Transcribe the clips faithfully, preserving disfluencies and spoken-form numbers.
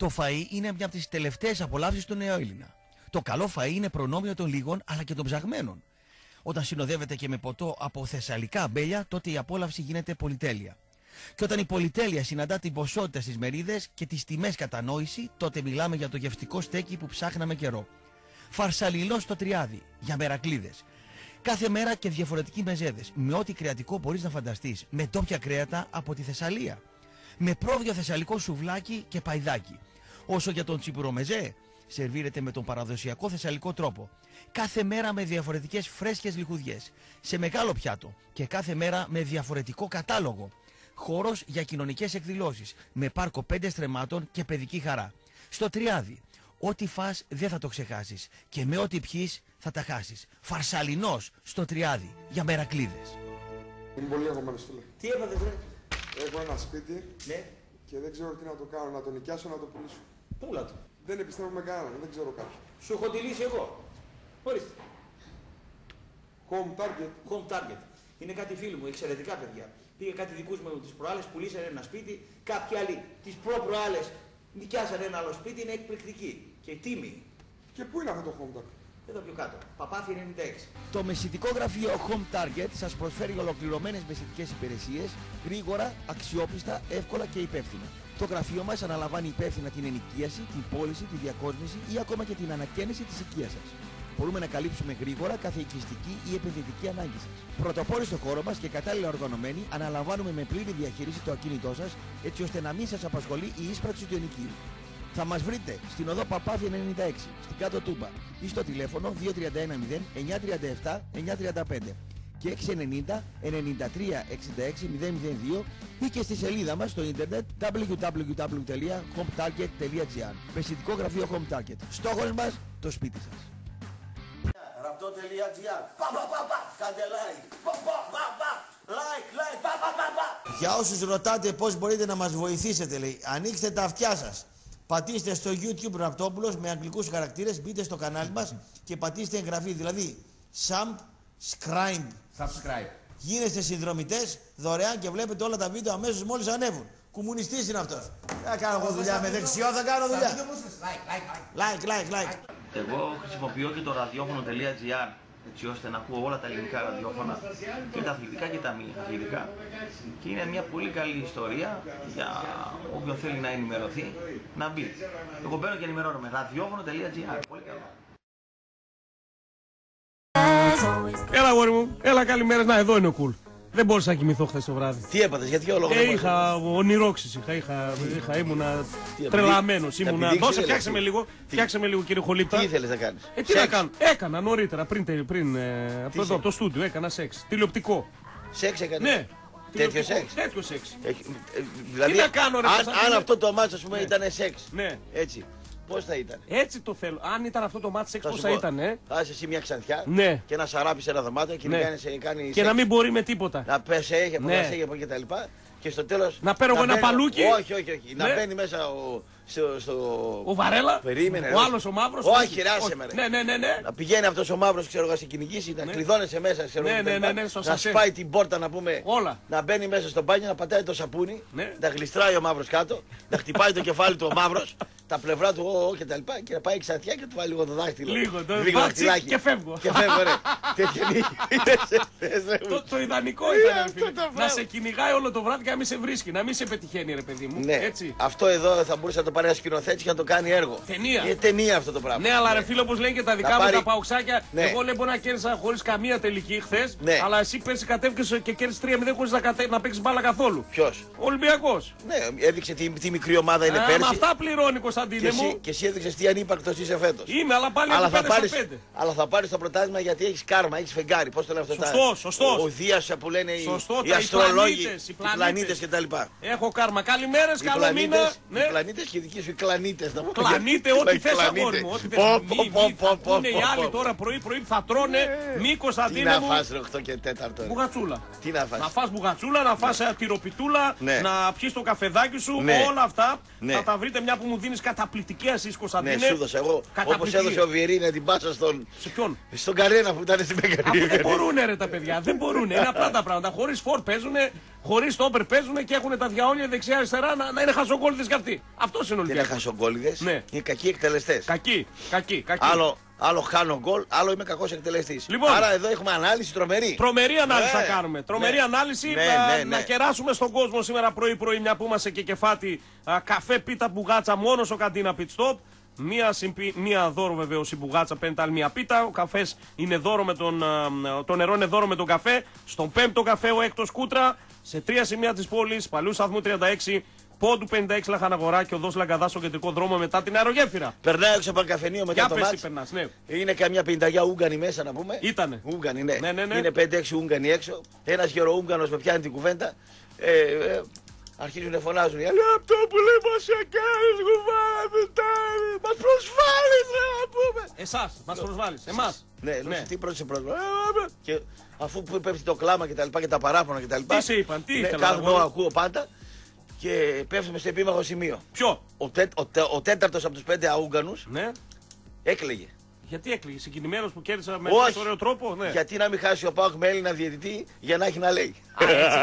Το φαΐ είναι μια από τις τελευταίες απολαύσεις του νεοέλληνα. Το καλό φαΐ είναι προνόμιο των λίγων αλλά και των ψαγμένων. Όταν συνοδεύεται και με ποτό από θεσσαλικά αμπέλια, τότε η απόλαυση γίνεται πολυτέλεια. Και όταν η πολυτέλεια συναντά την ποσότητα στις μερίδες και τις τιμές κατανόηση, τότε μιλάμε για το γευστικό στέκι που ψάχναμε καιρό. Φαρσαλινό στο τριάδι, για μερακλίδες. Κάθε μέρα και διαφορετικοί μεζέδες, με ό,τι κρεατικό μπορείς να φανταστείς, με ντόπια κρέατα από τη Θεσσαλία. Με πρόβιο θεσσαλικό σουβλάκι και παϊδάκι. Όσο για τον τσιπουρομεζέ, σερβίρεται με τον παραδοσιακό θεσσαλικό τρόπο. Κάθε μέρα με διαφορετικές φρέσκες λιχουδιές, σε μεγάλο πιάτο και κάθε μέρα με διαφορετικό κατάλογο. Χώρος για κοινωνικές εκδηλώσεις, με πάρκο πέντε στρεμμάτων και παιδική χαρά. Στο τριάδι, ό,τι φας δεν θα το ξεχάσεις και με ό,τι πιείς θα τα χάσεις. Φαρσαλινός στο τριάδι, για μερακλίδες. Είμαι πολύ αγωμένος, φίλε. Τι έπατε, βρε? Έχω ένα σπίτι, ναι, και δεν ξέρω τι να το κάνω, να το νοικιάσω, να το πουλήσω. πούλα το. Δεν επιστρέφω με κανέναν, δεν ξέρω κάποιον. Σου έχω τη λύση εγώ. Ορίστε. Home target. Home target. Είναι κάτι φίλοι μου, εξαιρετικά παιδιά. Πήγε κάτι δικούς μου τις προάλλες, πουλήσανε ένα σπίτι. Κάποιοι άλλοι τις προ-προάλλες νοικιάσανε ένα άλλο σπίτι, είναι εκπληκτική και τίμη. Και πού είναι αυτό το home target? Εδώ πιο κάτω. Παπάθη ενενήντα έξι. Το μεσητικό γραφείο Home Target σας προσφέρει ολοκληρωμένες μεσητικές υπηρεσίες, γρήγορα, αξιόπιστα, εύκολα και υπεύθυνα. Το γραφείο μας αναλαμβάνει υπεύθυνα την ενοικίαση, την πώληση, τη διακόσμηση ή ακόμα και την ανακαίνιση της οικίας σας. Μπορούμε να καλύψουμε γρήγορα κάθε οικιστική ή επενδυτική ανάγκη σας. Πρωτοπόροι στο χώρο μας και κατάλληλα οργανωμένοι, αναλαμβάνουμε με πλήρη διαχείριση το ακίνητό σας, έτσι ώστε να μην σας απασχολεί η ίσπραξη του ενοικίου. Θα μας βρείτε στην οδό Παπάθη ενενήντα έξι, στην Κάτω Τούμπα ή στο τηλέφωνο δύο τρία ένα μηδέν εννιά τρία επτά εννιά τρία πέντε και έξι ενενήντα ενενήντα τρία εξήντα έξι μηδέν μηδέν δύο ή και στη σελίδα μας στο ίντερνετ double-u double-u double-u τελεία home target τελεία gr. Μεσητικό γραφείο Home Target. Στόχος μας, το σπίτι σας. Ραπτό τελεία gr. Πα, πα, πα, πα. Κάντε like. Πα, πα, πα, πα. Like, like. Πα, πα, πα, πα. Για όσους ρωτάτε πώς μπορείτε να μας βοηθήσετε, λέει, ανοίξτε τα αυτιά σας. Πατήστε στο YouTube Ραπτόπουλος με αγγλικούς χαρακτήρες, μπείτε στο κανάλι μας και πατήστε εγγραφή. Δηλαδή, subscribe. Subscribe. Γίνεστε συνδρομητές δωρεάν και βλέπετε όλα τα βίντεο αμέσως μόλις ανέβουν. Κομμουνιστής είναι αυτός. Θα κάνω εγώ δουλειά με δεξιό, θα κάνω δουλειά. Like, like, like. Εγώ χρησιμοποιώ και το ραδιόφωνο.gr έτσι ώστε να ακούω όλα τα ελληνικά ραδιόφωνα και τα αθλητικά και τα μη αθλητικά και είναι μια πολύ καλή ιστορία για όποιον θέλει να ενημερωθεί να μπει. Εγώ μπαίνω και ενημερώνομαι. ραδιόφωνο.gr. Πολύ καλό. Έλα αγόρι μου, έλα καλημέρα. Να, εδώ είναι ο κουλ. Δεν μπόρεσα να κοιμηθώ χθες το βράδυ. Τι έπαθες, γιατί ο λόγος ε, είχα ονειρόξυση, είχα, είχα, είχα, ήμουνα τρελαμένος. Ήμουνα... Δώσε, φτιάξε με λίγο, φτιάξε με λίγο κύριε Χολίπτα. Τι ήθελες να κάνεις? Ε, τι να κάνω, έκανα νωρίτερα, πριν, πριν ε, από εδώ, από το στούντιο, έκανα σεξ, τηλεοπτικό. Σεξ έκανες? Ναι. Τέτοιο σεξ? Τέτοιο σεξ. Ε, δηλαδή, τι να κάνω ρε, αν, αν αυτό το μάτς, ας πούμε, ναι. ήταν σεξ, ναι. έτσι, πώς θα ήταν? Έτσι το θέλω. Αν ήταν αυτό το μάτς σεξ, πώς θα ήταν, ε? Θα είσαι εσύ μια ξαντιά, ναι. και να σαράπεις ένα δωμάτιο και, ναι. να κάνει, κάνει και σεξ. να μην μπορεί με τίποτα. Να πέσει, έχει από ναι. τα σέγια και τα λοιπά. Και στο τέλος. Να παίρνω εγώ ένα παλούκι. Όχι, όχι, όχι. Ναι. Να μπαίνει μέσα ο. Στο, στο... Ο Βαρέλα. Περίμενε. Ο άλλος ο μαύρος. Όχι, ράσε με. Ναι, ναι, ναι, ναι. Να πηγαίνει αυτός ο μαύρος, ξέρω εγώ, σε κυνηγήσει, να ναι. κλειδώνεσαι μέσα, ξέρω ναι, ναι, ναι, ναι, να σπάει την πόρτα, να πούμε. Όλα. Να μπαίνει μέσα στο μπάνιο, να πατάει το σαπούνι, ναι. να γλιστράει ο μαύρος κάτω, να χτυπάει το κεφάλι του ο μαύρος, τα πλευρά του ο, και τα λοιπά και να πάει ξανθιά και να του βάλει λίγο το δάχτυλο. Λίγο, το δάχτυλάκι και φεύγω. Και φεύγω, ρε. Τέτοια το, το ιδανικό ήταν, να σε κυνηγάει όλο το βράδυ και να μην σε βρίσκει, να μην σε πετυχαίνει, ρε παιδί μου. Ναι. Έτσι. Αυτό εδώ θα μπορούσε να το πάρει ένα σκηνοθέτη και να το κάνει έργο. Ταινία. Είναι ταινία αυτό το πράγμα. Ναι, αλλά ρε φίλε, όπως λένε και τα δικά μου πάρει... τα παουξάκια, ναι. εγώ λέω μπορεί να κέρδισα χωρίς καμία τελική χθες, ναι. αλλά εσύ πέρσι κατέβηκες και κέρδισες τρία μηδέν χωρίς να, κατε... να παίξεις μπάλα καθόλου. Ποιος? Ο Ολυμπιακός. Ναι, έδειξε τι, τι μικρή ομάδα είναι Α, πέρσι. Με αυτά πληρώνει, Κωνσταντίνε και μου. Εσύ, και εσύ έδειξες τι ανύπαρκτος είσαι φέτος. Είμαι, αλλά πάλι αλλά έχω θα, πάρεις, πέντε. αλλά θα πάρεις το πρωτάθλημα γιατί έχεις κάρμα, έχεις φεγγάρι. Πώς το λένε αυτό? Σωστός, σωστός. Ο, ο Δίας που λένε σωστό, οι, οι αστρολόγοι, οι οι πλανήτες κτλ. Έχω κάρμα. Καλημέρες, καλό μήνα. Οι πλανήτες και οι δικοί σου οι κλανίτες. Κλανείτε ό,τι θες αγόρι μου. Ό,τι θες. Είναι οι άλλοι τώρα πρωί-πρωί θα τρώνε μη Κωνσταντίνε μου. Τι να φας ρε οκτώ και τέταρτο? Μπουγατσούλα. Τι να φας? Να φας μπουγατσούλα, να φας τυροπιτούλα, ναι. να πιεις το καφεδάκι σου, ναι. όλα αυτά ναι. θα τα βρείτε μια που μου δίνεις καταπληκτική ασίστ, Κωνσταντίνε. Ναι, σου έδωσα εγώ. Όπως έδωσε ο Βιερίνια την πάσα στον. Σε ποιον? Στον Καρένα που ήταν στην Μεγκαρία. Δεν μπορούν ρε τα παιδιά, δεν μπορούν. Είναι απλά τα πράγματα. Χωρίς φορ παίζουν, χωρίς στόπερ παίζουν και έχουν τα διαόλια δεξιά-αριστερά να, να είναι χασοκόλληδες κι αυτοί. Αυτό είναι ο Ολυμπιακός. Είναι χασοκόλληδες. Ναι. Είναι κακοί εκτελεστές. Κακοί, κακοί, κακοί. Άλλο, άλλο χάνω γκολ, άλλο είμαι κακός εκτελεστής. Λοιπόν, άρα εδώ έχουμε ανάλυση τρομερή. Τρομερή ανάλυση ναι. θα κάνουμε. Τρομερή ναι. ανάλυση. Ναι, α, ναι, ναι. Να κεράσουμε στον κόσμο σήμερα πρωί-πρωί, μια που είμαστε και κεφάτι. Α, καφέ, πίτα, μπουγάτσα, μόνο στο Καντίνα Pit Stop. Μία, συμπι... μία δώρο βεβαίως η μπουγάτσα, παίρνει άλλη μία πίτα. Ο καφές είναι δώρο με τον, το νερό είναι δώρο με τον καφέ. Στον πέμπτο καφέ ο έκτος Κούτρα. Σε τρία σημεία της πόλης, Παλαιού Σταθμού τριάντα έξι, Πόντου πενήντα έξι Λαχαναγορά και οδός Λαγκαδά στο κεντρικό δρόμο μετά την αερογέφυρα. Περνάει έξω από ένα καφενείο μετά Για το πες τι μάτς. περνάς, ναι. Είναι καμιά πενταγιά Ούγγανοι μέσα να πούμε. Ήτανε. Ούγγανοι, ναι. Ναι, ναι, ναι. Είναι πέντε έξι Ούγγανοι έξω. Ένας γεροούγγανος με πιάνει την κουβέντα. Ε, ε, αρχίζουν να φωνάζουν. Αλλά αυτό που λέει μας έκανες κουβάρα, μας προσβάλλεις να πούμε. Εσάς, μας προσβάλλεις, εμάς. Ναι, ναι. Τι πρώτησε πρόσβαση. Και αφού πέφτει το κλάμα και τα λοιπά και τα παράφωνα και τα λοιπά. Τι σε είπαν, τι ήθελαν. Κάθομαι εγώ, ακούω πάντα και πέφτουμε στο επίμαχο σημείο. Ποιο? Ο, τέ, ο, τέ, ο τέταρτος από τους πέντε αούγγανους Ναι. έκλαιγε. Γιατί έκλαιγε, συγκινημένος που κέρδισα με Όχι. αυτόν ωραίο τρόπο. Ναι. Γιατί να μην χάσει ο Πάοκ με Έλληνα διαιτητή για να έχει να λέει. Α, έτσι.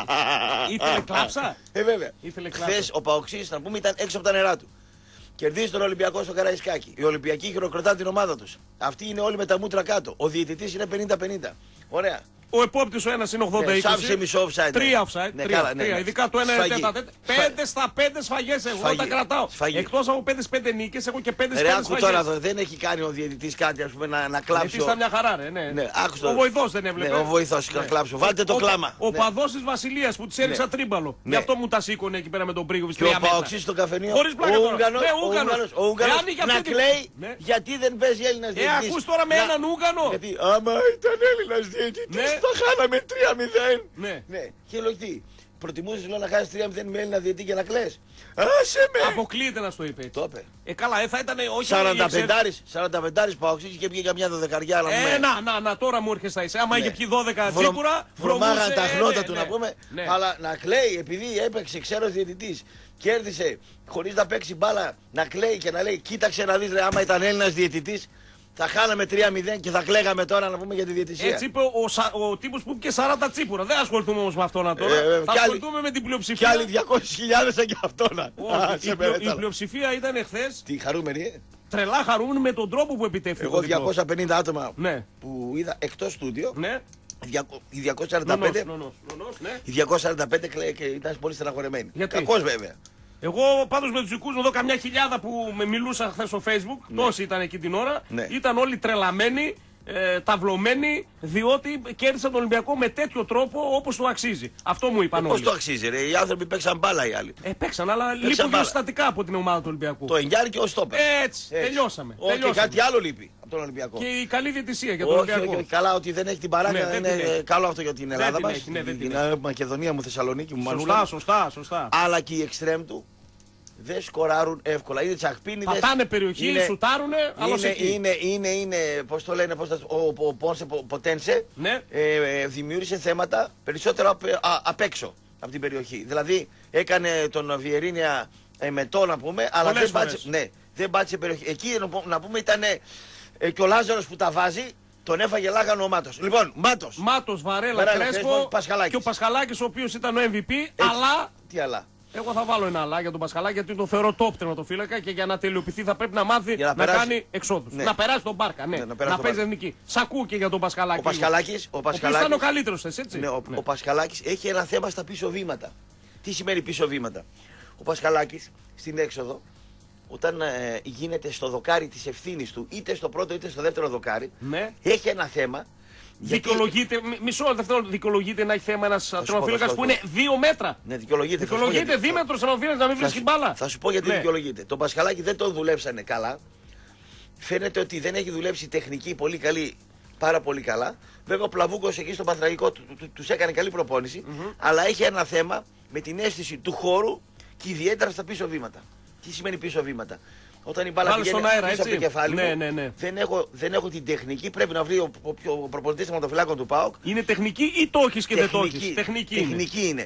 Ήθελε κλάψα. Ε, βέβαια. Ήθελε κλάψα. Χθες ο Παοξής, να πούμε, ήταν έξω από τα νερά του. Κερδίζει τον Ολυμπιακό στο Καραϊσκάκι. Οι Ολυμπιακοί χειροκροτάνε την ομάδα τους. Αυτοί είναι όλοι με τα μούτρα κάτω. Ο διαιτητής είναι πενήντα πενήντα. Ωραία. Ο επόπτης ο ένας είναι ογδόντα είκοσι. Σάψε μισό offside. Τρία offside. Ναι, τρία, καλά, ναι, τρία. ναι. Ειδικά το ένα Σφαγή. τέτα τέτα. Πέντε στα πέντε σφαγές εγώ Σφαγή. τα κρατάω. Σφαγή. Εκτός από πέντε πέντε νίκες έχω και πέντε Ρε, πέντε άκου σφαγές. τώρα εδώ, δεν έχει κάνει ο διαιτητής κάτι ας πούμε να, να κλάψει. Γιατί στα μια χαρά ρε, ναι. Ναι, άκου Ο τώρα. βοηθός δεν έβλεπε. Ναι, ο βοηθός να κλάψω. Βάλτε το Ο- κλάμα. Ο Ναι. παδός της Βασιλείας που της έριξα Ναι. τρίμπαλο. Ναι. Γι' αυτό μου τα σήκωνε εκεί πέρα με τον Πρίγκοβιτς. Και ο Παοξής στο καφενείο. Χωρίς πλάκα ο τώρα. Ούγγανος, Ναι, ο Ούγγανος. Ούγγανος, ο Ούγγανος Εάν είχε να αυτή τη- κλαίει Ναι. γιατί δεν παίζει Έλληνας Ε, διαιτητής. ακούς τώρα με Να- έναν Ούγγανο. Γιατί άμα ήταν Έλληνας διαιτητής Ναι. θα χάναμε τρία μηδέν. Ναι. Ναι. Και λέω τι, προτιμούσες λέω να χάσεις τρία μηδέν με Έλληνα διαιτητή και να κλαις. Άσε με. Αποκλείεται να στο είπε έτσι. Το είπε. Ε, καλά, ε, θα ήταν όχι. σαράντα η εξε- πέντε σαράντα πέντε Παοξής και πήγε καμιά δωδεκαριά. αλλά Ε, πούμε. να, να, να, τώρα μου έρχεσαι εσύ. Άμα Ναι. είχε πιει δώδεκα Βρωμ- τσίπουρα, Βρωμάγαν βρωμούσε, τα ε, χνότα ναι, του ναι. να πούμε. Ναι. Αλλά να κλαίει επειδή έπαιξε ξένος διαιτητής. Κέρδισε χωρίς να παίξει μπάλα να κλαίει και να λέει κοίταξε να δεις ρε άμα ήταν Έλληνας διαιτητής θα χάναμε τρία μηδέν και θα κλαίγαμε τώρα να πούμε για τη διαιτησία. Έτσι είπε ο, σα- ο τύπος που είπε σαράντα τσίπουρα. Δεν ασχοληθούμε όμως με αυτόν τώρα. Ε, ε, θα κι άλλοι- ασχοληθούμε με την Και πλειοψηφία. άλλοι διακόσιες χιλιάδες σαν και αυτό να. Όχι, Α, η, σε πλειο- η παρακαλώ. πλειοψηφία ήταν εχθές Τι χαρούμενοι, ε. τρελά χαρούμενη με τον τρόπο που επιτεύχθηκε. Εγώ το διπλό. διακόσια πενήντα άτομα Ναι. που είδα εκτός στούντιο. Ναι. διακόσια- Οι διακόσια σαράντα Νονός, πέντε, νονός, νονός, ναι. οι διακόσια σαράντα πέντε κλαί- και ήταν πολύ στεναχωρεμένοι. Γιατί? Κακός βέβαια. Εγώ πάντως με τους δικούς μου εδώ καμιά χιλιάδα που με μιλούσα χθες στο Facebook, τόσοι ήταν εκεί την ώρα, Ναι. ήταν όλοι τρελαμένοι, ε, ταυλωμένοι, διότι κέρδισαν τον Ολυμπιακό με τέτοιο τρόπο όπως το αξίζει. Αυτό μου είπαν Πώς όλοι. το αξίζει ρε, οι άνθρωποι παίξαν μπάλα οι άλλοι. Ε, παίξαν, αλλά λείπουν μπάλα. δύο συστατικά από την ομάδα του Ολυμπιακού. Το Ενγιάρι και ο Στόπερ. Έτσι, τελειώσαμε. Όχι, και τελειώσαμε. κάτι άλλο λείπει από τον Ολυμπιακό. Και η καλή διαιτησία για τον Όχι, Ολυμπιακό. όχι, όχι, καλά ότι δεν έχει την παράγκα, Ναι, δεν είναι την έχει. καλό αυτό για την Ελλάδα την μας, έχει, ναι, δεν την την έχει. Μακεδονία μου, Θεσσαλονίκη μου, Σωστά, Μανούλα. σωστά, σωστά. Αλλά και οι εξτρέμ του δεν σκοράρουν εύκολα. Είναι τσακπίνιδες. Πατάνε περιοχή, είναι- σουτάρουνε, αλλά είναι, εκεί. είναι, είναι, είναι, πώς το λένε, πώς τα, ο, ο, Πόνσε Πο- Ποτένσε Ναι. ε, ε, δημιούργησε θέματα περισσότερο απ, α, απ' έξω από την περιοχή. Δηλαδή έκανε τον Βιερίνια ε, μετό να πούμε, αλλά Πολλές δεν πάτησε, φορές. ναι, δεν πάτησε περιοχή. Εκεί να πού- να πούμε ήταν ε, και ο Λάζαρος που τα βάζει, τον έφαγε λάγανο ο Μάτος. Λοιπόν, Μάτος. Μάτος, Βαρέλα, Βαρέλα, Κρέσπο Κρέσπο, Πασχαλάκης. και ο Πασχαλάκης ο οποίος ήταν ο εμ βι πι, Έτσι. αλλά Τι άλλα. εγώ θα βάλω ένα αλλά για τον Πασχαλάκη γιατί το θεωρώ top τερματοφύλακα και για να τελειοποιηθεί θα πρέπει να μάθει Για να, να περάσει. κάνει εξόδους. Ναι. Να περάσει τον Μπάρκα, ναι. Ναι, να να περάσει τον παίζει Μπάρκα. εθνική. Σακού και για τον Πασχαλάκη. Ο Πασχαλάκης, ο Ο οποίος Πασχαλάκης, ήταν ο καλύτερος θες, έτσι. ναι, ο, Ναι. ο Πασχαλάκης έχει ένα θέμα στα πίσω βήματα. Τι σημαίνει πίσω βήματα. Ο Πασχαλάκης στην έξοδο, όταν ε, γίνεται στο δοκάρι της ευθύνης του, είτε στο πρώτο είτε στο δεύτερο δοκάρι, Ναι. έχει ένα θέμα. γιατί- Δικαιολογείται, μι- μισό δευτερόλεπτο, δικαιολογείται να έχει θέμα ένα σου πω, τερματοφύλακα θα σου που πω. είναι δύο μέτρα. Ναι, δικαιολογείται. θα σου πω Δικαιολογείται γιατί. δίμετρο τερματοφύλακα να μην Θα βρίσκει σου- μπάλα. Θα σου πω γιατί Ναι. δικαιολογείται. Τον Πασχαλάκη δεν τον δουλέψανε καλά. Φαίνεται ότι δεν έχει δουλέψει τεχνική πολύ καλή, πάρα πολύ καλά. Βέβαια ο Πλαβούκος εκεί στο Πανθραγικό του, του, τους έκανε καλή προπόνηση, αλλά έχει ένα θέμα με την αίσθηση του χώρου και ιδιαίτερα στα πίσω βήματα. Τι σημαίνει πίσω βήματα. Όταν η μπάλα Βάλε πηγαίνει στον αέρα, πίσω από το έτσι. κεφάλι Ναι, μου, ναι, ναι. Δεν, έχω, δεν έχω την τεχνική. Πρέπει να βρει ο, ο, ο, ο προπονητής τερματοφυλάκων του ΠΑΟΚ. Είναι τεχνική ή το έχεις και δεν το Τεχνική, έχεις. Τεχνική είναι. τεχνική είναι.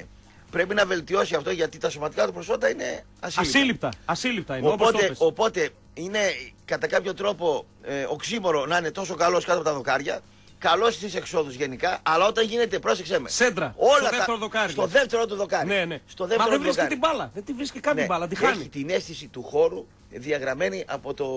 πρέπει να βελτιώσει αυτό γιατί τα σωματικά του προσόντα είναι ασύλληπτα. Ασύλληπτα, ασύλληπτα είναι. Οπότε, οπότε είναι κατά κάποιο τρόπο ε, οξύμορο να είναι τόσο καλός κάτω από τα δοκάρια, καλός στις εξόδους γενικά, αλλά όταν γίνεται, πρόσεξε με. Σέντρα, όλα στο δεύτερο τα, δοκάρι. Στο δεύτερο του δοκάρι. Ναι, ναι. Στο δεύτερο Μα δεν του βρίσκει δοκάρι. την μπάλα. Δεν τη βρίσκει καν την Ναι, μπάλα. Τη έχει χάνει. την αίσθηση του χώρου διαγραμμένη από το,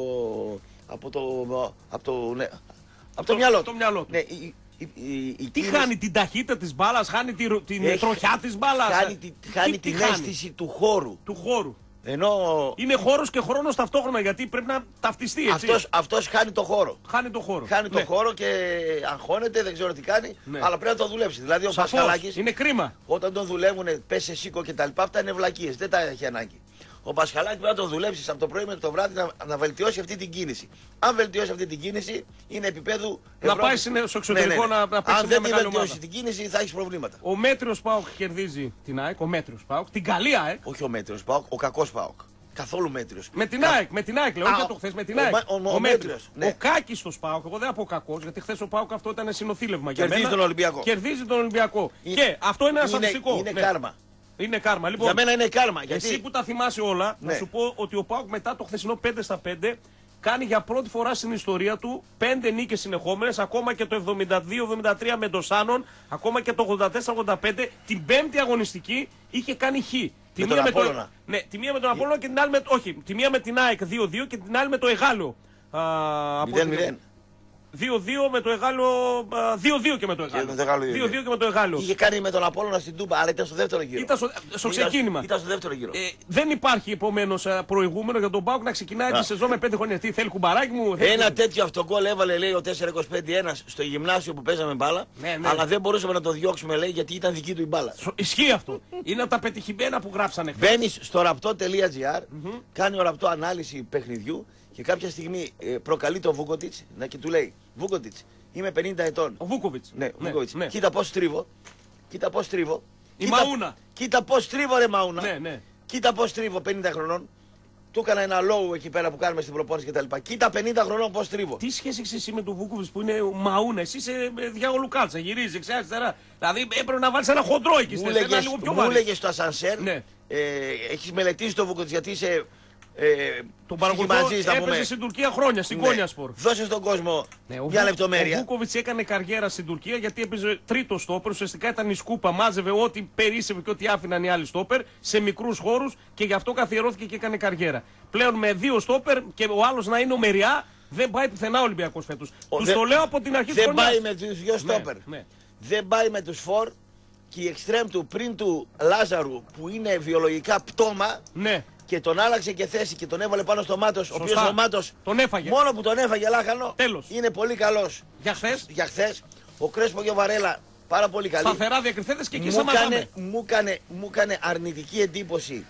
από το, από το, ναι, από το, το- μυαλό το του. μυαλό του. Ναι, η, η, η, η Τι κίνηση χάνει, την ταχύτητα της μπάλας, χάνει τη, ρου- την έχει- τροχιά της μπάλας. Χάνει, τη- Τι- χάνει τι την χάνει? αίσθηση του χώρου. Του χώρου. Ενώ Είναι χώρος και χρόνος ταυτόχρονα γιατί πρέπει να ταυτιστεί έτσι. αυτός, αυτός χάνει το χώρο. Χάνει το χώρο. Χάνει Ναι. το χώρο και αγχώνεται, δεν ξέρω τι κάνει, Ναι. αλλά πρέπει να το δουλέψει. Δηλαδή ο Σαφώς. Πασχαλάκης, Είναι κρίμα. όταν τον δουλεύουν, πέσε σήκω και τα λοιπά, αυτά είναι βλακίες, δεν τα έχει ανάγκη. Ο Πασχαλάκης πρέπει να τον δουλέψει από το πρωί μέχρι το βράδυ να, να βελτιώσει αυτή την κίνηση. Αν βελτιώσει αυτή την κίνηση, είναι επίπεδου. Να Ευρώπης. πάει στην- στο εξωτερικό να- να παίξει Αν μια δεν τη μεγάλη βελτιώσει ομάδα. την κίνηση, θα έχει προβλήματα. Ο Μέτριος ΠΑΟΚ κερδίζει την ΑΕΚ, ο Μέτριος ΠΑΟΚ, την καλή ΑΕΚ. Όχι ο μέτριος Πάοκ, ο κακός Πάοκ. Καθόλου μέτριος. Με την Κα- ΑΕΚ, με την ΑΕΚ λέω, όχι Α, για το χθες, με την ο ΑΕΚ. Μα- ο- ο Μέτριος, ναι. Ο Κάκης στο ΠΑΟΚ, εγώ δεν θα πω κακός, γιατί χθες ο ΠΑΟΚ αυτό ήταν συνοθήλευμα για Κερδίζει μένα. τον Ολυμπιακό. Κερδίζει τον Ολυμπιακό. Είναι- Και αυτό είναι ένα είναι- στατιστικό. είναι Ναι. κάρμα. Είναι κάρμα. Λοιπόν, Για μένα είναι κάρμα. Γιατί εσύ που τα θυμάσαι όλα, Ναι. να σου πω ότι ο ΠΑΟΚ μετά το χθεσινό πέντε στα πέντε κάνει για πρώτη φορά στην ιστορία του πέντε νίκες συνεχόμενες, ακόμα και το εβδομήντα δύο εβδομήντα τρία με Ντοσάνον, ακόμα και το ογδόντα τέσσερα ογδόντα πέντε, την πέμπτη αγωνιστική είχε κάνει χ. Τη τον μία με Απόλλωνα. ναι, τη μία με τον Απόλλωνα και την άλλη με, όχι, τη μία με την ΑΕΚ δύο δύο και την άλλη με το Εγάλεο. Α, από μηδέν την- μηδέν. δύο δύο με το Εγάλεο, α, δύο δύο και με το Εγάλεο. με το Εγάλεο δύο δύο. δύο δύο και με το Εγάλεο. Είχε κάνει με τον Απόλλωνα στην Τούμπα, αλλά ήταν στο δεύτερο γύρο. Ήταν στο, στο Ήταν- ξεκίνημα. Ήταν στο δεύτερο γύρο. Ε, δεν υπάρχει επομένω προηγούμενο για τον Πάουκ να ξεκινάει τη σεζόν με πέντε χρόνια. Τι θέλει, κουμπαράκι μου. Θέλει... Ένα τέτοιο αυτοκόλλ έβαλε, λέει, ο τέσσερα είκοσι πέντε ένα στο γυμνάσιο που παίζαμε μπάλα. Ναι, ναι. Αλλά δεν μπορούσαμε να το διώξουμε, λέει, γιατί ήταν δική του η μπάλα. Σο- Ισχύει αυτό. Είναι από τα πετυχημένα που γράψανε χθες. Μπαίνει στο ραπτό.gr, κάνει ο ραπτό ανάλυση παιχνιδιού και κάποια στιγμή ε, προκαλεί το Βούκοτιτς να και του λέει: Βούκοτιτς, είμαι πενήντα ετών. Ο Βούκοβιτς. Ναι, ο Βούκοβιτς. ναι. Κοίτα πώς τρίβω. Κοίτα πώς τρίβω. Η Κοίτα- Μαούνα. Κοίτα πώς τρίβω, ρε Μαούνα. Ναι, ναι. Κοίτα πώς τρίβω πενήντα χρονών. Του έκανα ένα low εκεί πέρα που κάνουμε στην προπόνηση κτλ. Κοίτα πενήντα χρονών πώς τρίβω. Τι σχέση έχεις εσύ με τον Βούκοβιτς που είναι μαούνα, εσύ είσαι ε, διάγολου κάτσα, γυρίζει δεξιά αριστερά. Δηλαδή έπρεπε να βάλει ένα χοντρό εκεί Μου στη θέση, ένα έλεγες, λίγο πιο μου βαρύ. έλεγες στο ασανσέρ, Ναι. ε, έχεις μελετήσει το Βούκοτιτς γιατί είσαι ε, Τον παρακολουθώ, σχηματίζεις, να πούμε. έπαιζε στην Τουρκία χρόνια, στην Ναι. Κόνιασπορ. Δώσε στον κόσμο Ναι, ο μια Βου- λεπτομέρεια. Ο Βούκοβιτς έκανε καριέρα στην Τουρκία γιατί έπαιζε τρίτο στόπερ. Ουσιαστικά ήταν η σκούπα, μάζευε ό,τι περίσσευε και ό,τι άφηναν οι άλλοι στόπερ σε μικρούς χώρους και γι' αυτό καθιερώθηκε και έκανε καριέρα. Πλέον με δύο στόπερ και ο άλλος να είναι ο Μεριά, δεν πάει πουθενά ο Ολυμπιακός φέτος. Ο- Τους δεν- το λέω από την αρχή της Δεν χρονιάς. πάει με τους δυο στόπερ. ναι. Δεν πάει με τους φορ και η εξτρέμ του πριν του Λάζαρου που είναι βιολογικά πτώμα Ναι. και τον άλλαξε και θέση και τον έβαλε πάνω στο Μάτος. Ο Σωστά. οποίος ο Μάτος Τον έφαγε. μόνο που τον έφαγε λάχανο Τέλος. είναι πολύ καλός. Για χθες, Για χθες ο Κρέσπο και ο Βαρέλα πάρα πολύ καλή. σταθερά διακριθέντες και εκεί Μου σταματάμε. έκανε, μου, έκανε, μου έκανε αρνητική εντύπωση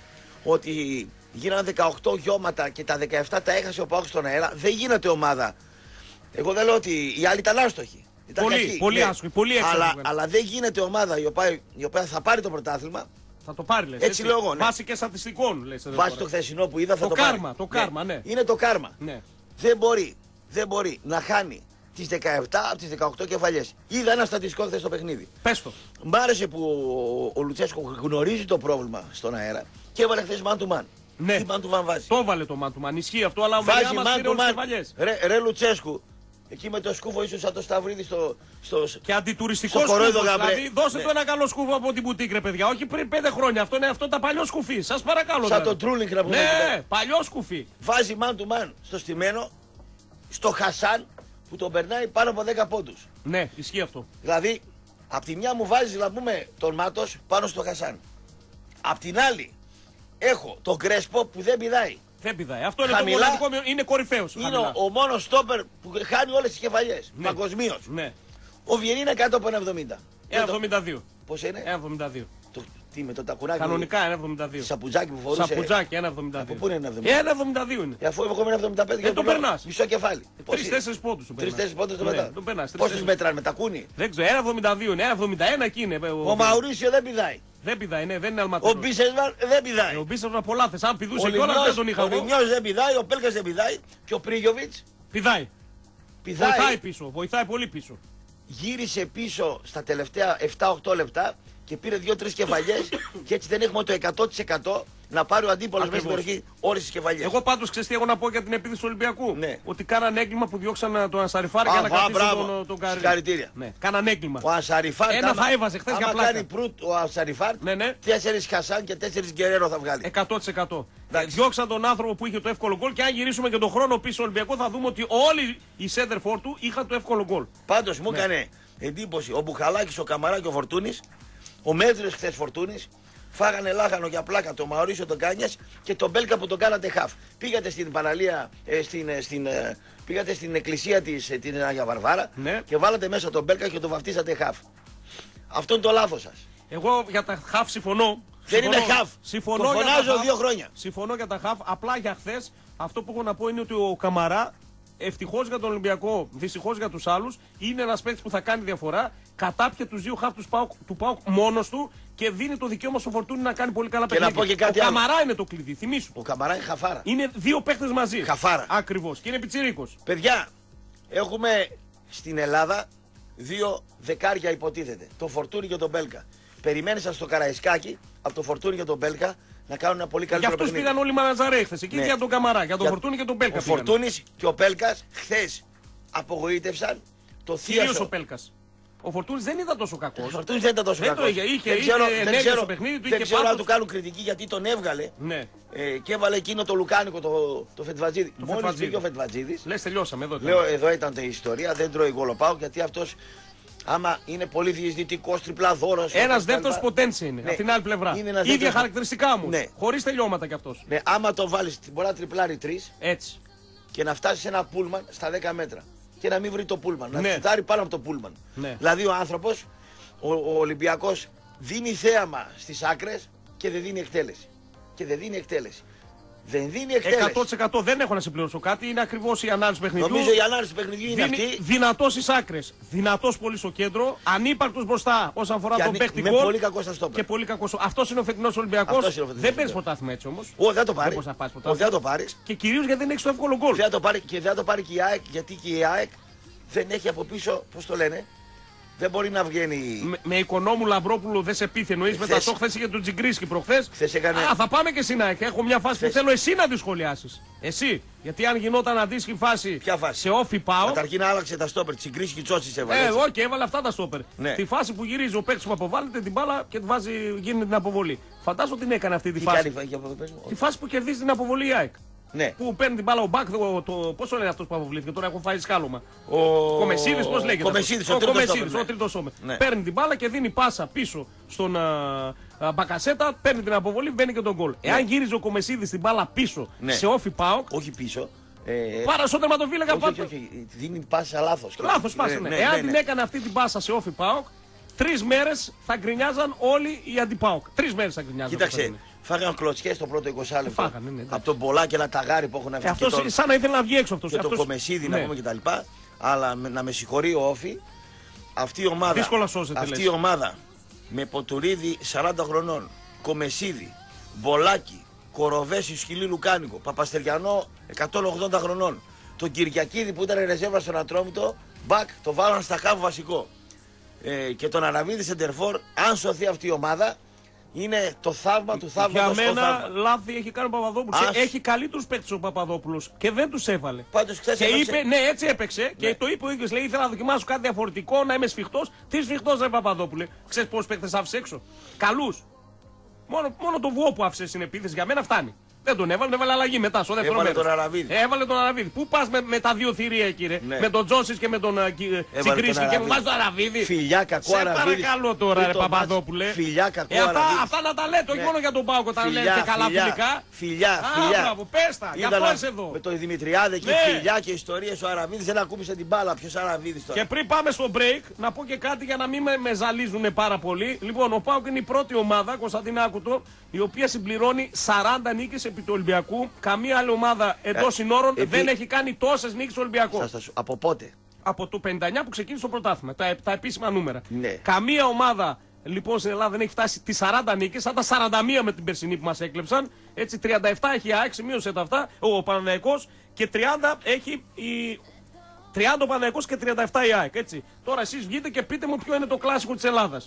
ότι γίνανε δεκαοκτώ γιώματα και τα δεκαεπτά τα έχασε ο Πάοκ στον αέρα. Δεν γίνεται ομάδα. Εγώ δεν λέω ότι οι άλλοι ήταν άστοχοι. Ήταν Πολύ, κακοί, πολύ άσχημοι, πολύ έξαλλοι αλλά, που έκανε. αλλά δεν γίνεται ομάδα η οποία, η οποία θα πάρει το πρωτάθλημα Θα το πάρει, λες. Έτσι λέω εγώ, ναι. Βάσει και στατιστικών, λες. εδώ βάσει τώρα. το χθεσινό που είδα θα Το το, πάρει. κάρμα, το κάρμα, ναι. Είναι το κάρμα. Ναι. Δεν μπορεί, δεν μπορεί να χάνει τις δεκαεπτά από τις δεκαοκτώ κεφαλιές. Είδα ένα στατιστικό χθες στο παιχνίδι. Πες το. Μ' άρεσε που ο, ο Λουτσέσκο γνωρίζει το πρόβλημα στον αέρα και έβαλε χθες man to man. Ναι. Τι man to man βάζει. Το έβαλε το Μάντουμαν. Ισχύει αυτό, αλλά ο Μεριά Βάζει μας man πήρε to όλες τις man. κεφαλιές. Ρε, ρε Λουτσέσκου, εκεί με το σκούφο ίσως σαν το Σταυρίδη στο... στο... Και αντιτουριστικό Στο κορόιδο, σκούφο. γαμπρέ. Δηλαδή, δώστε Ναι. του ένα καλό σκούφο από την μπουτίκ, ρε παιδιά. Όχι πριν πέντε χρόνια. Αυτό είναι αυτό τα παλιό σκουφί. Σας παρακαλώ. Σαν δηλαδή. το Τρούλινγκ να πούμε. εκεί πέρα. Ναι, παλιό σκουφί. Βάζει man to man στο στημένο, στο Χασάν που τον περνάει πάνω από δέκα πόντους. Ναι, ισχύει αυτό. Δηλαδή, απ' τη μια μου βάζει να πούμε τον Μάτος πάνω στο Χασάν. Απ' την άλλη, έχω τον Κρέσπο που δεν πηδάει. Δεν πηδάει. Αυτό είναι Χαμηλά. το μοναδικό. μειον- Είναι κορυφαίο. Είναι ο, ο μόνος στόπερ που χάνει όλες τις κεφαλιές. Ναι. Παγκοσμίως. Ναι. Ο Βιερή είναι κάτω από ένα εβδομήντα. ένα εβδομήντα δύο. Πώς είναι? ένα εβδομήντα δύο. Το, τι με το τακουράκι. Κανονικά ένα εβδομήντα δύο. Σαπουτζάκι που φορούσε. Σαπουτζάκι ένα εβδομήντα δύο. Από πού είναι ένα εβδομήντα δύο? ένα εβδομήντα δύο είναι. Ε, αφού έχω ένα εβδομήντα πέντε Δεν το περνάς. Μισό κεφάλι. Τρεις-τέσσερις πόντους του περνάς. Τρεις-τέσσερις πόντους το Ναι, μετά. τον περνάς, Πώς τους τρεις-τέσσερις. μετράνε με τα κούνη. Δεν ξέρω, ένα εβδομήντα δύο είναι, ένα εβδομήντα ένα εκεί είναι. Ο Μαουρίσιο δεν πηδάει. Δεν πηδάει, ναι, δεν είναι Ο αλματερός. Μπίσεσβαρ δεν πηδάει. Ε, Ο Μπίσεσβαρ από πολλά θες. Αν πηδούσε Ο κιόλας δεν τον Λιμνιός- είχα ο εγώ. Λιμνιός δεν πηδάει, ο Πέλκας δεν πηδάει και ο Πρίγιοβιτς Πηδάει. πηδάει. Βοηθάει πίσω, βοηθάει πολύ πίσω. Γύρισε πίσω στα τελευταία επτά οκτώ λεπτά και πήρε δύο-τρεις κεφαλιές και έτσι δεν έχουμε το εκατό τοις εκατό να πάρει ο αντίπαλος μέσα στην περιοχή όλες τις κεφαλιές. Εγώ πάντως ξέρεις τι έχω να πω για την επίθεση του Ολυμπιακού. Ναι. Ότι κάνανε έγκλημα που διώξαν τον Ανσαριφάρ για να κρατήσουν τον, τον Καρύλη. Συγχαρητήρια. Ναι. Κάνανε έγκλημα. Ο Ανσαριφάρ. Ένα άμα, θα έβαζε χθες για άμα πλάκα. κάνει προύτ ο Ανσαριφάρ, Ναι, ναι. τέσσερις Χασάν και τέσσερις Γκερέρο θα βγάλει. εκατό τοις εκατό. Ε, διώξαν τον άνθρωπο που είχε το εύκολο γκολ και αν γυρίσουμε και τον χρόνο πίσω στο Ολυμπιακό θα δούμε ότι όλοι οι σέντερφορ του είχαν το εύκολο γκολ. Πάντως μου Ναι. έκανε εντύπωση ο Μπουχαλάκης, ο Καμαρά και ο Φορτούνης, ο Μέτριος χθες Φορτούνης, φάγανε λάχανο για πλάκα τον Μαωρίσιο τον Κάνιας και τον Μπέλκα που τον κάνατε χαφ. Πήγατε στην παραλία, ε, στην, ε, στην, ε, πήγατε στην εκκλησία της ε, την Αγία Βαρβάρα Ναι. και βάλατε μέσα τον Μπέλκα και τον βαφτίσατε χαφ. Αυτό είναι το λάθος σας. Εγώ για τα χαφ συμφωνώ. Δεν συμφωνώ, είναι χαφ. Συμφωνώ Το για τα φωνάζω χαφ. δύο χρόνια. Συμφωνώ για τα χαφ. Απλά για χθες αυτό που έχω να πω είναι ότι ο Καμαρά, ευτυχώς για τον Ολυμπιακό, δυστυχώς για τους άλλους, είναι ένας παίκτης που θα κάνει διαφορά. Κατάπιε τους δύο χαφ του ΠΑΟΚ, του ΠΑΟΚ μόνος του και δίνει το δικαίωμα στο Φορτούνι να κάνει πολύ καλά Και να παιχνίδια. πω και κάτι ο άλλο. Καμαρά είναι το κλειδί, θυμίσου. Ο Καμαρά είναι χαφάρα. Είναι δύο παίκτες μαζί. Χαφάρα. Ακριβώς. Και είναι πιτσιρίκος. Παιδιά, έχουμε στην Ελλάδα δύο δεκάρια υποτίθεται. Το Φορτούνι και τον Μπέλκα. Περιμένεσαν στο Καραϊσκάκι από το Φορτούνι και τον Μπέλκα να κάνουν ένα πολύ Για καλύτερο αυτούς παιχνίδι. πήγαν όλοι οι Μαναζαρέ χθες. Εκεί Ναι. για τον Καμαρά, για τον Για- Φορτούνι και τον Μπέλκα. Ο Φορτούνης και ο Μπέλκας χθες απογοήτευσαν το Κυρίως θείασο. ο Πέλκας. Ο Φορτούνης δεν ήταν τόσο Ο κακός. Φορτούνης δεν ήταν τόσο Δεν το κακός. είχε, είχε- δεν ξέρω, είχε δεν ενέργεια ξέρω, στο παιχνίδι του, δεν είχε ξέρω αν πάθος. του κάνουν κριτική γιατί τον έβγαλε Ναι. ε, και έβαλε εκείνο το λουκάνικο το, το Φετβατζίδη. Μόλις Φετβατζίδη. πήγε ο Φετβατζίδης, Λες τελειώσαμε εδώ. λέω εδώ ήταν η ιστορία, δεν τρώει γκολοπάου γιατί αυτός άμα είναι πολύ διεισδυτικός, τριπλαδόρος. Ένα κτλ. δεύτερο ποτέντσι είναι. Ναι. Από την άλλη πλευρά. Είναι ένας Ίδια δεύτερος- χαρακτηριστικά μου. Ναι. Χωρίς τελειώματα κι αυτός. Ναι, άμα το βάλεις, μπορεί να τριπλάρει τρεις Έτσι. και να φτάσει σε ένα πούλμαν στα δέκα μέτρα. Και να μην βρει το πούλμαν. Να Ναι. σουτάρει πάνω από το πούλμαν. Ναι. Δηλαδή ο άνθρωπος, ο, ο Ολυμπιακός δίνει θέαμα στις άκρες και δεν δίνει εκτέλεση. Και δεν δίνει εκτέλεση. Δεν δίνει εκτέλεση. εκατό τοις εκατό δεν έχω να συμπληρώσω κάτι. Είναι ακριβώς η ανάλυση του παιχνιδιού. Νομίζω η ανάλυση του παιχνιδιού είναι Δίνει- αυτή. Δυνατός στις άκρες. Δυνατός πολύ στο κέντρο. Ανύπαρκτος μπροστά όσον αφορά Και τον ανή- παίχτη με γκολ. πολύ κακό στα στόπερ. Και πολύ κακός. Αυτός είναι ο φετινός Ολυμπιακός. Αυτός είναι ο φετινός Δεν παίρνει Ολυμπιακός. πρωτάθλημα έτσι όμως. Ο, δεν το πάρει. μπορείς να πάρεις Ο, πρωτάθλημα. δεν το πάρει. Και κυρίως γιατί δεν έχει το εύκολο γκολ. Δεν θα το πάρει και δεν θα το πάρει και η ΑΕΚ γιατί και η ΑΕΚ δεν έχει από πίσω, πώς το λένε, δεν μπορεί να βγαίνει. Με, με Οικονόμου Λαμπρόπουλο δεν σε πείθει. Εννοείς με τα Χθες- σοκ χθες είχε τον Τζιγκρίσκι προχθές. Χθες έκανε- Α, θα πάμε και εσύ να έχω μια φάση Χθες- που θέλω εσύ να τη σχολιάσεις. Εσύ. Γιατί αν γινόταν αντίστοιχη φάση Ποια φάση? σε όφι πάω. Καταρχήν άλλαξε τα στόπερ, Τσιγκρίσι και Τσότσι έβαλε. Ε, έτσι. εγώ και έβαλε αυτά τα στόπερ. Ναι. Τη φάση που γυρίζει ο παίκτης που αποβάλλεται την μπάλα και τη βάζει, γίνεται την αποβολή. Φαντάζομαι την έκανε αυτή τη Τι φάση. κάνει, για πες μου. Τη φάση που κερδίζει την αποβολή η ΑΕΚ. Ναι. Που παίρνει την μπάλα ο Μπακ, το, το, πόσο λένε αυτό που αποβλήθηκε, τώρα έχω φάει σκάλωμα. Ο Κομεσίδης, πώς λέγεται. Κομεσίδης, αυτός? ο τρίτος Κομεσίδης, στόπερ, ο ναι. τρίτος στόπερ. Ναι. Παίρνει την μπάλα και δίνει πάσα πίσω στον α, α, Μπακασέτα, παίρνει την αποβολή, μπαίνει και τον γκολ. Εάν γύριζε ο Κομεσίδης την μπάλα πίσω Ναι. σε όφι πάω, Όχι πίσω. Ε, πάρα στον τερματοφύλακα όχι, όχι, πάνω. όχι, δίνει πάσα λάθος. Λάθος πάσα, ναι. Εάν την έκανε αυτή την πάσα σε όφι πάω, τρεις μέρες θα γκρινιάζαν όλοι οι αντιπάοκ. Τρεις μέρες θα γκρινιάζαν. Κοίταξε, φάγαν κλωτσιές το πρώτο είκοσι λεπτό. Φάγανε, ναι, εντάξει. Από τον Μπολά και ένα ταγάρι που έχουν Ε, αφήσει. αυτός και τον, σαν να ήθελε να βγει έξω αυτός. και τον αυτός- Κομεσίδη να ναι. πούμε κτλ. Αλλά με- να με συγχωρεί ο Όφη, αυτή η ομάδα. Δύσκολα σώζεται, Αυτή λες. η ομάδα με Ποτουρίδη σαράντα χρονών, Κομεσίδη, Μπολάκι, Κοροβέση, Σκυλί Λουκάνικο, Παπαστεριανό εκατόν ογδόντα χρονών, τον Κυριακίδη που ήταν ρεζέρβα στον Ατρόμητο, μπακ, το βάλαν στα χάβου βασικό. Ε, και τον Αραβίδη Σεντερφόρ, αν σωθεί αυτή η ομάδα, είναι το θαύμα του Για θαύματος. μένα λάθη έχει κάνει ο Παπαδόπουλος. Ας- Έχει καλύτερους παίκτες ο Παπαδόπουλος και δεν τους έβαλε. Πάντως, ξέρεις, Και έπαιξε- είπε, ναι, έτσι έπαιξε και το είπε ο ίδιος. Λέει: ήθελα να δοκιμάσω κάτι διαφορετικό, να είμαι σφιχτός. Τι σφιχτός, ρε Παπαδόπουλε. Ξέρεις πόσους παίκτες άφησε έξω? Καλούς. Μόνο, μόνο το Βουό που άφησε στην επίθεση για μένα φτάνει. Δεν τον έβαλε, έβαλε αλλαγή μετά στο δεύτερο Έβαλε μέρος. τον Αραβίδη. Έβαλε τον Αραβίδη. Πού πας με, με τα δύο θηρία, κύριε? Ναι. Με τον Τζόσις και με τον uh, Τσιγκρίσκι και μου βάζει τον Αραβίδη. Φιλιά, κακό Σε Αραβίδη. παρακαλώ τώρα, Πριν ρε το μάτς, Παπαδόπουλε. Φιλιά, κακό Ε, αυτά, Αραβίδη. αυτά να τα λέτε, όχι Ναι. μόνο για τον Πάοκο, τα λέτε καλά φιλικά. Φιλιά, Α, φιλιά. μπράβο, πες τα, γι' Είδα αυτό να- είσαι εδώ. Με το Δημητριάδη και Ναι. φιλιά και ιστορίες ο Αραβίδης δεν ακούμπησε την μπάλα. Ποιος Αραβίδης τώρα? Και πριν πάμε στο break, να πω και κάτι για να μην με, με ζαλίζουν πάρα πολύ. Λοιπόν, ο ΠΑΟΚ είναι η πρώτη ομάδα, Κωνσταντίνα Άκουτο, η οποία συμπληρώνει σαράντα νίκες επί του Ολυμπιακού. Καμία άλλη ομάδα εντός συνόρων επί- δεν έχει κάνει τόσες νίκες στο Ολυμπιακό. Θα σας- Από πότε? Από το πενήντα εννιά που ξεκίνησε το πρωτάθλημα. Τα, τα επίσημα νούμερα. Ναι. Καμία ομάδα λοιπόν στην Ελλάδα δεν έχει φτάσει τις σαράντα νίκες, σαν τα σαράντα μία με την περσινή που μας έκλεψαν. Έτσι τριάντα επτά έχει η ΑΕΚ, σημείωσε τα αυτά, ο Παναθηναϊκός και τριάντα έχει η... τριάντα ο Παναθηναϊκός και τριάντα επτά η ΑΕΚ. Έτσι. Τώρα εσείς βγείτε και πείτε μου ποιο είναι το κλάσικο της Ελλάδας.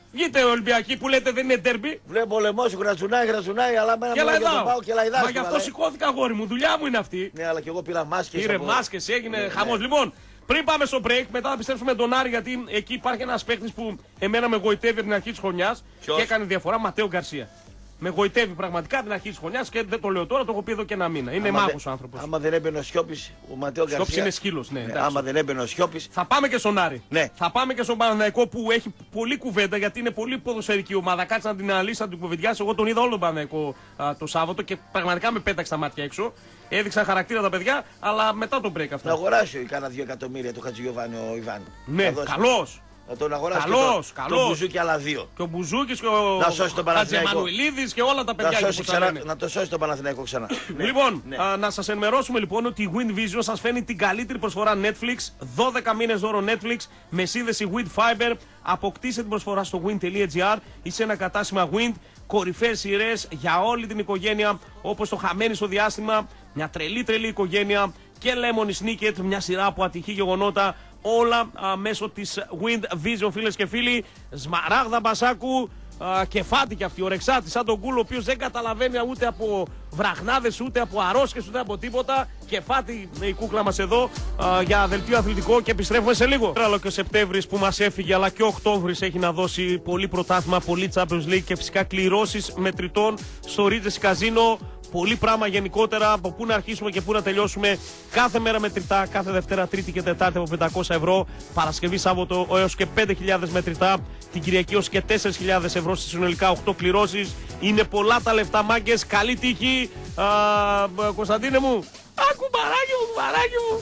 Βγείτε Ολυμπιακοί που λέτε δεν είναι ντέρμπι. Βλέπω ο λαιμός σου γρατσουνάει, γρατσουνάει, αλλά μένα Και μου λαϊδάω. πάω και λαϊδάς. Μα γι' αυτό σηκώθηκα αγόρι μου, δουλειά μου είναι αυτή. Ναι, αλλά και εγώ πήρα μάσκες. Πήρε από... μάσκες, έγινε Ναι, χαμός. ναι. Λοιπόν, πριν πάμε στο break, μετά θα πιστέψουμε τον Άρη, γιατί εκεί υπάρχει ένας παίκτης που εμένα με γοητεύει την αρχή της χρονιάς Ποιος? και έκανε διαφορά, Ματέο Γκαρσία. Με γοητεύει πραγματικά την αρχή της χρονιάς και δεν το λέω τώρα, το έχω πει εδώ και ένα μήνα. Είναι Άμα μάγος δε- ο άνθρωπος. Άμα δεν έμπαινε ο Σιώπης, ο Ματέο Γκαρσία. Σκόψη είναι σκύλος, ναι. Ναι, εντάξει. άμα δεν έμπαινε ο Σιώπης. Θα πάμε και στον Άρη. Ναι. Θα πάμε και στον Παναθηναϊκό που έχει πολλή κουβέντα γιατί είναι πολύ ποδοσφαιρική ομάδα. Κάτσε να την αναλύσει, να την κουβεντιάσει. Εγώ τον είδα όλο τον Παναθηναϊκό α, το Σάββατο και πραγματικά με πέταξε τα μάτια έξω. Έδειξαν χαρακτήρα τα παιδιά, αλλά μετά τον break Να αυτό. αγοράσει κάνα δύο εκατομμύρια του Χατζηγιοβάνη ο Ιβάν. Ναι, Να δώσει- καλός. Να τον αγοράσει Καλός, και τον, καλός. τον Μπουζούκι άλλα δύο. Και ο Μπουζούκης και ο Να σώσει τον Παναθηναϊκό. Χατζεμανουηλίδης και όλα τα Να, παιδιά εκεί σώσει που τα ξανά, λένε. να το σώσει τον Παναθηναϊκό ξανά. Ναι. Λοιπόν, Ναι. α, να σας ενημερώσουμε λοιπόν ότι η Wind Vision σας φέρνει την καλύτερη προσφορά Netflix, δώδεκα μήνες δώρο Netflix με σύνδεση Wind Fiber. Αποκτήστε την προσφορά στο wind τελεία gr ή σε ένα κατάστημα Wind. Κορυφαίες σειρές για όλη την οικογένεια, όπως το Χαμένοι στο διάστημα, μια τρελή τρελή οικογένεια και Lemon Snicket, μια σειρά από ατυχή γεγονότα. Όλα α, μέσω της Wind Vision, φίλες και φίλοι. Σμαράγδα Μπασάκου, α, κεφάτη κι αυτή, ορεξάτη, σαν τον Κούλο, ο οποίος δεν καταλαβαίνει ούτε από βραχνάδες, ούτε από αρρώσκες, ούτε από τίποτα. Κεφάτη η κούκλα μας εδώ α, για δελτίο αθλητικό και επιστρέφουμε σε λίγο. Άλλο και ο Σεπτέμβρης που μας έφυγε, αλλά και ο Οκτώβρης έχει να δώσει πολύ πρωτάθλημα, πολύ Champions League και φυσικά κληρώσεις μετρητών στο Regency Casino. Πολύ πράγμα γενικότερα, από πού να αρχίσουμε και πού να τελειώσουμε. Κάθε μέρα μετρητά, κάθε Δευτέρα, Τρίτη και Τετάρτη από πεντακόσια ευρώ. Παρασκευή, Σάββατο έως και πέντε χιλιάδες μετρητά. Την Κυριακή έως και τέσσερις χιλιάδες ευρώ στις συνολικά οκτώ κληρώσεις. Είναι πολλά τα λεφτά, μάγκες. Καλή τύχη. Α, Κωνσταντίνε μου. Α, κουμπαράκι μου, κουμπαράκι μου.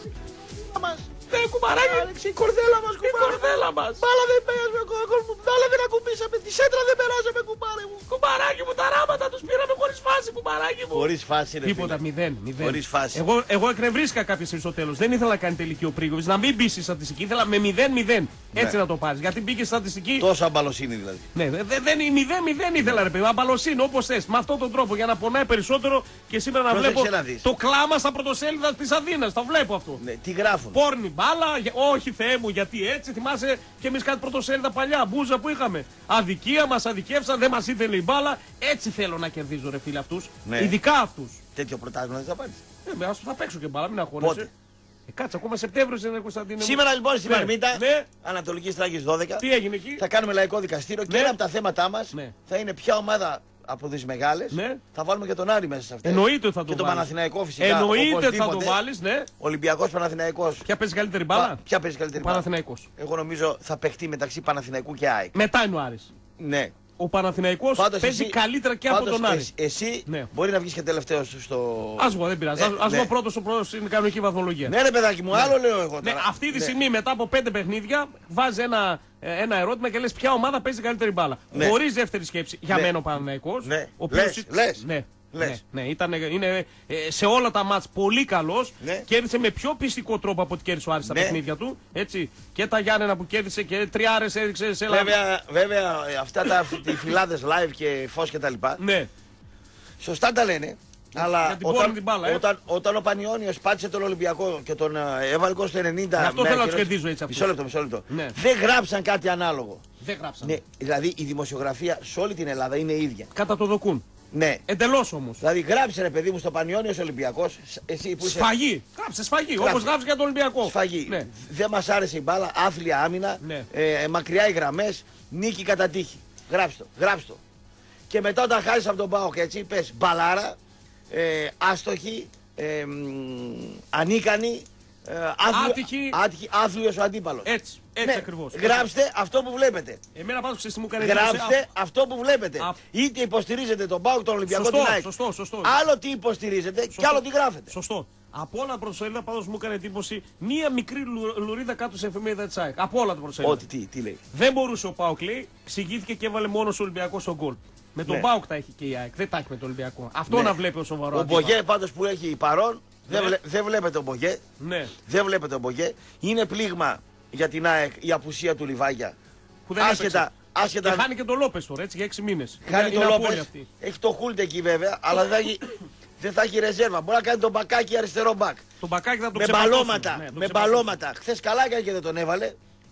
Ναι, κουμπαράκι. Άλεξε, η κορδέλα μας, Η κουμπάρε. κορδέλα μας. Μπάλα δεν παίζουμε, κόσμο. Μπάλα δεν ακουμπήσαμε. Τη σέντρα δεν περάσαμε, κουμπάρε μου. Κουμπαράκι μου, τα ράματα τους πήραμε χωρίς φάση, κουμπαράκι μου. Χωρίς φάση, ρε Τίποτα, φίλε. μηδέν. μηδέν. Χωρίς φάση. Εγώ, εγώ εκνευρίστηκα κάποια στιγμή στο τέλος. Δεν ήθελα να κάνει τελική ο Πρίγκοβιτς, να μην μπει στη στατιστική. Ήθελα με μηδέν μηδέν. Έτσι Ναι. να το πάρεις. Γιατί μπήκε στη στατιστική. Τόσο αμπαλοσύνη δηλαδή. Ναι, δε- δε- δεν είναι μηδέν μηδέν ήθελα ρε παιδί. Αμπαλοσύνη όπως θες. Με αυτόν τον τρόπο για να πονάει περισσότερο και σήμερα να Πρόσεξε βλέπω να δεις. το κλάμα στα πρωτοσέλιδα της Αθήνας. Τα βλέπω αυτό. Ναι, τι γράφουν. Πόρνη μπάλα, για- όχι Θεέ μου, γιατί έτσι θυμάσαι και εμείς κάτι πρωτοσέλιδα παλιά, μπούζα που είχαμε. Αδικία μας αδικεύσαν, δεν μας ήθελε η μπάλα. Έτσι θέλω να κερδίζω ρε φίλε αυτούς. Ναι. Ειδικά αυτούς. Τέτοιο πρωτάθλημα δεν θα πάρεις. Ε, με, ας- θα παίξω και μπάλα, μην αγχώνεσαι. Πότε? Ε, κάτσε, ακόμα Σεπτέμβριος είναι Κωνσταντίνε μου. Σήμερα λοιπόν στη Ναι, Μαρμίτα, ναι. Ανατολική Στράκης δώδεκα, Τι έγινε εκεί. θα κάνουμε λαϊκό δικαστήριο και Ναι. ένα από τα θέματά μας Ναι. θα είναι ποια ομάδα από τις μεγάλες Ναι. θα βάλουμε και τον Άρη μέσα σε αυτές. Εννοείται ότι θα το Και τον βάλεις. Παναθηναϊκό φυσικά. Εννοείται ότι θα το οπωσδήποτε. βάλεις, ναι. Ολυμπιακός Παναθηναϊκός. Ποια παίζει καλύτερη μπάλα. Ποια παίζει καλύτερη Ο Παναθηναϊκός. Εγώ νομίζω θα παιχτεί μεταξύ Παναθηναϊκού και ΑΕΚ. Μετά είναι ο Άρης. Ναι. Ο Παναθηναϊκός Πάντως παίζει εσύ- καλύτερα και από πάντως τον Άρη. εσύ- Εσύ Ναι. μπορεί να βγεις και τελευταίος στο. Ας βγω, δεν πειράζει. Ναι, Ας- Ας ναι. βγω πρώτος, ο πρώτος είναι κανονική βαθμολογία. Ναι, ρε παιδάκι μου, άλλο λέω εγώ Ναι, τώρα. αυτή τη Ναι. στιγμή μετά από πέντε παιχνίδια βάζει ένα, ε, ένα ερώτημα και λες ποια ομάδα παίζει καλύτερη μπάλα. Ναι. Χωρίς δεύτερη σκέψη. Για Ναι. μένα ο Παναθηναϊκός. Ναι. Ο οποίος Λες, ή- λες. Ναι. Λες. Ναι, ναι, ήταν, είναι ε, σε όλα τα μάτς πολύ καλός. Ναι. Κέρδισε με πιο πιστικό τρόπο από ό,τι κέρδισε ο Άρης στα Ναι. παιχνίδια του. Έτσι. Και τα Γιάννενα που κέρδισε και τριάρες έδειξε σε Ελλάδα. Βέβαια, βέβαια αυτά τα οι φυλάδες live και φως και τα λοιπά. Ναι. Σωστά τα λένε. Αλλά Για την πόρνη όταν, την μπάλα, ε. όταν, όταν ο Πανιόνιος πάτησε τον Ολυμπιακό και τον ε, έβαλε γκολ στο ενενήντα. Γι' αυτό με θέλω να τους ακύρωση- κερδίζω έτσι αυτούς. Μισό λεπτό, μισό λεπτό. Ναι. Δεν γράψαν κάτι ανάλογο. Δεν γράψαν. Ναι, δηλαδή η δημοσιογραφία σε όλη την Ελλάδα είναι ίδια. Κατά το δοκούν. Ναι. Εντελώς όμως. Δηλαδή γράψε ρε παιδί μου στο Πανιόνιος Ολυμπιακός, εσύ που είσαι Σφαγή. Γράψε σφαγή. Γράψε. Όπως γράψε για τον Ολυμπιακό. σφαγή. Ναι. Δεν μας άρεσε η μπάλα, άθλια άμυνα, Ναι. ε, μακριά οι γραμμές, νίκη κατά τύχη. Γράψτε το, γράψτε το. Και μετά όταν χάσεις από τον ΠΑΟΚ έτσι, πες μπαλάρα, ε, άστοχη, ε, μ, ανίκανη, ε, άθλιο, Άτυχη. άτυχη, άθλιος ο αντίπαλος. Έτσι. Έτσι Ναι, ακριβώς. Γράψτε αυτό που βλέπετε. Εμένα πάντως ξέρεις τι μου έκανε εντύπωση. Γράψτε αυτό που βλέπετε. Α. Είτε υποστηρίζετε τον ΠΑΟΚ, τον Ολυμπιακό, Σωστό, την ΑΕΚ. σωστό, σωστό. Άλλο τι υποστηρίζετε και άλλο τι γράφετε. Σωστό. Από όλα τα πρωτοσέλιδα πάντως μου έκανε εντύπωση μία μικρή λου- λουρίδα κάτω σε εφημερίδα της ΑΕΚ. Από όλα τα πρωτοσέλιδα. Ό,τι, τι, τι λέει. Δεν μπορούσε ο Πάοκ, λέει, εξηγήθηκε και έβαλε μόνο ο Ολυμπιακό στον γκολ. Με τον Ναι. Πάοκ τα έχει και η ΑΕΚ. Δεν τα έχει με τον Ολυμπιακό. Αυτό Ναι. να βλέπει ο σοβαρό. Ο αντίπαλο. Μπογέ πάντως που έχει παρόν, δεν, Ναι. βλέ- δεν βλέπετε τον Μπογέ. Ναι. Δεν βλέπετε τον Μπογέ. Είναι πλήγμα για την ΑΕΚ η απουσία του Λιβάγια. Που δεν Άσχετα, έπαιξε. άσχετα Και χάνει και τον Λόπε τώρα, έτσι για έξι μήνε. χάνει τον Λόπες. Έχει το Χούλτ εκεί βέβαια, αλλά δεν θα έχει, δεν θα έχει ρεζέρβα. Μπορεί να κάνει τον μπακάκι αριστερό μπακ. Το μπακάκι θα το Με ξεπατώσουν. μπαλώματα. Ναι, το με ξεπατώσουν. μπαλώματα. Χθε καλά έκανε και δεν τον έβαλε.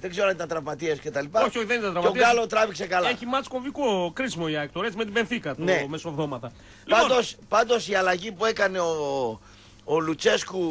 Δεν ξέρω αν ήταν τραυματίες κτλ. Όχι, όχι, δεν ήταν τραυματίες. Και ο Γκάλο τράβηξε καλά. Έχει μάτς κομβικό κρίσιμο η ΑΕΚ τώρα, έτσι με την Μπενφίκα το Ναι. μεσοβδόματα. Πάντως, λοιπόν... πάντως η αλλαγή που έκανε ο, ο Λουτσέσκου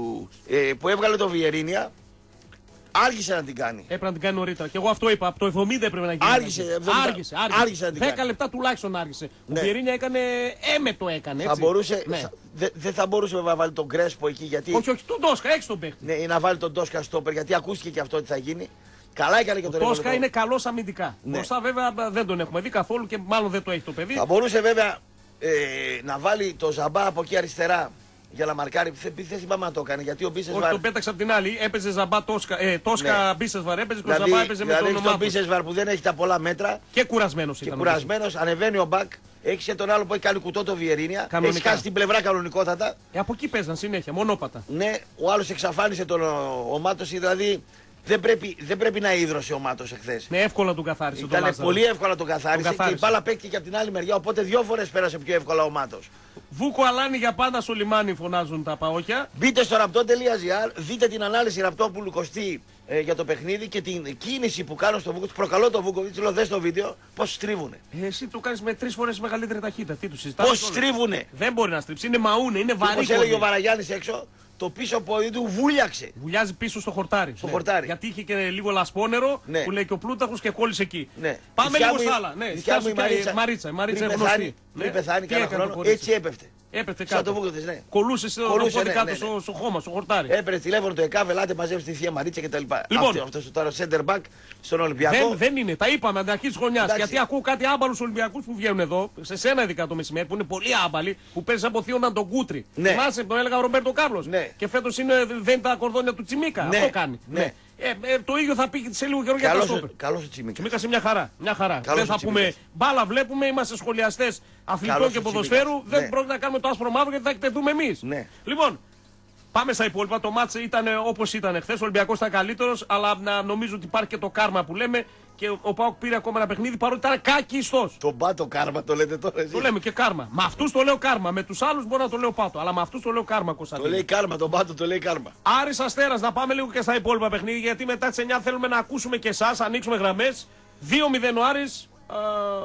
ε, που έβγαλε το Βιερίνια, άργησε να την κάνει. Έπρεπε να την κάνει νωρίτερα. Και εγώ αυτό είπα. Από το εβδομήντα έπρεπε να γίνει. Άργησε, εβδομήντα... άργησε, άργησε. άργησε να την δέκα κάνει. λεπτά τουλάχιστον άργησε. Ναι. Ο Βιερίνια έκανε έμετο έκανε. Έτσι. Θα μπορούσε, Ναι. θα, δε, δεν θα μπορούσε να βάλει τον Κρέσπο εκεί γιατί. Όχι, όχι, τον Τόσκα, έχει τον παίχτη. Ναι, να βάλει τον Τόσκα στόπερ γιατί ακούστηκε και αυτό ότι θα γίνει. Καλά έκανε και Ο τον Τόσκα έβαλε είναι καλό αμυντικά. Ναι. Μπροστά βέβαια δεν τον έχουμε δει καθόλου και μάλλον δεν το έχει το παιδί. Θα μπορούσε βέβαια ε, να βάλει το Ζαμπά από εκεί αριστερά για να μαρκάρει. Δεν, δεν θυμάμαι να το έκανε γιατί ο Μπίσεσβαρ. Όχι, τον πέταξε από την άλλη. Έπαιζε Ζαμπά Τόσκα, ε, Τόσκα Ναι. Μπίσεσβαρ. Έπαιζε και ο Δηλαδή, Ζαμπά έπαιζε δηλαδή με τον έχει τον όνομά του. Μπίσεσβαρ που δεν έχει τα πολλά μέτρα Και κουρασμένο και ήταν. κουρασμένο. Ανεβαίνει ο Μπακ. Έχει και τον άλλο που έχει κάνει κουτό το Βιερίνια. Κανονικά. Έχει χάσει την πλευρά κανονικότατα. Ε, από εκεί παίζαν συνέχεια, μονόπατα. Ναι, ο άλλο εξαφάνισε τον ο, ο Μάτος, δηλαδή δεν πρέπει, δεν πρέπει να ίδρωσε ο Μάτος εχθές. Ναι, εύκολα του καθάρισε τον Ήταν Λάζαρο. πολύ εύκολα το καθάρισε, Τον καθάρισε. και η μπάλα παίκτηκε και από την άλλη μεριά. Οπότε δύο φορές πέρασε πιο εύκολα ο Μάτος. Βούκο Αλάνι για πάντα στο λιμάνι φωνάζουν τα παόκια. Μπείτε στο ραπτό τελεία gr, δείτε την ανάλυση Ραπτόπουλου Κωστή ε, για το παιχνίδι και την κίνηση που κάνω στο Βούκο. Προκαλώ το Βούκοβιτς, λέω δες το βίντεο, πώς στρίβουνε. Ε, εσύ το κάνει με τρει φορέ μεγαλύτερη ταχύτητα. Τι του συζητάς. Πώς στρίβουνε. Δεν μπορεί να στρίψει. Είναι μαούνε, είναι βαρύ. Όπως έλεγε ο πόδι. Βαραγιάννης έξω, το πίσω πόδι του βούλιαξε. Βουλιάζει πίσω στο χορτάρι. Στο χορτάρι. Γιατί είχε και λίγο λασπόνερο Ναι. που λέει και ο Πλούταρχος και κόλλησε εκεί. Ναι. Πάμε Η θεία λίγο μου- στα άλλα. Ναι, η θεία μου η Μαρίτσα, Μαρίτσα, Μαρίτσα, η Μαρίτσα πριν είναι γνωστή. πεθάνει, πριν Ναι. πεθάνει Τι κανένα έκανε το χρόνο, κορίτσι? έτσι έπεφτε. Έπεφτε Σαν κάτω. το Βούκοβιτς, ναι. Κολούσε στο Κολούσε, πόδι ναι, κάτω ναι, ναι. στο, στο χώμα, στο χορτάρι. Έπαιρνε τηλέφωνο το ΕΚΑΒ, ελάτε μαζέψτε τη θεία Μαρίτσα κτλ. Λοιπόν. Αυτό, αυτός τώρα center back στον Ολυμπιακό. Δεν, δεν είναι, τα είπαμε από την αρχή τη χρονιά. Εντάξει. Γιατί ακούω κάτι άμπαλου Ολυμπιακού που βγαίνουν εδώ, σε σένα ειδικά το μεσημέρι, που είναι πολύ άμπαλοι, που παίζει από θείονταν τον Κούτρι. Ναι. Θυμάσαι, το έλεγα ο Ρομπέρτο Κάρλο. Ναι. Και φέτο δεν τα κορδόνια του Τσιμίκα. Ναι. Αυτό κάνει. Ναι. Ε, ε, το ίδιο θα πει σε λίγο καιρό για τα Καλός, στόπερ. ο- καλός ο Τσιμίκας. Τσιμίκα είναι μια χαρά. Μια χαρά. Καλός δεν θα ο πούμε Τσιμίκας. μπάλα βλέπουμε, είμαστε σχολιαστέ αθλητών Καλός και ο ποδοσφαίρου. Τσιμίκας. Δεν Ναι. πρόκειται να κάνουμε το άσπρο μαύρο γιατί θα εκτεθούμε εμεί. Ναι. Λοιπόν, πάμε στα υπόλοιπα. Το μάτς ήταν όπως ήταν χθες. Ο Ολυμπιακός ήταν καλύτερος, αλλά να νομίζω ότι υπάρχει και το κάρμα που λέμε. Και ο ΠΑΟΚ πήρε ακόμα ένα παιχνίδι παρότι ήταν κάκιστος. Τον πάτο κάρμα το λέτε τώρα. Το λέμε και κάρμα. Με αυτούς το λέω κάρμα. Με τους άλλους μπορεί να το λέω πάτο. Αλλά με αυτούς το λέω κάρμα, Το Κωνσταντίνε. λέει κάρμα, τον πάτο το λέει κάρμα. Άρης Αστέρας, να πάμε λίγο και στα υπόλοιπα παιχνίδια. Γιατί μετά τις εννιά θέλουμε να ακούσουμε και εσάς. Ανοίξουμε γραμμές. δύο μηδέν ο Άρης. Α,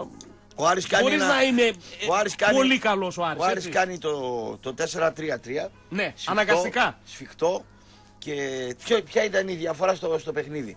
Ο Άρης κάνει χωρίς ένα- να είναι ε, ο Άρης κάνει- πολύ καλός ο Άρης. Ο Άρης έτσι. κάνει το, το τέσσερα τρία τρία. Ναι, Σφιχτό, αναγκαστικά. Σφιχτό. Και ποιο, ποια ήταν η διαφορά στο, στο παιχνίδι.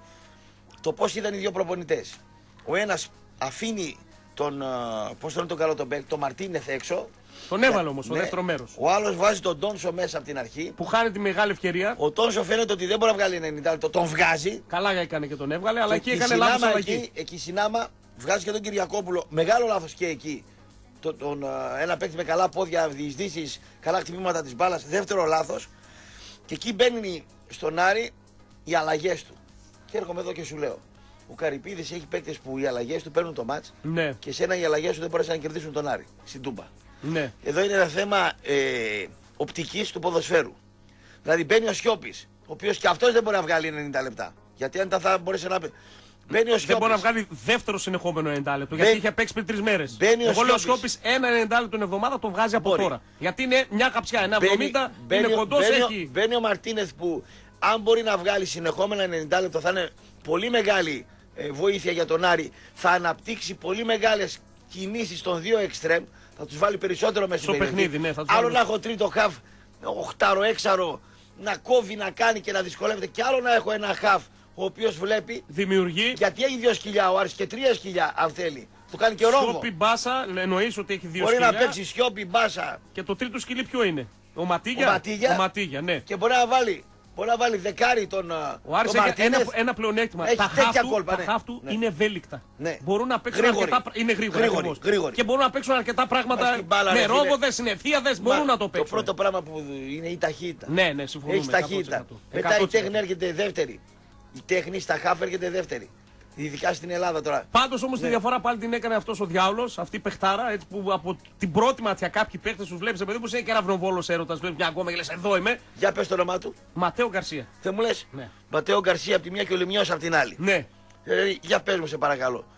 Το πώς ήταν οι δύο προπονητές. Ο ένας αφήνει τον, α, πώς τον, τον καλό τον παίκτη, τον Μαρτίνεθ έξω. Τον έβαλε όμως στο Ναι. δεύτερο μέρος. Ο άλλος βάζει τον Τόνσο μέσα από την αρχή. Που χάνει τη μεγάλη ευκαιρία. Ο Τόνσο φαίνεται ότι δεν μπορεί να βγάλει ενενήντα λεπτό, τον βγάζει. Καλά έκανε και τον έβγαλε, αλλά Και εκεί έκανε λάθος συνάμα αλλαγή. εκεί, εκεί συνάμα βγάζει και τον Κυριακόπουλο. Μεγάλο λάθος και εκεί. Το, τον, α, ένα παίκτη με καλά πόδια, διεισδύσεις, καλά χτυπήματα της μπάλας. Δεύτερο λάθος. Και εκεί μπαίνει στον Άρη οι αλλαγές του. Και έρχομαι εδώ και σου λέω. Ο Καρυπίδης έχει παίκτες που οι αλλαγές του παίρνουν το μάτς Ναι, και σένα οι αλλαγές του δεν μπορέσαν να κερδίσουν τον Άρη στην Τούμπα. ναι. Εδώ είναι ένα θέμα ε, οπτικής του ποδοσφαίρου. Δηλαδή μπαίνει ο Σιώπης, ο οποίος και αυτός δεν μπορεί να βγάλει ενενήντα λεπτά. Γιατί αν τα θα μπορέσει να πει. Μπαίνει ο Δεν μπορεί να Σιώπης. βγάλει δεύτερο συνεχόμενο ενενήντα λεπτό. Μπαίνει- Γιατί είχε παίξει πριν τρει μέρε. μπαίνει ο Εγώ λέω Σιώπης. Σιώπης ένα ενενήντα λεπτό την εβδομάδα το βγάζει από Μπορεί. τώρα. Γιατί είναι μια καψιά, ένα Μπαίνει- εβδομήντα μπαίνει είναι ο- κοντό, μπαίνει ο- έχει. Μπαίνει ο Μαρτίνεθ που αν μπορεί να βγάλει συνεχόμενα ενενήντα λεπτό θα είναι πολύ μεγάλη ε, βοήθεια για τον Άρη. Θα αναπτύξει πολύ μεγάλες κινήσεις των δύο εξτρέμ. Θα τους βάλει περισσότερο μέσα Στο παιχνίδι, ναι, θα τους Άλλο βάλει να έχω τρίτο χαφ, οχτάρο, έξαρο, να κόβει, να κάνει και να δυσκολεύεται. Και άλλο να έχω ένα χαφ ο οποίος βλέπει. Δημιουργεί. Γιατί έχει δύο σκυλιά ο Άρης και τρία σκυλιά αν θέλει. Το κάνει και ο Ρόβο. Σιώπη μπάσα, εννοεί ότι έχει δύο Μπορεί σκυλιά. να παίξει Σιώπη, Μπάσα Και το τρίτο σκυλί ποιο είναι. Ο Ματίγια. Ο Ματίγια. Ο Ματίγια, ναι. και μπορεί να βάλει, μπορεί να βάλει δεκάρι τον, Ο Άρης τον έχει Μαρτίνεθ. ένα, ένα πλεονέκτημα. Έχει Τα τέτοια χαφ του, κόλπα, τα ναι. χαφ του Ναι. είναι ευέλικτα. Ναι. Μπορούν να παίξουν Γρήγοροι. αρκετά. πρα- Είναι γρήγοροι. Γρήγοροι, ακριβώς. γρήγοροι. Και μπορούν να παίξουν αρκετά πράγματα. Πας στην μπάλα, Με ρε φίλε. ρόβοδες, συνευθείαδες, Μα, μπορούν να το παίξουν. Το πρώτο πράγμα που είναι η ταχύτητα. Ναι, ναι, συμφωνούμε. Έχει ταχύτητα. εκατό τοις εκατό. Μετά η εκατό τοις εκατό. τέχνη έρχεται δεύτερη. Η τέχνη στα χάφ έρχεται δεύτερη. Ειδικά στην Ελλάδα τώρα. Πάντω όμω Ναι. τη διαφορά πάλι την έκανε αυτό ο διάολο, αυτή η παιχτάρα. Έτσι που από την πρώτη ματιά κάποιοι παίχτε του βλέπει, παιδί μου, είναι κεραυνοβόλο έρωτα. Βλέπει μια ακόμα και λε: εδώ είμαι. Για πες το όνομά του. Ματέο Γκαρσία. Δεν μου λες. Ναι. Ματέο Γκαρσία από τη μία και ο Λιμιός από την άλλη. Ναι. Ε, για πες μου σε παρακαλώ.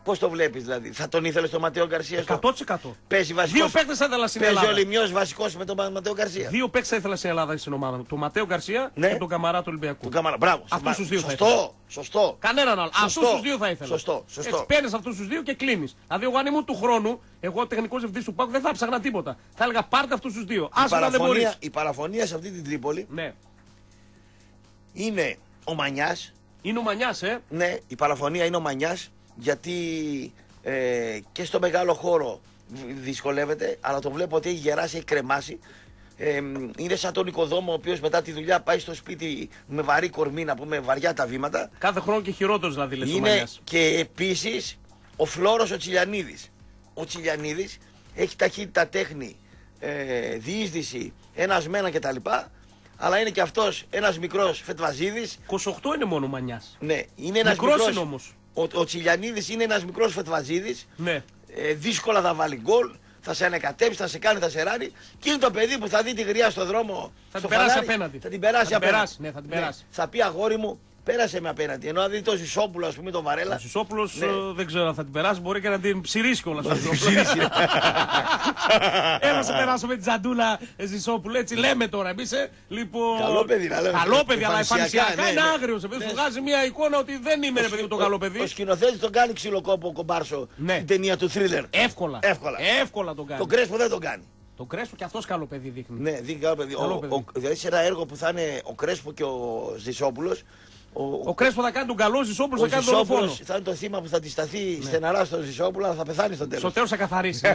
Πώς το βλέπεις δηλαδή, θα τον ήθελες τον Ματέο Γκαρσία? εκατό τοις εκατό. Παίζει βασικός. Δύο παίκτες θα ήθελα στην Ελλάδα. Παίζει ο Λιμιός βασικός με τον Ματέο Γκαρσία. Δύο παίκτες θα ήθελα στην Ελλάδα στην ομάδα μου. Τον Ματέο Γκαρσία Ναι. και τον Καμαρά του Ολυμπιακού. Τον Καμαρά, μπράβο. Αυτούς τους δύο θα Σωστό, ήθελα. σωστό. Κανέναν άλλο. Σωστό. Αυτούς τους δύο θα ήθελα. Σωστό, σωστό. Έτσι παίρνεις αυτούς τους δύο και κλείνεις. Δηλαδή, εγώ αν ήμουν του χρόνου, εγώ τεχνικός διευθυντής του ΠΑΟΚ δεν θα ψάχνα τίποτα. Θα έλεγα πάρτε αυτούς τους δύο. Η Άσε να δεν παραφωνία, μπορείς. η παραφωνία σε αυτή την Τρίπολη Ναι. είναι ο Μανιάς. Είναι ο Μανιάς, ε. Ναι, η παραφωνία είναι ο Μανιάς, γιατί ε, και στο μεγάλο χώρο δυσκολεύεται, αλλά το βλέπω ότι έχει γεράσει, έχει κρεμάσει. Ε, είναι σαν τον οικοδόμο ο οποίος μετά τη δουλειά πάει στο σπίτι με βαρύ κορμί, να πούμε, βαριά τα βήματα. Κάθε χρόνο και χειρότερος δηλαδή λες ο Είναι Μανιάς. και επίσης ο Φλόρος ο Τσιλιανίδης. Ο Τσιλιανίδης έχει ταχύτητα, τέχνη, ε, διείσδυση, ένας με ένα κτλ. Αλλά είναι και αυτός ένας μικρός Φετβαζίδης. είκοσι οκτώ είναι μόνο ο Μανιάς. Ναι, είναι ένας Μικρός μικρός. είναι όμως. Ο, ο Τσιλιανίδης είναι ένας μικρός Φετβαζίδης. Ναι. Ε, δύσκολα θα βάλει γκολ, θα σε ανακατέψει, θα σε κάνει, θα σε ράνει. Και είναι το παιδί που θα δει τη γριά στο δρόμο. Θα στο την περάσει φανάρι, απέναντι. Θα την περάσει Θα την απέναντι. περάσει, ναι, θα την περάσει. Θα πει αγόρι μου, πέρασε με απέναντι. Ενώ αν δει το Ζησόπουλο, ας πούμε, τον Βαρέλα. Ο Σισόπουλος Ναι. ε, δεν ξέρω αν θα την περάσει, μπορεί και να την ψηρίσει κιόλας. Έλα σε περάσω με την Τζαντούλα ε, Ζησόπουλο, έτσι λέμε τώρα εμείς. Ε. Λοιπόν, Καλό παιδί, να λέμε. Καλό παιδί, αλλά Εμφανισιακά, εμφανισιακά ναι, είναι ναι. άγριος. Επειδή Ναι. σου βγάζει μια εικόνα ότι δεν είμαι ρε παιδί μου το καλό Ο παιδί. σκηνοθέτης τον κάνει ξυλοκόπο ο Κομπάρσο Ναι. στην ταινία του Thriller. Εύκολα. Εύκολα. Εύκολα τον κάνει. Τον Κρέσπο δεν τον κάνει. Τον Κρέσπο και αυτός καλό παιδί δείχνει. Ναι, δείχνει καλό παιδί. Καλό Ο, παιδί. ο, δηλαδή σε ένα έργο που θα είναι ο Κρέσπο και ο Ζησόπουλος. Ο, Ο Κρέσπο θα κάνει τον καλό, ο Ζησόπουλος ο θα κάνει τον δολοφόνο. Ζησόπουλος θα είναι το θύμα που θα τη σταθεί στεναρά στον Ζησόπουλο, αλλά θα πεθάνει στο τέλος. Στο τέλος θα καθαρίσει.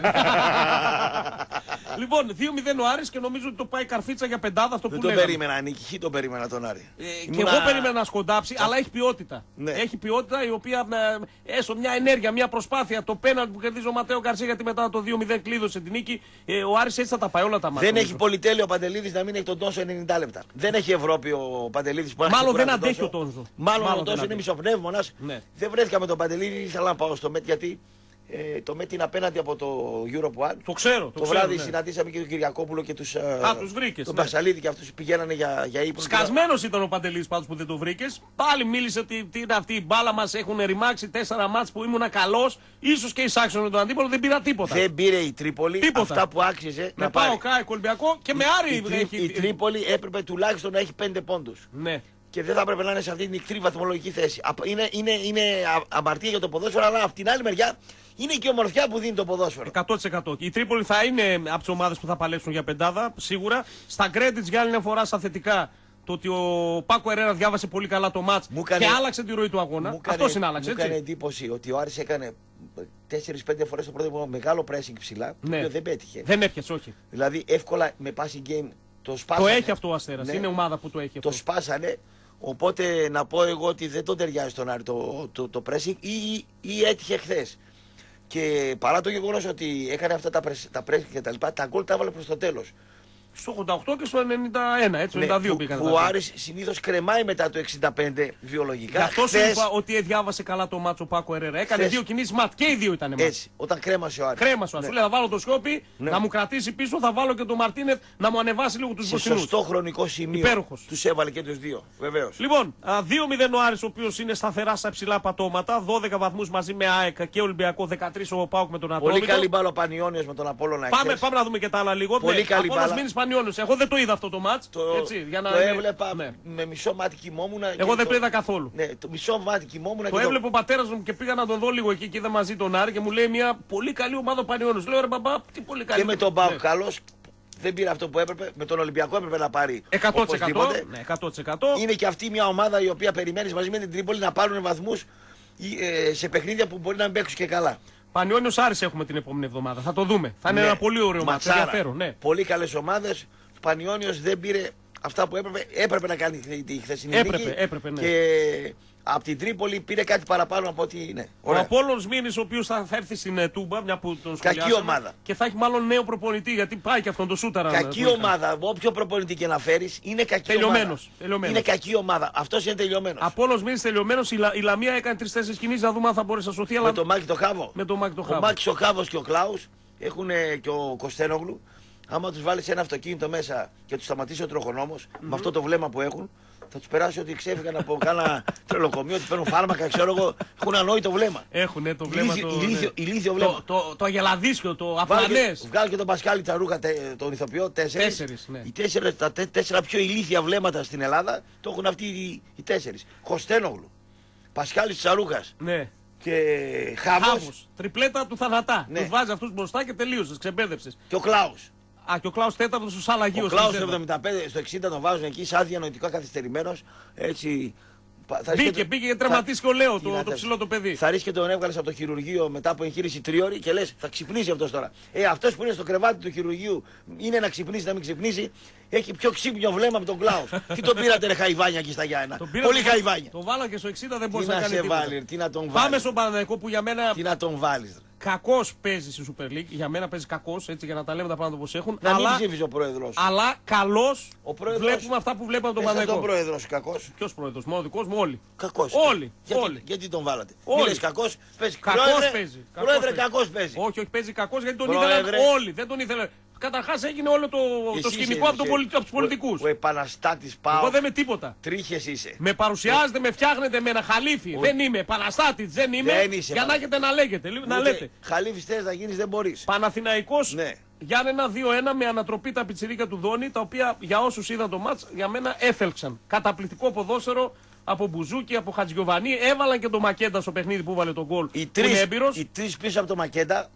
Λοιπόν, δύο μηδέν ο Άρης και νομίζω ότι το πάει καρφίτσα για πεντάδα αυτό Δεν που τον λέγαμε. περίμενα, Νίκη, χι τον περίμενα τον Άρη. Ε, και Ήμουνα- εγώ περίμενα να σκοντάψει, αλλά έχει ποιότητα. Ναι. Έχει ποιότητα η οποία ε, έστω μια ενέργεια, μια προσπάθεια. Το πέναλτι που κερδίζει ο Ματέο Γκαρσία γιατί μετά το δύο μηδέν κλείδωσε την νίκη. Ε, ο Άρης έτσι θα τα πάει όλα τα μάτια. Δεν έχει πολυτέλειο ο Παντελίδης να μην έχει τον Τόνσο ενενήντα λεπτά. Δεν έχει Ευρώπη ο Παντελίδης που να Μάλλον ξεκουράσει δεν τον αντέχει Τόνσο. ο Τόνσο. Μάλλον, Μάλλον ο δεν Τόνσο είναι αντέχει. μισοπνεύμονας. Ναι. Δεν βρέθηκα με τον Παντελίδη, ήθελα να πάω στο ΜΕΤ γιατί ε, το ΜΕΤ είναι απέναντι από το Europe One. Το ξέρω. Το, Το ξέρω, βράδυ ναι. συναντήσαμε και τον Κυριακόπουλο και τους, Α, τους βρήκες, τον ναι. Πασαλίδη και αυτούς πηγαίνανε για, για ύπνο. Σκασμένος ήταν ο Παντελής πάντως που δεν το βρήκες. Πάλι μίλησε ότι τι είναι αυτή η μπάλα μας. Έχουν ρημάξει τέσσερα μάτς που ήμουν καλός. Ίσως και εισάξιο με τον αντίπολο δεν πήρα τίποτα. Δεν πήρε η Τρίπολη Τίποτα. αυτά που άξιζε Με να πάω πάρει. Κάικ Ολυμπιακό και με Άρη Η, Τρί- έχει. η Τρίπολη έπρεπε τουλάχιστον να έχει πέντε πόντους. Ναι. Και δεν θα έπρεπε να είναι σε αυτή την νυχτρή βαθμολογική θέση. Α- Είναι, είναι, είναι α- αμαρτία για το ποδόσφαιρο, αλλά από την άλλη μεριά είναι και η ομορφιά που δίνει το ποδόσφαιρο. εκατό τοις εκατό. Η Τρίπολη θα είναι από τις ομάδες που θα παλέψουν για πεντάδα, σίγουρα. Στα credits για άλλη μια φορά στα θετικά το ότι ο Πάκο Ερέρα διάβασε πολύ καλά το μάτς Μου έκανε- και άλλαξε τη ροή του αγώνα. Μου έκανε- Αυτό συνάλλαξε, Μου έκανε έτσι. εντύπωση ότι ο Άρης έκανε τέσσερις πέντε φορές το πρώτο ημίχρονο μεγάλο pressing ψηλά, το Ναι. οποίο δεν πέτυχε. Δεν έπιασε, όχι. Δηλαδή εύκολα με passing game το σπάσανε. Το έχει αυτό ο Αστέρας. Ναι. Είναι ομάδα που το έχει αυτό. Το σπάσανε. Οπότε να πω εγώ ότι δεν τον ταιριάζει στον Άρη το, το, το pressing ή, ή έτυχε χθε. Και παρά το γεγονός ότι έκανε αυτά τα, press, τα pressing και τα λοιπά, τα γκολ τα έβαλε προς το τέλος. Στο ογδόντα οκτώ και στο ενενήντα ένα, έτσι. Στο Ναι, ενενήντα δύο που, πήγαν. που τα ο δύο. Άρης συνήθως κρεμάει μετά το εξήντα πέντε βιολογικά. Γι' αυτό σου Χθες, είπα ότι διάβασε καλά το μάτσο ο Πάκο Ερέρα. Έκανε Χθες- δύο κινήσεις ματ και οι δύο ήταν μάτ. Έτσι, όταν κρέμασε ο Άρης. Κρέμα σου. Ναι. Σου λέει θα βάλω το Σιώπη Ναι. να μου κρατήσει πίσω, θα βάλω και τον Μαρτίνεθ να μου ανεβάσει λίγο τους Σε μπροστινούς. σωστό χρονικό σημείο. Υπέροχος. Τους έβαλε και τους δύο. Βεβαίως. Λοιπόν, α, δύο μηδέν ο Άρης, ο οποίος είναι σταθερά στα υψηλά πατώματα. δώδεκα βαθμούς μαζί με ΑΕΚ και Ολυμπιακό, δεκατρείς ο ΠΑΟΚ με τον Πολύ Ατρόμητο. καλή μπάλα ο Πανιόνιος με τον Απόλλωνα Πάμε, εχθές. πάμε να δούμε και τα άλλα λίγο. Πολύ καλή Απόλλωνας μπάλα. Μήνης Πανιόνιος. Εγώ δεν το είδα αυτό το μάτς. Το, έτσι, για να το είναι- έβλεπα ναι. με μισό μάτι κοιμόμουν. Εγώ δεν το είδα καθόλου. Ναι, το μισό μάτι κοιμόμουν. Το έβλεπε ο πατέρας μου και πήγα να τον δω λίγο εκεί και είδα μαζί τον Άρη και μου λέει μια πολύ καλή ομάδα ο Πανιόνιος. Λέω ρε μπαμπά, τι πολύ καλή. Και με τον Πάοκ Ναι. καλός. Δεν πήρε αυτό που έπρεπε. Με τον Ολυμπιακό έπρεπε να πάρει. εκατό τοις εκατό. οπωσδήποτε. Ναι, εκατό τοις εκατό. Είναι και αυτή μια ομάδα η οποία περιμένει μαζί με την Τρίπολη να πάρουν βαθμούς ε, σε παιχνίδια που μπορεί να μην παίξουν και καλά. Πανιόνιος Άρης έχουμε την επόμενη εβδομάδα. Θα το δούμε. Θα είναι Ναι. ένα πολύ ωραίο μάτς. Ματσάρα. Ενδιαφέρον, ναι. Πολύ καλές ομάδες. Ο Πανιόνιος δεν πήρε αυτά που έπρεπε. Έπρεπε να κάνει τη- τη χθεσινή Έπρεπε, νίκη. έπρεπε, ναι. Και από την Τρίπολη πήρε κάτι παραπάνω από ότι είναι. Ο Απόλλωνας Μήνης, ο οποίος θα έρθει στην ε, Τούμπα, μια που τον Κακή σχολιάσαμε, ομάδα. και θα έχει μάλλον νέο προπονητή, γιατί πάει και αυτόν το σούταρα. Κακή το ομάδα. Όποιο προπονητή και να φέρει είναι κακή Τελειωμένος, ομάδα. τελειωμένος. Είναι κακή ομάδα. Αυτό είναι τελειωμένο. Απόλλωνας Μήνης τελειωμένος. Η, Λα, η Λαμία έκανε τρεις-τέσσερις κινήσεις να δούμε αν θα μπορέσει να σωθεί. Αλλά Με τον Μάκη το Χάβο. με τον Μάκη το Ο Χάβο. Μάκης ο Χάβος και ο Κλάους έχουν και ο Κωστένογλου. Άμα τους βάλεις ένα αυτοκίνητο μέσα και τους σταματήσει ο τροχονόμος, mm-hmm. με αυτό το βλέμμα που έχουν, θα τους περάσει ότι ξέφυγαν από κάνα τρελοκομείο, ότι παίρνουν φάρμακα, ξέρω εγώ, έχουν ανόητο βλέμμα. Έχουνε το βλέμμα. Ηλίθιο, το, ηλίθιο, ναι. ηλίθιο βλέμμα. Το, το, το αγελαδίσιο, το αφανές. Βγάλει και τον Πασκάλη Τσαρούχα, τον ηθοποιό, τέσσερις. Τέσσερις, ναι. Οι τέσσερις, τα τέ, τέσσερα πιο ηλίθια βλέμματα στην Ελλάδα το έχουν αυτοί οι, οι τέσσερις. Χωστένογλου, Πασκάλης Τσαρούχας. Ναι. Και Χάμος. Χάμος. Τριπλέτα του θανατά. Ναι. Τους βάζει αυτούς μπροστά και τελείωσες, ξεμπέδευσες. Και ο Κλάους. Α, και ο Κλάους τέταρτος στους Σαλαγίους. Ο Κλάους στο εβδομήντα πέντε, στο εξήντα τον βάζουν εκεί, σαν διανοητικά καθυστερημένος. Έτσι. Θα Μπήκε, το... μπήκε και τερματίστηκε ο Λέο, το, θα... το ψηλό το παιδί. Θα ρίξει και τον έβγαλε από το χειρουργείο μετά από εγχείρηση τρίωρη και λες θα ξυπνήσει αυτός τώρα. Ε, αυτός που είναι στο κρεβάτι του χειρουργείου είναι να ξυπνήσει, να μην ξυπνήσει. Έχει πιο ξύπνιο βλέμμα από τον Κλάους. Τι τον πήρατε ρε Χαϊβάνια εκεί στα Γιάννα. Πολύ το... Χαϊβάνια. Το βάλα και στο εξήντα δεν μπορούσε να, να κάνει σε τίποτα. Βάλει, τι να τον βάλει. Πάμε στον Παναθηναϊκό που για μένα. Τι να τον βάλεις. Κακός παίζει στη Super League. Για μένα παίζει κακός, έτσι για να τα λέμε τα πράγματα όπως έχουν. Να αλλά... μην ψήφιζε ο πρόεδρος. Αλλά καλός πρόεδρος... βλέπουμε αυτά που βλέπουμε από τον Παναθηναϊκό. Ποιος είναι ο πρόεδρος κακός. Ποιος πρόεδρος, μόνο δικός μου, όλοι. Κακός. Όλοι. Γιατί, όλοι. γιατί τον βάλατε. Όλοι. Μη λες κακός, παίζει. Κακός Πρόεδρε, παίζει. Πρόεδρε, κακός παίζει. Όχι, όχι, παίζει κακός γιατί τον Πρόεδρε. ήθελαν όλοι. Δεν τον ήθελαν. Καταρχάς έγινε όλο το, το σκηνικό από, πολι... από τους πολιτικούς. Ο, ο επαναστάτης πάω. Εγώ δεν είμαι τίποτα. Τρίχες είσαι. Με παρουσιάζετε, με φτιάχνετε με ένα χαλίφι. Ο... Δεν είμαι. Επαναστάτης δεν είμαι. Δεν είσαι, για να έχετε να λέγετε. Να λέτε. Χαλίφις θες να γίνεις δεν μπορείς. Παναθηναϊκός. Ναι. Γιάννενα δύο ένα με ανατροπή τα πιτσιρίκια του Δόνη, τα οποία για όσους είδαν το μάτς για μένα έφελξαν. Καταπληκτικό ποδόσφαιρο από Μπουζούκι, από Χατζιωβανί. Έβαλαν και το Μακέντα στο παιχνίδι που βάλε τον γκολ. Οι τρεις πίσω από το Μακέντα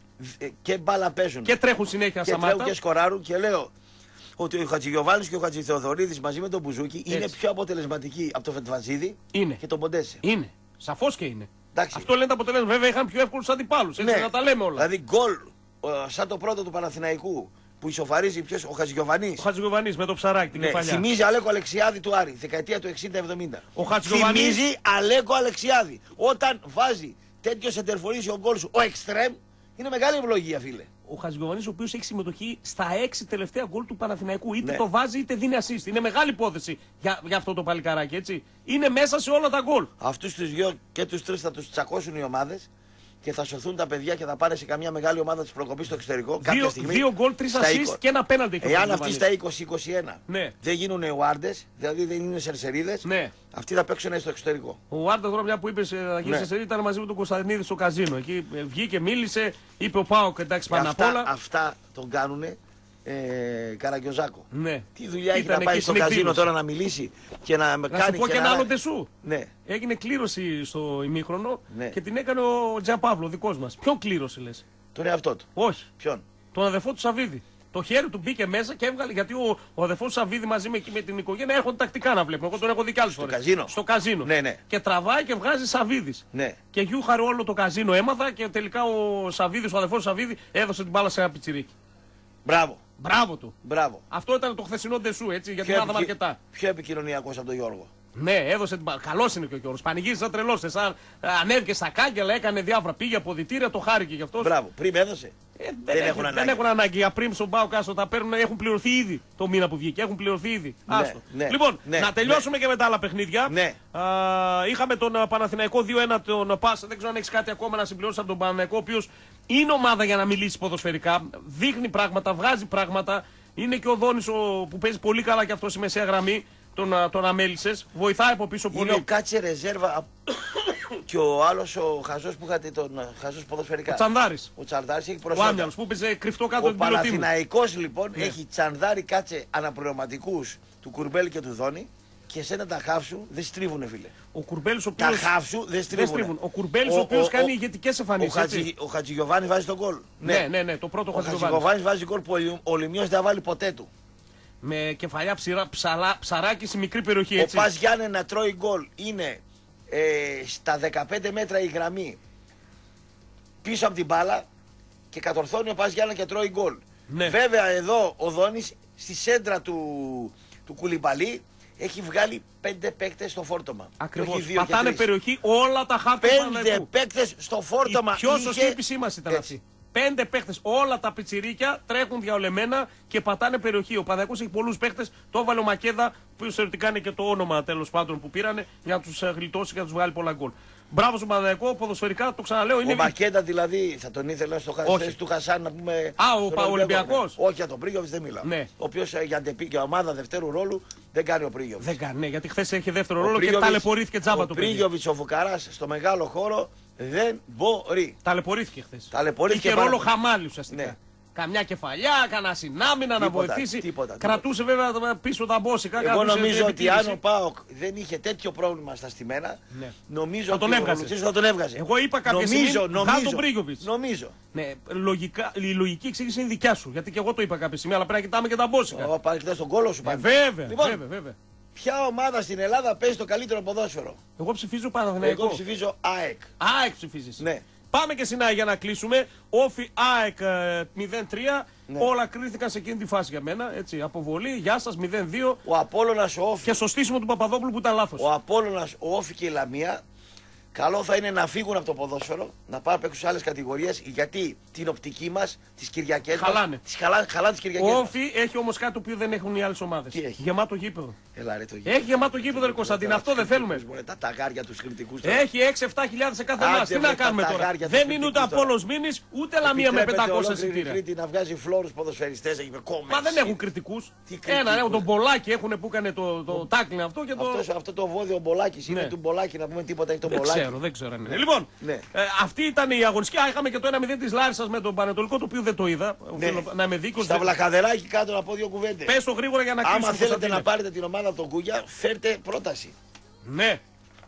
και μπάλα παίζουν. Και τρέχουν συνέχεια και Σαμάτα. Τρέχουν και σκοράρουν και λέω ότι ο Χατζηγιοβάνης και ο Χατζηθεοδωρίδης μαζί με τον Μπουζούκι Έτσι. είναι πιο αποτελεσματικοί από τον Φετβατζίδη και τον Ποντέσε. Είναι. Σαφώς και είναι. Εντάξει. Αυτό λένε τα αποτελέσματα. Βέβαια είχαν πιο εύκολους αντιπάλους. Έτσι Ναι. να τα λέμε όλα. Δηλαδή γκολ σαν το πρώτο του Παναθηναϊκού που ισοφαρίζει ποιος, ο Χατζηγιοβανής. Ο Χατζηγιοβανής με το ψαράκι την Ναι, κεφαλιά. θυμίζει Αλέκο Αλεξιάδη του Άρη, δεκαετία του εξήντα εβδομήντα. Ο Χατζηγιοβανής... Θυμίζει Αλέκο Αλεξιάδη. Όταν βάζει τέτοιο σεντερφορίσιο γκολ σου, ο εξτρέμ, είναι μεγάλη ευλογία, φίλε. Ο Χατζηγιοβανής, ο οποίος έχει συμμετοχή στα έξι τελευταία γκολ του Παναθηναϊκού. Είτε Ναι. το βάζει είτε δίνει assist. Είναι μεγάλη υπόθεση για, για αυτό το παλικαράκι, έτσι. Είναι μέσα σε όλα τα γκολ. Αυτούς τους δυο και τους τρεις θα τους τσακώσουν οι ομάδες και θα σωθούν τα παιδιά και θα πάνε σε καμιά μεγάλη ομάδα της προκοπής στο εξωτερικό. Κάποια Δύο, στιγμή, δύο γκολ, τρεις στα assist είκοσι. και ένα πέναλτι. έχει ο Εάν Χατζηγιοβανής. αυτοί στα είκοσι είκοσι ένα Ναι. δεν γίνουν ουάρντες, δηλαδή δεν είναι σερσερίδες, Ναι. αυτοί θα παίξουν στο εξωτερικό. Ο Άρτα τώρα, μια που είπε να γίνει Ναι. σε σερί, ήταν μαζί με τον Κωνσταντινίδη στο καζίνο. Εκεί ε, βγήκε, μίλησε, είπε ο Πάοκ εντάξει πάνω απ' Αυτά, όλα. αυτά τον κάνουνε ε, Καραγκιόζάκο. Ναι. Τι δουλειά έχει Ήταν να πάει εκεί στο στην καζίνο εκδήλωση. τώρα να μιλήσει και να με Να σου κάνει πω και ένα να- άλλο τεσού. Ναι. Έγινε κλήρωση στο ημίχρονο Ναι. και την έκανε ο Τζαπαύλο, δικός μας. Ποιον κλήρωση λες? Τον εαυτό του. Όχι. Ποιον? Τον αδερφό του Σαββίδη. Το χέρι του μπήκε μέσα και έβγαλε. Γιατί ο, ο αδερφός του Σαββίδη μαζί με, με την οικογένεια έρχονται τακτικά να βλέπουν. Εγώ τον έχω δει κι άλλες Στο φορές. καζίνο. Στο καζίνο. Ναι, ναι. Και τραβάει και βγάζει Σαββίδης. Ναι. Και γιούχαρε όλο το καζίνο έμαθα και τελικά ο Σαββίδης, ο αδερφός του Σαββίδη, έδωσε την μπάλα σε ένα πιτσιρίκι. Μπράβο. Μπράβο του. Μπράβο. Αυτό ήταν το χθεσινό ντεσού, έτσι, γιατί Πιο μάθαμε επικοι- αρκετά. Πιο επικοινωνιακός από τον Γιώργο. Ναι, έδωσε την μπάλα. Καλός είναι και ο Γιώργος. Πανηγύρισε σαν τρελός. Σαν ε, ανέβηκε στα κάγκελα, έκανε διάφορα. Πήγε αποδυτήρια, το χάρηκε γι' αυτό. Μπράβο. Πριν έδωσε. Ε, δεν, Δεν έχουν, έχουν δεν ανάγκη. έχουν ανάγκη. Για πριν στον Πάο Κάστο τα παίρνουν, έχουν πληρωθεί ήδη το μήνα που βγήκε. Έχουν πληρωθεί ήδη. Ναι, Άστο. ναι, λοιπόν, ναι, να τελειώσουμε και με τα άλλα παιχνίδια. Ναι. Α, είχαμε τον α, Παναθηναϊκό δύο ένα τον Πάσα. Δεν ξέρω αν έχει κάτι ακόμα να συμπληρώσει από τον Παναθηναϊκό, ο οποίο είναι ομάδα για να μιλήσει ποδοσφαιρικά. Δείχνει πράγματα, βγάζει πράγματα. Είναι και ο Δόνης ο, που παίζει πολύ καλά και αυτό στη μεσαία γραμμή. Τον, α, τον αμέλησες. Βοηθάει από πίσω πολύ. Είναι ο Κάτσε ρεζέρβα και ο άλλος ο χαζός που είχατε τον χαζός ποδοσφαιρικά. Ο Τσανδάρης. Ο Τσανδάρης έχει Ο προσόντα. Άμιαλος που παίζει κρυφτό κάτω Ο την πιλωτή μου. Παναθηναϊκός λοιπόν Ναι. έχει Τσανδάρη Κάτσε αναπληρωματικούς του Κουρμπέλη και του Δόνη και σένα τα χάφσου δεν στρίβουνε φίλε. Ο Κουρμπέλης ο Τα οποίος. χάφσου δεν Δεν στρίβουνε. στρίβουν. Ο Κουρμπέλης ο, οποίος κάνει ηγετικές Ο, εμφανίσεις. έτσι. Χατζη, ο Χατζηγιοβάνης βάζει τον γκολ. Ναι, ναι, ναι, το πρώτο Ο Χατζηγιοβάνης. Χατζηγιοβάνης βάζει γκολ που ο Λιμιός δεν θα βάλει ποτέ του. Με κεφαλιά ψηρά, ψαλά, ψαράκι σε μικρή περιοχή, έτσι. Ο Πας Γιάννε να τρώει γκολ είναι ε, στα δεκαπέντε μέτρα η γραμμή πίσω από την μπάλα και κατορθώνει ο Πας Γιάννε και τρώει γκολ. Ναι. Βέβαια εδώ ο Δόνης στη σέντρα του, του Κουλιμπαλί έχει βγάλει πέντε παίκτες στο φόρτωμα. Ακριβώς. Όχι δύο και Πατάνε τρεις. περιοχή όλα τα χάπια του Πέντε Παναθηναϊκού. παίκτες στο φόρτωμα. Η πιο είχε- σωστή επισήμαση ήταν Έτσι. αυτή. Πέντε παίχτες, όλα τα πιτσιρίκια τρέχουν διαολεμένα και πατάνε περιοχή. Ο Παναθηναϊκός έχει πολλούς παίχτες. Το έβαλε ο Μακέδα, που θεωρητικά είναι και το όνομα τέλος πάντων που πήρανε για να τους ε, γλιτώσει και να τους βγάλει πολλά γκολ. Μπράβο στον Παναθηναϊκό, ποδοσφαιρικά το ξαναλέω. Είναι Ο Μακέντα δηλαδή θα τον ήθελε στο θέση του Χασάν να πούμε. Α, ο Ολυμπιακός. Όχι για τον Πρίγιοβιτς δεν μιλάω. Ναι. Ο οποίος για, για ομάδα δευτέρου ρόλου δεν κάνει ο Πρίγιοβιτς. Δεν κάνει, ναι, γιατί χθες έχει δεύτερο ρόλο και ταλαιπωρήθηκε τζάμπα ο το παιδί. Ο Πρίγιοβιτς, ο Βουκαράς στο μεγάλο χώρο δεν μπορεί. Ταλαιπωρήθηκε χθες. Ταλαιπωρήθηκε. Είχε ρόλο χαμάλι ουσιαστικά. Ναι. Καμιά κεφαλιά, κανένα συνάμυνα να βοηθήσει. Τίποτα, τίποτα. Κρατούσε βέβαια πίσω τα μπόσικα. Εγώ νομίζω ότι αν ο ΠΑΟΚ δεν είχε τέτοιο πρόβλημα στα στημένα, ναι. νομίζω θα τον ότι έβγαζε. ο Λουτσέσκου θα τον έβγαζε. Εγώ είπα κάποια νομίζω, στιγμή νομίζω, τον Πρίγιοβιτς. Νομίζω. Ναι, λογικά, η λογική εξήγηση είναι δικιά σου. Γιατί και εγώ το είπα κάποια στιγμή, αλλά πρέπει να κοιτάμε και τα μπόσικα. Ω, πάρε στον κόλο σου ε, βέβαια, λοιπόν, βέβαια, βέβαια. Ποια ομάδα στην Ελλάδα παίζει το καλύτερο ποδόσφαιρο? Εγώ ψηφίζω Παναθηναϊκό. Εγώ ψηφίζω ΑΕΚ. ΑΕΚ ψηφίζεις. Ναι. Πάμε και στην ΑΕΚ για να κλείσουμε. Όφι ΑΕΚ μηδέν τρία. Ναι. Όλα κρίθηκαν σε εκείνη τη φάση για μένα. Έτσι, αποβολή, γεια σας, μηδέν δύο. Ο Απόλλωνας, ο Όφι. Και στο στήσιμο του Παπαδόπουλου που ήταν λάθος. Ο Απόλλωνας, ο Όφι και η Λαμία. Καλό θα είναι να φύγουν από το ποδόσφαιρο, να πάνε παίξουν σε άλλες κατηγορίες, γιατί την οπτική μας, τις Κυριακές χαλάνε. Τις χαλά, χαλάνε τις Κυριακές. Ο Όφι έχει όμως κάτι το οποίο δεν έχουν οι άλλες ομάδες. Τι έχει? Γεμάτο γήπεδο. Έλα, ρε, το γήπεδο. Έχει γεμάτο γήπεδο, ρε Κωνσταντίν, αυτό δεν θέλουμε. Τα ταγάρια τους κριτικούς. Έχει έξι εφτά χιλιάδες σε κάθε μάτς. Τι να κάνουμε τώρα? Δεν είναι ούτε Απόλλωνας Μήνης, ούτε Λαμία με πεντακόσια εισιτήρια. Κρήτη να βγάζει φλόρους ποδοσφαιριστές, έχει με κόμμες. Μα δεν έχουν κριτικούς. Ένα, ναι, τον Μπολάκη έχουν που έκανε το τάκλινγκ αυτό και το. Αυτό το βόδιο Μπολάκης είναι του Μπολάκη, να πούμε τίποτα έχει τον Μπολάκη. Δεν ξέρω, δεν ξέρω. Λοιπόν. Ναι. Ε, αυτή ήταν η αγωνιστική. Α, είχαμε και το ένα μηδέν της Λάρισσας με τον Πανετολικό, το οποίο δεν το είδα. Ναι. Να είμαι δίκαιος. Στα Βλαχαδεράκι κάτω να πω δύο κουβέντες. Πες το γρήγορα για να κλείσουμε. Άμα θέλετε να πάρετε την ομάδα από τον Κούγια, φέρτε πρόταση. Ναι.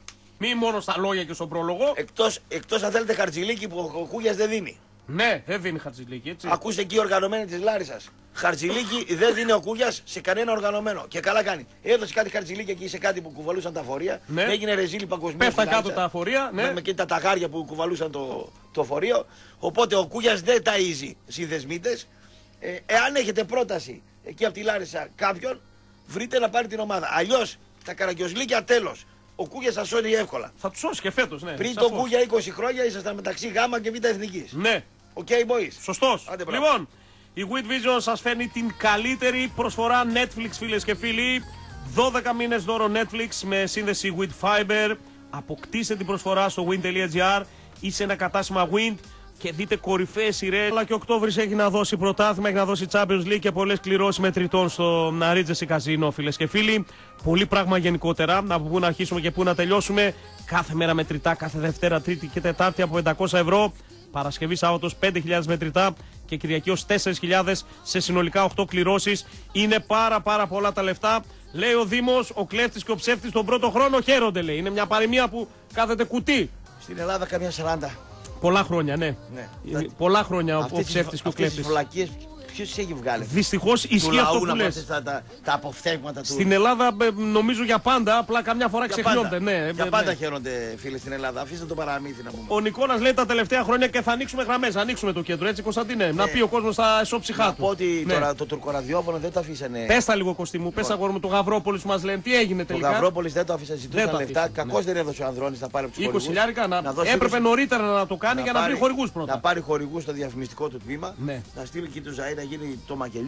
Μη μόνο στα λόγια και στον πρόλογο. Εκτός, εκτός αν θέλετε Χαρτζηλίκη που ο Κούγιας δεν δίνει. Ναι, δεν δίνει Χαρτζηλίκη, έτσι. Ακούστε εκεί οργανωμένοι της Λάρισσας. Χαρτζηλίκη δεν δίνει ο Κούγιας σε κανένα οργανωμένο. Και καλά κάνει. Έδωσε κάτι Χαρτζηλίκη εκεί σε κάτι που κουβαλούσαν τα φορεία. Ναι. Έγινε ρεζίλι παγκοσμίως. Πέφταν κάτω τα φορεία. Ναι. Με, με και τα ταγάρια που κουβαλούσαν το, το φορείο. Οπότε ο Κούγιας δεν ταΐζει συνδεσμίτες. Ε, εάν έχετε πρόταση εκεί από τη Λάρισα κάποιον, βρείτε να πάρει την ομάδα. Αλλιώς τα καραγκιόζλικια τέλος. Ο Κούγιας θα σώνει εύκολα. Θα του σώσει και φέτος, ναι. Πριν τον Κούγια είκοσι χρόνια ήσασταν μεταξύ Γ και Β Εθνικής. Ναι. Οκ, okay, boys. Σωστός. Λοιπόν, η Wit Vision σας φέρνει την καλύτερη προσφορά Netflix, φίλες και φίλοι. δώδεκα μήνες δώρο Netflix με σύνδεση Wit Fiber. Αποκτήστε την προσφορά στο win τελεία gr ή σε ένα κατάστημα Wind και δείτε κορυφαίες σειρές. Αλλά και Οκτώβρης έχει να δώσει πρωτάθλημα, έχει να δώσει Champions League και πολλές κληρώσεις μετρητών στο Ρίτζεσι Καζίνο, φίλες και φίλοι. Πολύ πράγμα γενικότερα. Από πού να αρχίσουμε και πού να τελειώσουμε. Κάθε μέρα μετρητά, κάθε Δευτέρα, Τρίτη και Τετάρτη από πεντακόσια ευρώ. Παρασκευή Σάββατος πέντε χιλιάδες μετρητά και Κυριακή ως τέσσερις χιλιάδες σε συνολικά οκτώ κληρώσεις. Είναι πάρα πάρα πολλά τα λεφτά. Λέει ο Δήμος, ο κλέφτης και ο ψεύτης τον πρώτο χρόνο χαίρονται, λέει. Είναι μια παροιμία που κάθεται κουτί. Στην Ελλάδα καμιά σαράντα. Πολλά χρόνια, ναι. ναι. Πολλά χρόνια ο ψεύτης και ο κλέφτης. Ποιος τις έχει βγάλει? Δυστυχώς ισχύει αυτό που λες. Τα, τα, τα αποφθέγματα του. Στην Ελλάδα νομίζω για πάντα, απλά καμιά φορά ξεχνιόνται. Ναι, για ναι. πάντα χαίρονται φίλοι στην Ελλάδα. Αφήστε το παραμύθι να πούμε. Ο Νικόλας λέει τα τελευταία χρόνια και θα ανοίξουμε γραμμές. Ανοίξουμε το κέντρο, έτσι Κωνσταντίνε. Ναι. Να πει ο κόσμος τα εσώψυχά του. Να πω ότι ναι. τώρα το τουρκοραδιόφωνο δεν το αφήσανε. Πες τα λίγο Κωστή μου, πες αγόρι μου το Γαβρόπολης που μας λένε τι έγινε τελικά. Το Γαβρόπολης δεν το αφήσανε, ζητούσαν λεφτά. Κακώς δεν έδωσε ο Ανδρώνης να πάρει από τους χορηγούς. είκοσι χιλιάρικα να έπρεπε νωρίτερα να το κάνει για να βρει χορηγούς πρώτα. Να πάρει χορηγούς στο διαφημιστικό του τμήμα. Να στείλει και του Ζαΐ να γίνει το μακελιό.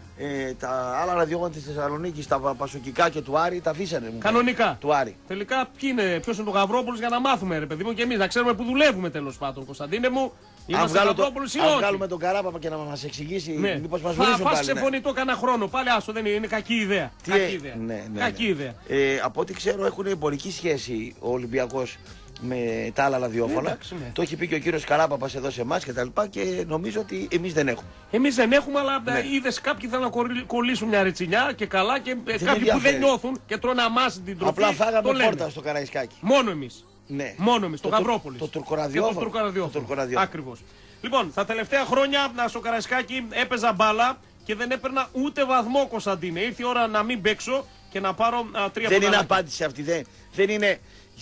Ε, τα άλλα ραδιόφωνα της Θεσσαλονίκης, τα πασοκικά και του Άρη, τα αφήσανε. Κανονικά. Του Άρη. Τελικά ποιος είναι, ποιος είναι το Γαβρόπολος για να μάθουμε, ρε παιδί μου, και εμείς να ξέρουμε που δουλεύουμε τέλος πάντων. Κωνσταντίνε μου, είμαστε Γαβρόπολος ή όχι. Αν βγάλουμε τον Καράπαπα και να μας εξηγήσει, ναι. Μήπως μας βρίζουν πάλι. Θα φας ξεφωνητό κανένα χρόνο, πάλι άσο, δεν είναι, είναι κακή ιδέα. Τι κακή ε... ιδέα. Ναι, ναι, ναι. Κακή ιδέα. Ε, από ό,τι ξέρω έχουν εμπορική σχέση ο Ολυμπιακός με τα άλλα ραδιόφωνα. Εντάξει, ναι. Το έχει πει και ο κύριος Καράπαπας εδώ σε εμάς και τα λοιπά και νομίζω ότι εμείς δεν έχουμε. Εμείς δεν έχουμε, αλλά ναι. είδες κάποιοι θέλουν να κολλήσουν μια ριτσινιά και καλά και δεν κάποιοι που δεν νιώθουν και τρώνε αμάς την τροφή. Απλά φάγαμε πόρτα στο Καραϊσκάκι. Μόνο εμείς. Ναι. Μόνο εμείς, το, το Γαβρόπολης. Το τουρκοραδιόφωνο. Το τουρκοραδιόφωνο. Ακριβώς. Λοιπόν, τα τελευταία χρόνια στο Καραϊσκάκι έπαιζα μπάλα και δεν έπαιρνα ούτε βαθμό, Κωνσταντίνε. Ήρθε η ώρα να μην παίξω και να πάρω α, τρία Δεν είναι απάντηση αυτή. Δεν, δεν είναι.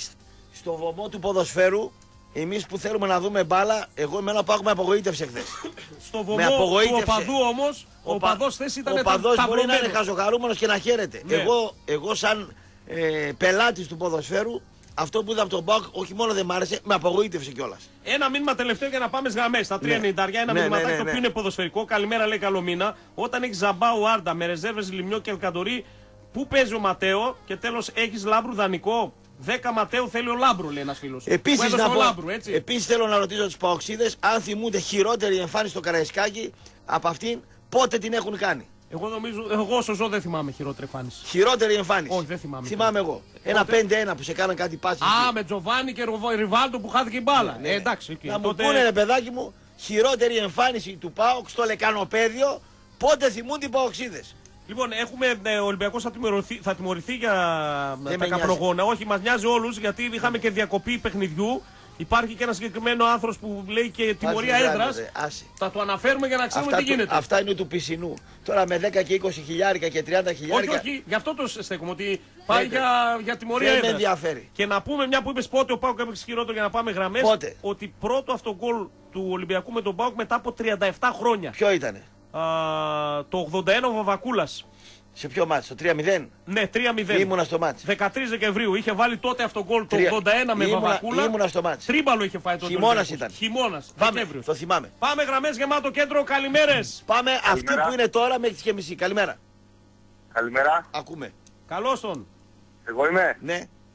Στο βωμό του ποδοσφαίρου, εμείς που θέλουμε να δούμε μπάλα, εγώ εμένα που με απογοήτευσε χθες. Στο βωμό του οπαδού όμως, ο οπαδός θες ήταν ο οπαδός μπορεί να είναι χαζοχαρούμενος και να χαίρεται. Ναι. Εγώ, εγώ σαν ε, πελάτης του ποδοσφαίρου, αυτό που είδα από τον ΠΑΟΚ, όχι μόνο δεν μ' άρεσε, με απογοήτευσε κιόλας. Ένα μήνυμα τελευταίο για να πάμε στις γραμμές. Στα τρία ενενήντα, ναι. ένα ναι, μήνυματάκι ναι, ναι, το οποίο ναι. είναι ποδοσφαιρικό. Καλημέρα, λέει καλό μήνα. Όταν έχει Ζαμπάου Άρντα με ρεζέρβες Λιμιό και Αλκαντορί, πού παίζει ο Ματέο και τέλος έχει Λάμπρου δανεικό. δέκα Ματέου θέλει ο Λάμπρου, λέει ένας φίλος. Επίσης, να πω, Λάμπρου, έτσι. επίσης θέλω να ρωτήσω τους Παοξίδες αν θυμούνται χειρότερη εμφάνιση στο Καραϊσκάκι από αυτήν, πότε την έχουν κάνει. Εγώ νομίζω, εγώ όσο ζω δεν θυμάμαι χειρότερη εμφάνιση. Χειρότερη εμφάνιση. Όχι, δεν θυμάμαι. Θυμάμαι εγώ. Ένα πέντε ένα που σε κάναν κάτι πάση. Α, με Τζοβάνι και Ριβάλτο που χάθηκε η μπάλα. Ναι, ναι. Ε, εντάξει, okay. Να μου τότε... πούνε, ρε παιδάκι μου, χειρότερη εμφάνιση του ΠΑΟΚ στο λεκανοπέδιο, πότε θυμούνται οι Παοξίδες. Λοιπόν, έχουμε, ε, ο Ολυμπιακός θα τιμωρηθεί, θα τιμωρηθεί για Δεν τα με καπνογόνα. Όχι, μας νοιάζει όλους γιατί είχαμε και διακοπή παιχνιδιού. Υπάρχει και ένα συγκεκριμένο άνθρωπος που λέει και τιμωρία έδρας. Θα το αναφέρουμε για να ξέρουμε αυτά τι γίνεται. Του, αυτά είναι του πισινού. Τώρα με δέκα και είκοσι χιλιάρικα και τριάντα χιλιάρικα. Όχι, όχι, γι' αυτό το στέκομαι. Ότι πάει για, για τιμωρία δεν έδρας. με ενδιαφέρει. Και να πούμε, μια που είπες πότε ο ΠΑΟΚ έπαιξε χειρότερο για να πάμε γραμμές. Πότε? Ότι πρώτο αυτό γκολ του Ολυμπιακού με τον ΠΑΟΚ μετά από τριάντα επτά χρόνια. Ποιο ήτανε? Α, το ογδόντα ένα ο Βαβακούλας. Σε ποιο μάτι, στο τρία μηδέν. Ναι, τρία μηδέν. Ήμουνα στο μάτι. δεκατρείς Δεκεμβρίου είχε βάλει τότε αυτό γκολ το Τρία. ογδόντα ένα με Ήμουνα- Βαβακούλα. ήμουνα στο μάτι. Τρίμπαλο είχε φάει τότε. Χειμώνας ήταν. Χειμώνας. Πάμε, Δεκέμβριος. το θυμάμαι. Πάμε γραμμές γεμάτο κέντρο. Καλημέρες. Πάμε αυτοί που είναι τώρα μέχρι τις και μισή. Καλημέρα. Καλημέρα. Ακούμε. Καλώς τον. Εγώ είμαι. Ναι.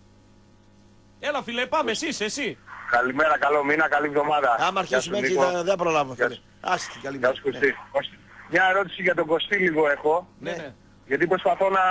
Έλα φίλε, πάμε εσείς, εσύ. Καλημέρα, καλό μήνα, καλή εβδομάδα. Άμα αρχίσουμε έτσι θα, δεν προλάβω. Γεια φίλε. σου. Άστι, Γεια καλημέρα. σου Κωστή. Κωστή. Μια ερώτηση για τον Κωστή λίγο έχω. Ναι, ναι. Γιατί προσπαθώ να...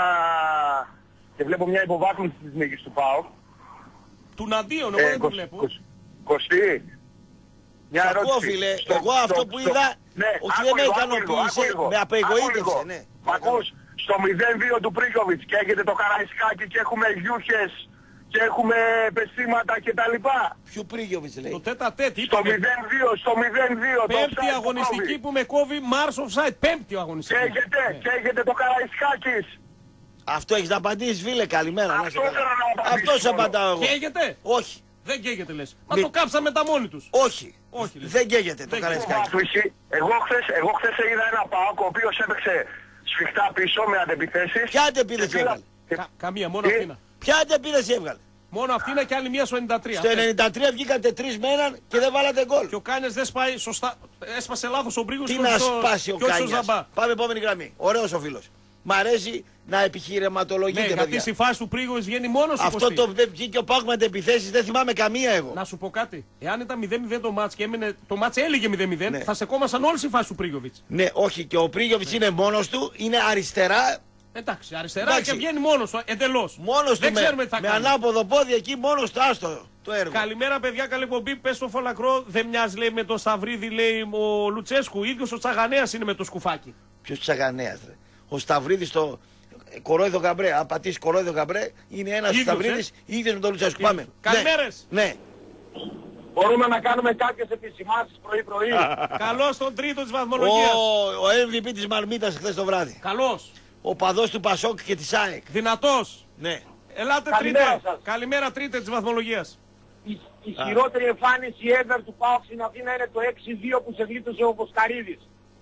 και βλέπω μια υποβάθμιση της νίκης του ΠΑΟΚ. Του Ναντίον, εγώ δεν το Κωσ- βλέπω. Κωσ- Κωστή. Μια Σ' ερώτηση. ακούω, φίλε. Στο- Εγώ στο- αυτό στο- που είδα, ναι, όχι, άκου δεν με λίγο, άκου ικανοποίησε, λίγο, άκου λίγο. με απεγοήτευσε, Άκου λίγο. ναι. Μ' ακούς? Στο μηδέν δύο του Πρίκοβιτς και έχετε το Καραϊσκάκι και έχουμε γιούχες και έχουμε πεσήματα κτλ. Ποιο Πρίγιοβιτς λέει. Το τέτα τέτ, Στο είπαμε. μηδέν δύο, στο μηδέν δύο. το Πέμπτη offside που αγωνιστική κόβει. που με κόβει, Mars offside. Πέμπτη Και αγωνιστική. έχετε, Ναι. και έχετε το Καραϊσκάκης. Αυτό έχεις να απαντήσεις, φίλε. Καλημέρα. να Αυτό είσαι καλά. θέλω να απαντήσω Αυτό σε μόνο. απαντάω εγώ. Καίγεται. Όχι. Δεν καίγεται λες. Μα Μη- το κάψαμε τα μόνοι τους. Όχι. Όχι, λες. Δεν καίγεται το Δεν Καραϊσκάκι. Βάθμιση. Εγώ χθες, εγώ χθες είδα ένα ΠΑΟΚ ο οποίος έπαιξε σφιχτά πίσω με αντεπιθέσεις. Ποια αντεπίδεση Και πήγα- έβγαλε. και- Κα- Καμία, μόνο Τι? αυτήνα. Ποια αντεπίδεση έβγαλε. Μόνο αυτήνα και άλλη μία στο ενενήντα τρία. Στο ενενήντα τρία βγήκατε τρεις με έναν και δεν βάλατε γκολ. Και ο Κάνες δεν σπάει σωστά. Έσπασε λάθος ο Μπρίγος. Τι και να όχι στο- σπάσει ο και όχι στο Κάνιας. Ζαμπά. Πάμε επόμενη γραμμή. Ωραίος ο φίλος. Μ' αρέσει να Ναι, επιχειρηματολογείτε, γιατί παιδιά. στη φάση του Πρίγος βγαίνει μόνος ο Αυτό Κωστής. το βγήκε ο Πάουκ με αντεπιθέσεις, δεν θυμάμαι καμία εγώ. Να σου πω κάτι. Εάν ήταν μηδέν μηδέν το μάτς και έμενε, το μάτς έλεγε μηδέν μηδέν, Ναι. θα σε κόμασαν όλες οι φάσεις του Πρίγοβιτς. Ναι, όχι, και ο Πρίγιοβιτς είναι μόνος του, είναι αριστερά, Εντάξει, αριστερά Εντάξει. και βγαίνει μόνος του, εντελώς. μόνος του Δεν με, ξέρουμε τι θα με κάνει. ανάποδο πόδι εκεί, μόνος του, άστο το έργο. Καλημέρα, παιδιά, καλή εκπομπή. Πες στο Φολακρό, δεν μοιάζει λέει με τον Σταυρίδη, λέει ο Λουτσέσκου. Ίδιος ο Τσαγανέας είναι με το σκουφάκι. Ποιος Τσαγανέας, ρε. Ο Σταυρίδης το κορόιδο γαμπρέ, αν πατήσει κορόιδο γαμπρέ, είναι ένας Ίδιος, Σταυρίδης, ίδιος με τον Λουτσέσκου. Πάμε. Καλημέρες. Ναι. ναι. Μπορούμε να κάνουμε κάποιες επισημάνσεις πρωί-πρωί. Καλώς τον τρίτο της βαθμολογίας. Ο, ο εμ βι πι της Μαρμίτας χθες το βράδυ. Καλώς. Ο παδός του Πασόκ και της ΑΕΚ. Δυνατός. Ναι. Ελάτε Καλημέρα τρίτε. σας. Καλημέρα τρίτε της βαθμολογίας. Η, η χειρότερη εμφάνιση ever του ΠΑΟΚ στην Αθήνα είναι το έξι δύο που σε γλίτωσε ο Βοσκαρίδης.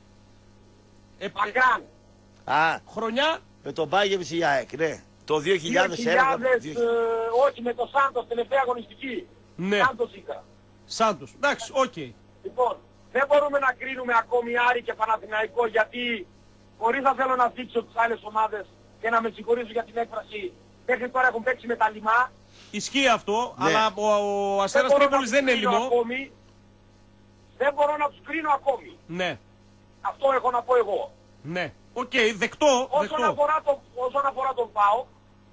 Ε, ε, Μακράν. Α, χρονιά. με τον Μπάγεβιτς η ΑΕΚ, ναι. Το δύο χιλιάδες ένα. δύο χιλιάδες, ε, όχι με το Σάντος, τελευταία αγωνιστική. Ναι. Σάντος είχα. Σάντος. Εντάξει, οκ. Λοιπόν, δεν μπορούμε να κρίνουμε ακόμη Άρη και Παναθηναϊκό γιατί χωρίς να θέλω να δείξω τις άλλες ομάδες και να με συγχωρήσω για την έκφραση, μέχρι τώρα έχουν παίξει με τα λιμά. Ισχύει αυτό, Ναι. αλλά ο, ο Αστέρας μπορώ να Τρίπολης τους δεν είναι κρίνω λιμό. ακόμη. Δεν μπορώ να τους κρίνω ακόμη. Ναι, Αυτό έχω να πω εγώ. ναι. Οκ, δεκτό, Όσον δεκτό. αφορά, το, όσον αφορά τον ΠΑΟΚ,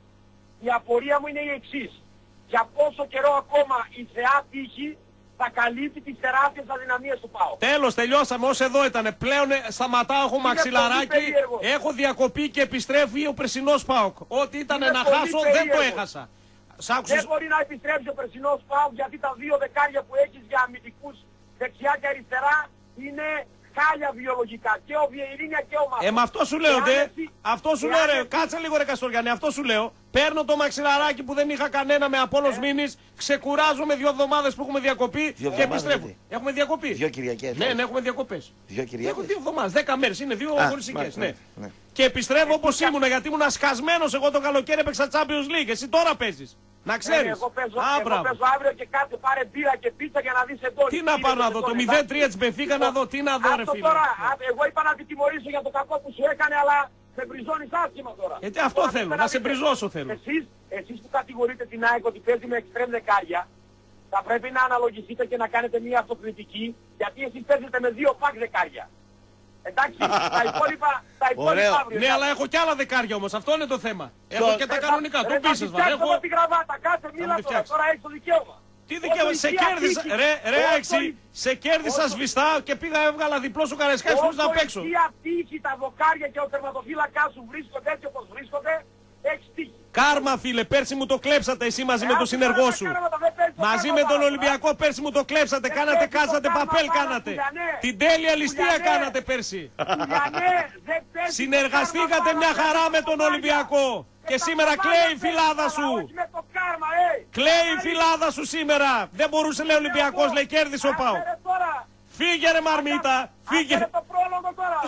η απορία μου είναι η εξής. Για πόσο καιρό ακόμα η θεά τύχη θα καλύπτει τις τεράστιες αδυναμίες του ΠΑΟΚ. Τέλος, τελειώσαμε. Ως εδώ ήταν. Πλέον ε, σταματάω, έχω Είναι μαξιλαράκι. πολύ περίεργο. Έχω διακοπή και επιστρέφει ο περσινός ΠΑΟΚ. Ό,τι ήταν Είναι να πολύ χάσω, δεν το περίεργο. έχασα. Σ' άκουσες. Δεν μπορεί να επιστρέψει ο περσινός ΠΑΟΚ γιατί τα δύο δεκάρια που έχεις για αμυντικούς δεξιά και αριστερά είναι χάλια βιολογικά. Και ο Βιεϊρίνια και ο Μαθός. Ε, με αυτό σου λέω, Εάν δε. εσύ- Αυτό σου εάν λέω, ρε. εσύ- Κάτσε λίγο, ρε Καστοριανή. Αυτό σου λέω. Παίρνω το μαξιλαράκι που δεν είχα κανένα με Απόλλως Ε. Μήνης. Ξεκουράζω με δύο εβδομάδες που έχουμε διακοπή Δύο και εβδομάδες, επιστρέφω. γιατί? Έχουμε διακοπή. Δύο Κυριακές. Ναι, ναι, έχουμε διακοπές. Δύο Έχω Κυριακές. δύο εβδομάδες, δέκα μέρες. Είναι δύο Α, αγωνιστικές. μάλιστα, Ναι. ναι. Και επιστρέφω όπως ήμουνα γιατί ήμουν σκασμένος. Εγώ το καλοκαίρι έπαιξα Champions League. Εσύ τώρα παίζεις. Να Ε, ξέρεις. εγώ παίζω, Α, εγώ μπράβο. παίζω αύριο και κάτσε πάρε μπύρα και πίτσα για να δεις εντός. Τι να πάω να δω, το μηδέν τρία της Μπενφίκα να δω, τι να δω, ρε Αυτό φίλε. τώρα, α, εγώ είπα να τη τιμωρήσω για το κακό που σου έκανε, αλλά με μπριζώνεις άσχημα τώρα. Γιατί αυτό Τώρα, θέλω, να να σε πείτε, μπριζώσω θέλω. Εσείς, εσείς που κατηγορείτε την ΑΕΚ ότι παίζει με εξτρέμ δεκάρια, θα πρέπει να αναλογιστείτε και να κάνετε μια αυτοκριτική, γιατί εσείς παίζετε με δύο πακ δεκάρια. Εντάξει, τα υπόλοιπα, τα υπόλοιπα αύριο. Ναι, αλλά έχω κι άλλα δεκάρια όμως, αυτό είναι το θέμα. Έχω και τα Ε, κανονικά, θα- το ρε, πείσες θα βα. τη Έχω... φτιάξω τη γραβάτα, κάτσε μίλα τη τώρα, φτιάξω. τώρα έχεις το δικαίωμα. Τι δικαίωμα, σε κέρδισα, ρε, ρε Άξι, σε κέρδισα Όσο- σβηστά και πήγα έβγαλα διπλό σου Καραϊσκάκης χωρίς να παίξω. Όσο η τύχη, τα δοκάρια και ο τερματοφύλακάς σου βρίσκονται έτσι όπως βρίσκονται, έχεις τύχη. Κάρμα φίλε, πέρσι μου το κλέψατε εσύ μαζί με Ε, τον άσε συνεργό τώρα σου. τα κάρματα, δεν παίζει το Μαζί κάρμα με τον πάρα, Ολυμπιακό πέρσι μου το κλέψατε, Δεν κάνατε παίζει το κάζατε κάρμα παπέλ πάρα, κάνατε. Κουλιανέ. Την τέλεια ληστεία Κουλιανέ. κάνατε πέρσι. Κουλιανέ, δεν παίζει το Συνεργαστήκατε κάρμα μια πάρα, χαρά με παίζει τον το Ολυμπιακό. κάρμα. Και τα σήμερα κάρματα κλαίει η παίζει, φυλάδα αλλά σου. όχι με το κάρμα, ε. Κλαίει η Άρα, φυλάδα σου σήμερα. Δεν μπορούσε λέει ο Ολυμπιακός, λέει κέρδισε ο άσε, Πάο. ρε, τώρα. Φύγε ρε Μαρμίτα, Άσε, φύγε. ρε, το πρόλογο τώρα.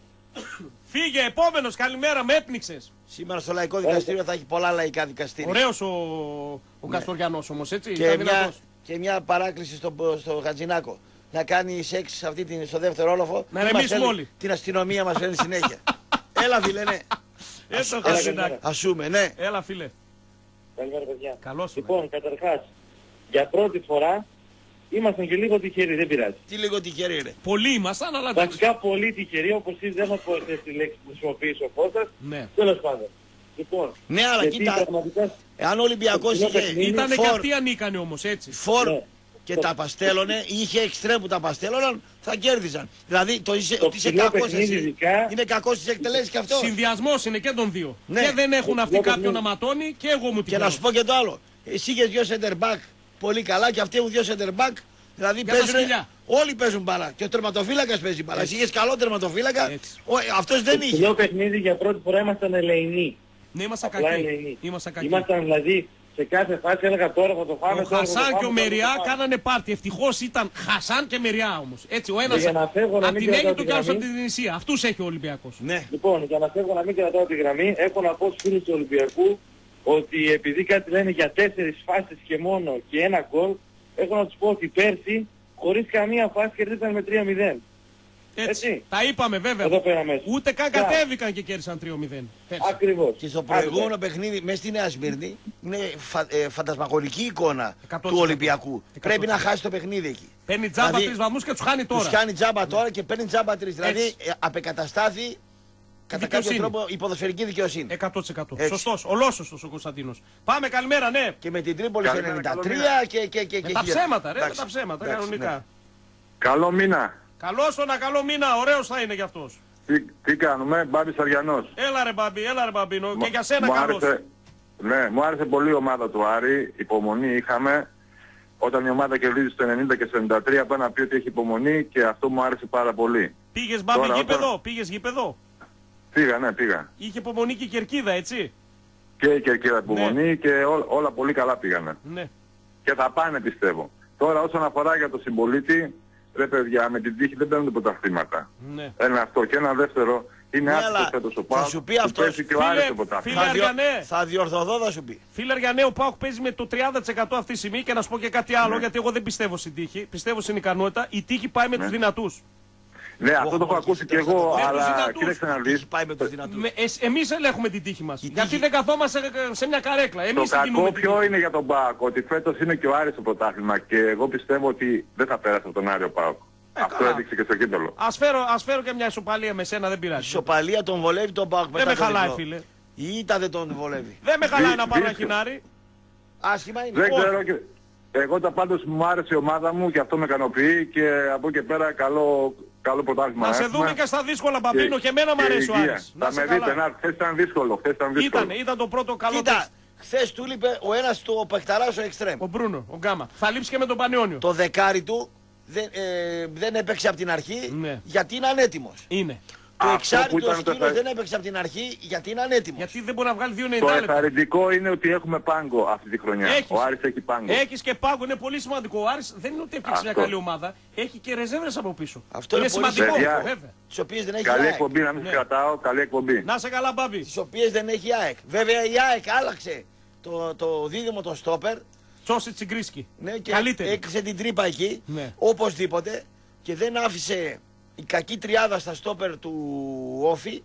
Φύγε, επόμενος, καλημέρα, με έπνιξες. Σήμερα στο Λαϊκό Δικαστήριο θα έχει πολλά λαϊκά δικαστήρια. Ωραίος ο, ο Καστοριανός όμως, έτσι. Και ήταν μια, δυνατός. και μια παράκληση στο, στο Χατζηνάκο. Να κάνει σεξ σε αυτή την, στο δεύτερο όροφο. Να Μην μας ρεμίσουμε στέλνει- όλοι. Την αστυνομία μας φέρνει συνέχεια. Έλα φίλε, ναι. Έτσι ο Ας- Χατζηνάκος. Ασούμε, ναι. Έλα φίλε. Καλημέρα, παιδιά. Καλώς σου. Λοιπόν, καταρχάς, για πρώτη φορά ήμασταν και λίγο τυχεροί, δεν πειράζει. Τι λίγο τυχερή ρε. Πολλοί ήμασταν, αλλά εντάξει. Βασικά πολύ τυχεροί, όπως εσείς δεν θα πω τη λέξη που χρησιμοποιήσει ο Κώστας. Ναι. Τέλος πάντων. Λοιπόν, Ναι, αλλά γιατί κοίτα, πραγματικά εάν ο Ολυμπιακός Το είχε παιχνίδι Ήτανε και φορ, αυτοί ανίκανοι όμως, έτσι. φορ Ναι. και Το- τα παστέλωνε, είχε εξτρέμ που τα παστέλωναν, θα κέρδιζαν. Δηλαδή το είσαι, Το ότι είσαι ψηλό κακός παιχνίδι εσύ, ειδικά- είναι κακός στις εκτελέσεις και αυτό. Συνδυασμός είναι και των δύο. Ναι. Και δεν έχουν Το αυτοί ψηλό κάποιον να παιχνίδι. ματώνει και εγώ μου την Και να σου πω και το άλλο. Εσύ είχες δύο center back πολύ καλά και αυτοί έχουν δύο center back. Δηλαδή Για τα παίζουν, σκυλιά. όλοι παίζουν μπάλα. Και ο τερματοφύλακας παίζει μπάλα. Εσύ είχες καλό τερματοφύλακα, Έτσι. ο, αυτός δεν το είχε. ψηλό παιχνίδι για πρώτη φορά ήμασταν ελεηνοί. Ναι, ήμασταν Απλά κακοί. ελεηνοί. Ήμασταν κακοί. Ήμασταν δηλαδή σε κάθε φάση έλεγα τώρα θα το φάμε. Ο τώρα θα το Χασάν φάμε, και ο τώρα θα το Μεριά φάμε. κάνανε πάρτι. Ευτυχώς ήταν Χασάν και Μεριά όμως. Έτσι, ο ένας για να φεύγω να από μην την κρατάω Αίγυπτο τη και ο άλλος από γραμμή. την Ινησία. Αυτούς έχει ο Ολυμπιακός. Ναι. Λοιπόν, για να φεύγω να μην κρατάω τη γραμμή, έχω να πω στους φίλους του Ολυμπιακού ότι επειδή κάτι λένε για τέσσερις φάσεις και μόνο και ένα γκολ, έχω να τους πω ότι πέρσι, χωρίς καμία φάση κερδίσαν με τρία μηδέν. Έτσι. Έτσι. Τα είπαμε βέβαια. Εδώ πέρα μέσα. Ούτε καν Μπράβο. κατέβηκαν και κέρδισαν τρία μηδέν. πέρσι. Ακριβώς. Και στο προηγούμενο παιχνίδι μέσα στη Νέα Σμύρνη είναι φα, ε, φαντασμαγορική εικόνα εκατό τοις εκατό. του Ολυμπιακού. εκατό τοις Πρέπει να εκατό. χάσει το παιχνίδι εκεί. Παίρνει τζάμπα Δηλαδή, τρεις βαθμούς και τους χάνει Τους τώρα. κάνει τζάμπα τώρα και παίρνει τζάμπα τρεις. Δηλαδή Έτσι. ε, απεκαταστάθη κατά κάποιο δικαιοσύνη. τρόπο η ποδοσφαιρική δικαιοσύνη. εκατό τοις εκατό. Έτσι. Σωστός. Ολόσωστος ο Κωνσταντίνος. Πάμε, καλημέρα, ναι. Και με την Τρίπολη στο Καλημέρα, ενενήντα καλό τρία και, και, και, Με και τα χίλια. ψέματα, ρε, με Εντάξει, τα ψέματα, εντάξει, κανονικά. ναι. Καλό μήνα. Καλώς τον, καλό μήνα, ωραίος θα είναι κι αυτός. Τι, τι κάνουμε, Μπάμπης Αριανός. Έλα ρε Μπαμπή, έλα ρε Μπαμπίνο. Και Μου- για σένα μου καλώς. άρεσε, ναι, μου άρεσε πολύ η ομάδα του Άρη. Υπομονή είχαμε. Όταν η ομάδα κερδίζει στο ενενήντα και στο ενενήντα τρία πάει να πει ότι έχει υπομονή και αυτό μου άρεσε πάρα πολύ. Πήγες Μπαμπή Τώρα, γήπεδο, όταν- πήγες γήπεδο. Πήγα, ναι, πήγα. Είχε υπομονή και η Κερκίδα, έτσι. Και η Κερκίδα υπομονή και ό, όλα πολύ καλά πήγανε. Ναι. Και θα πάνε πιστεύω. Τώρα όσον αφορά για το συμπολίτη, ρε παιδιά, με την τύχη δεν παίρνουν πρωταθλήματα. Ναι. Ένα αυτό. Και ένα δεύτερο, είναι Ναι, άτυπος αλλά φέτος ο θα Πάοκ. σου πει που αυτός, παίζει και ο φίλε, Άρης το πρωτάθλημα. φίλε, Θα, διο... Αριανέ. θα διορθωθώ, θα σου πει. Φίλε Αριανέ, ο Πάοκ παίζει με το τριάντα τοις εκατό αυτή τη στιγμή και να σου πω και κάτι άλλο, γιατί εγώ δεν πιστεύω στην τύχη. Πιστεύω στην ικανότητα. Η τύχη πάει με τους δυνατούς. Ναι, αυτό το έχω ακούσει και εγώ, Με τους αλλά δυνατούς. κοίταξε να Έχει δεις. πάει με τους δυνατούς. Με, εσ, εμείς ελέγχουμε την τύχη μας. Η Γιατί τύχη- δεν καθόμαστε σε, σε μια καρέκλα. Το Εμείς την κινούμε κακό την ποιο τύχη. είναι για τον Πάοκ, ότι φέτος είναι και ο Άρης στο πρωτάθλημα και εγώ πιστεύω ότι δεν θα πέρασε από τον Άριο Πάοκ. Ε, Αυτό καλά. έδειξε και στο κύπελο. Ας φέρω, ας φέρω και μια ισοπαλία με σένα, δεν Η πειράζει. ισοπαλία τον βολεύει τον Πάοκ. Δεν με χαλάει, φίλε. Η ήττα δεν τον βολεύει. Δεν με χαλάει Δι- να πάρω ένα δύσκολο. χινάρι. Άσχημα είναι. Δεν όχι. ξέρω και... Εγώ τα πάντως μου άρεσε η ομάδα μου και αυτό με ικανοποιεί και από εκεί και πέρα καλό, καλό πρωτάθλημα Να σε έχουμε. δούμε και στα δύσκολα, Μπαμπίνο, και εμένα μου και αρέσει ο υγεία. Άρης. Θα Να σε με δείτε, καλά. να, χθες ήταν δύσκολο, χθες ήταν δύσκολο. Ήταν, ήταν το πρώτο καλό Κοίτα, τεστ. χθες του λείπε ο ένας του ο παιχταράς ο εξτρέμ. Ο Μπρούνο, ο Γκάμα. Θα λείψει και με τον Πανιόνιο. Το δεκάρι του δεν, ε, δεν έπαιξε από την αρχή Ναι. γιατί είναι ανέτοιμος. Είναι. Το Αυτό εξάρι που του ο ήταν το Σκύλος εθα- δεν έπαιξε από την αρχή γιατί είναι ανέτοιμος. Γιατί δεν μπορεί να βγάλει δύο Το ενενήντα λεπτά. εθαρρυντικό είναι ότι έχουμε πάγκο αυτή τη χρονιά. Έχεις. Ο Άρης έχει πάγκο. Έχει και πάγκο, είναι πολύ σημαντικό. Ο Άρης δεν είναι ότι έφτιαξε μια Αυτό. καλή ομάδα. Έχει και ρεζέρβες από πίσω. Αυτό είναι είναι πολύ σημαντικό, σημαντικό. βέβαια. Τις οποίες δεν έχει Καλή ΑΕΚ. εκπομπή, να μην Ναι. σε κρατάω, καλή εκπομπή. Να σε καλά, Μπάμπη. Τις οποίες δεν έχει ΑΕΚ. Βέβαια η ΑΕΚ άλλαξε το, το δίδυμο το στόπερ. Τσόσι Τσιγκρίσκι. Ναι, και Καλύτερη. έκλεισε την τρύπα εκεί. Ναι. Οπωσδήποτε. Και δεν άφησε η κακή τριάδα στα στόπερ του Όφη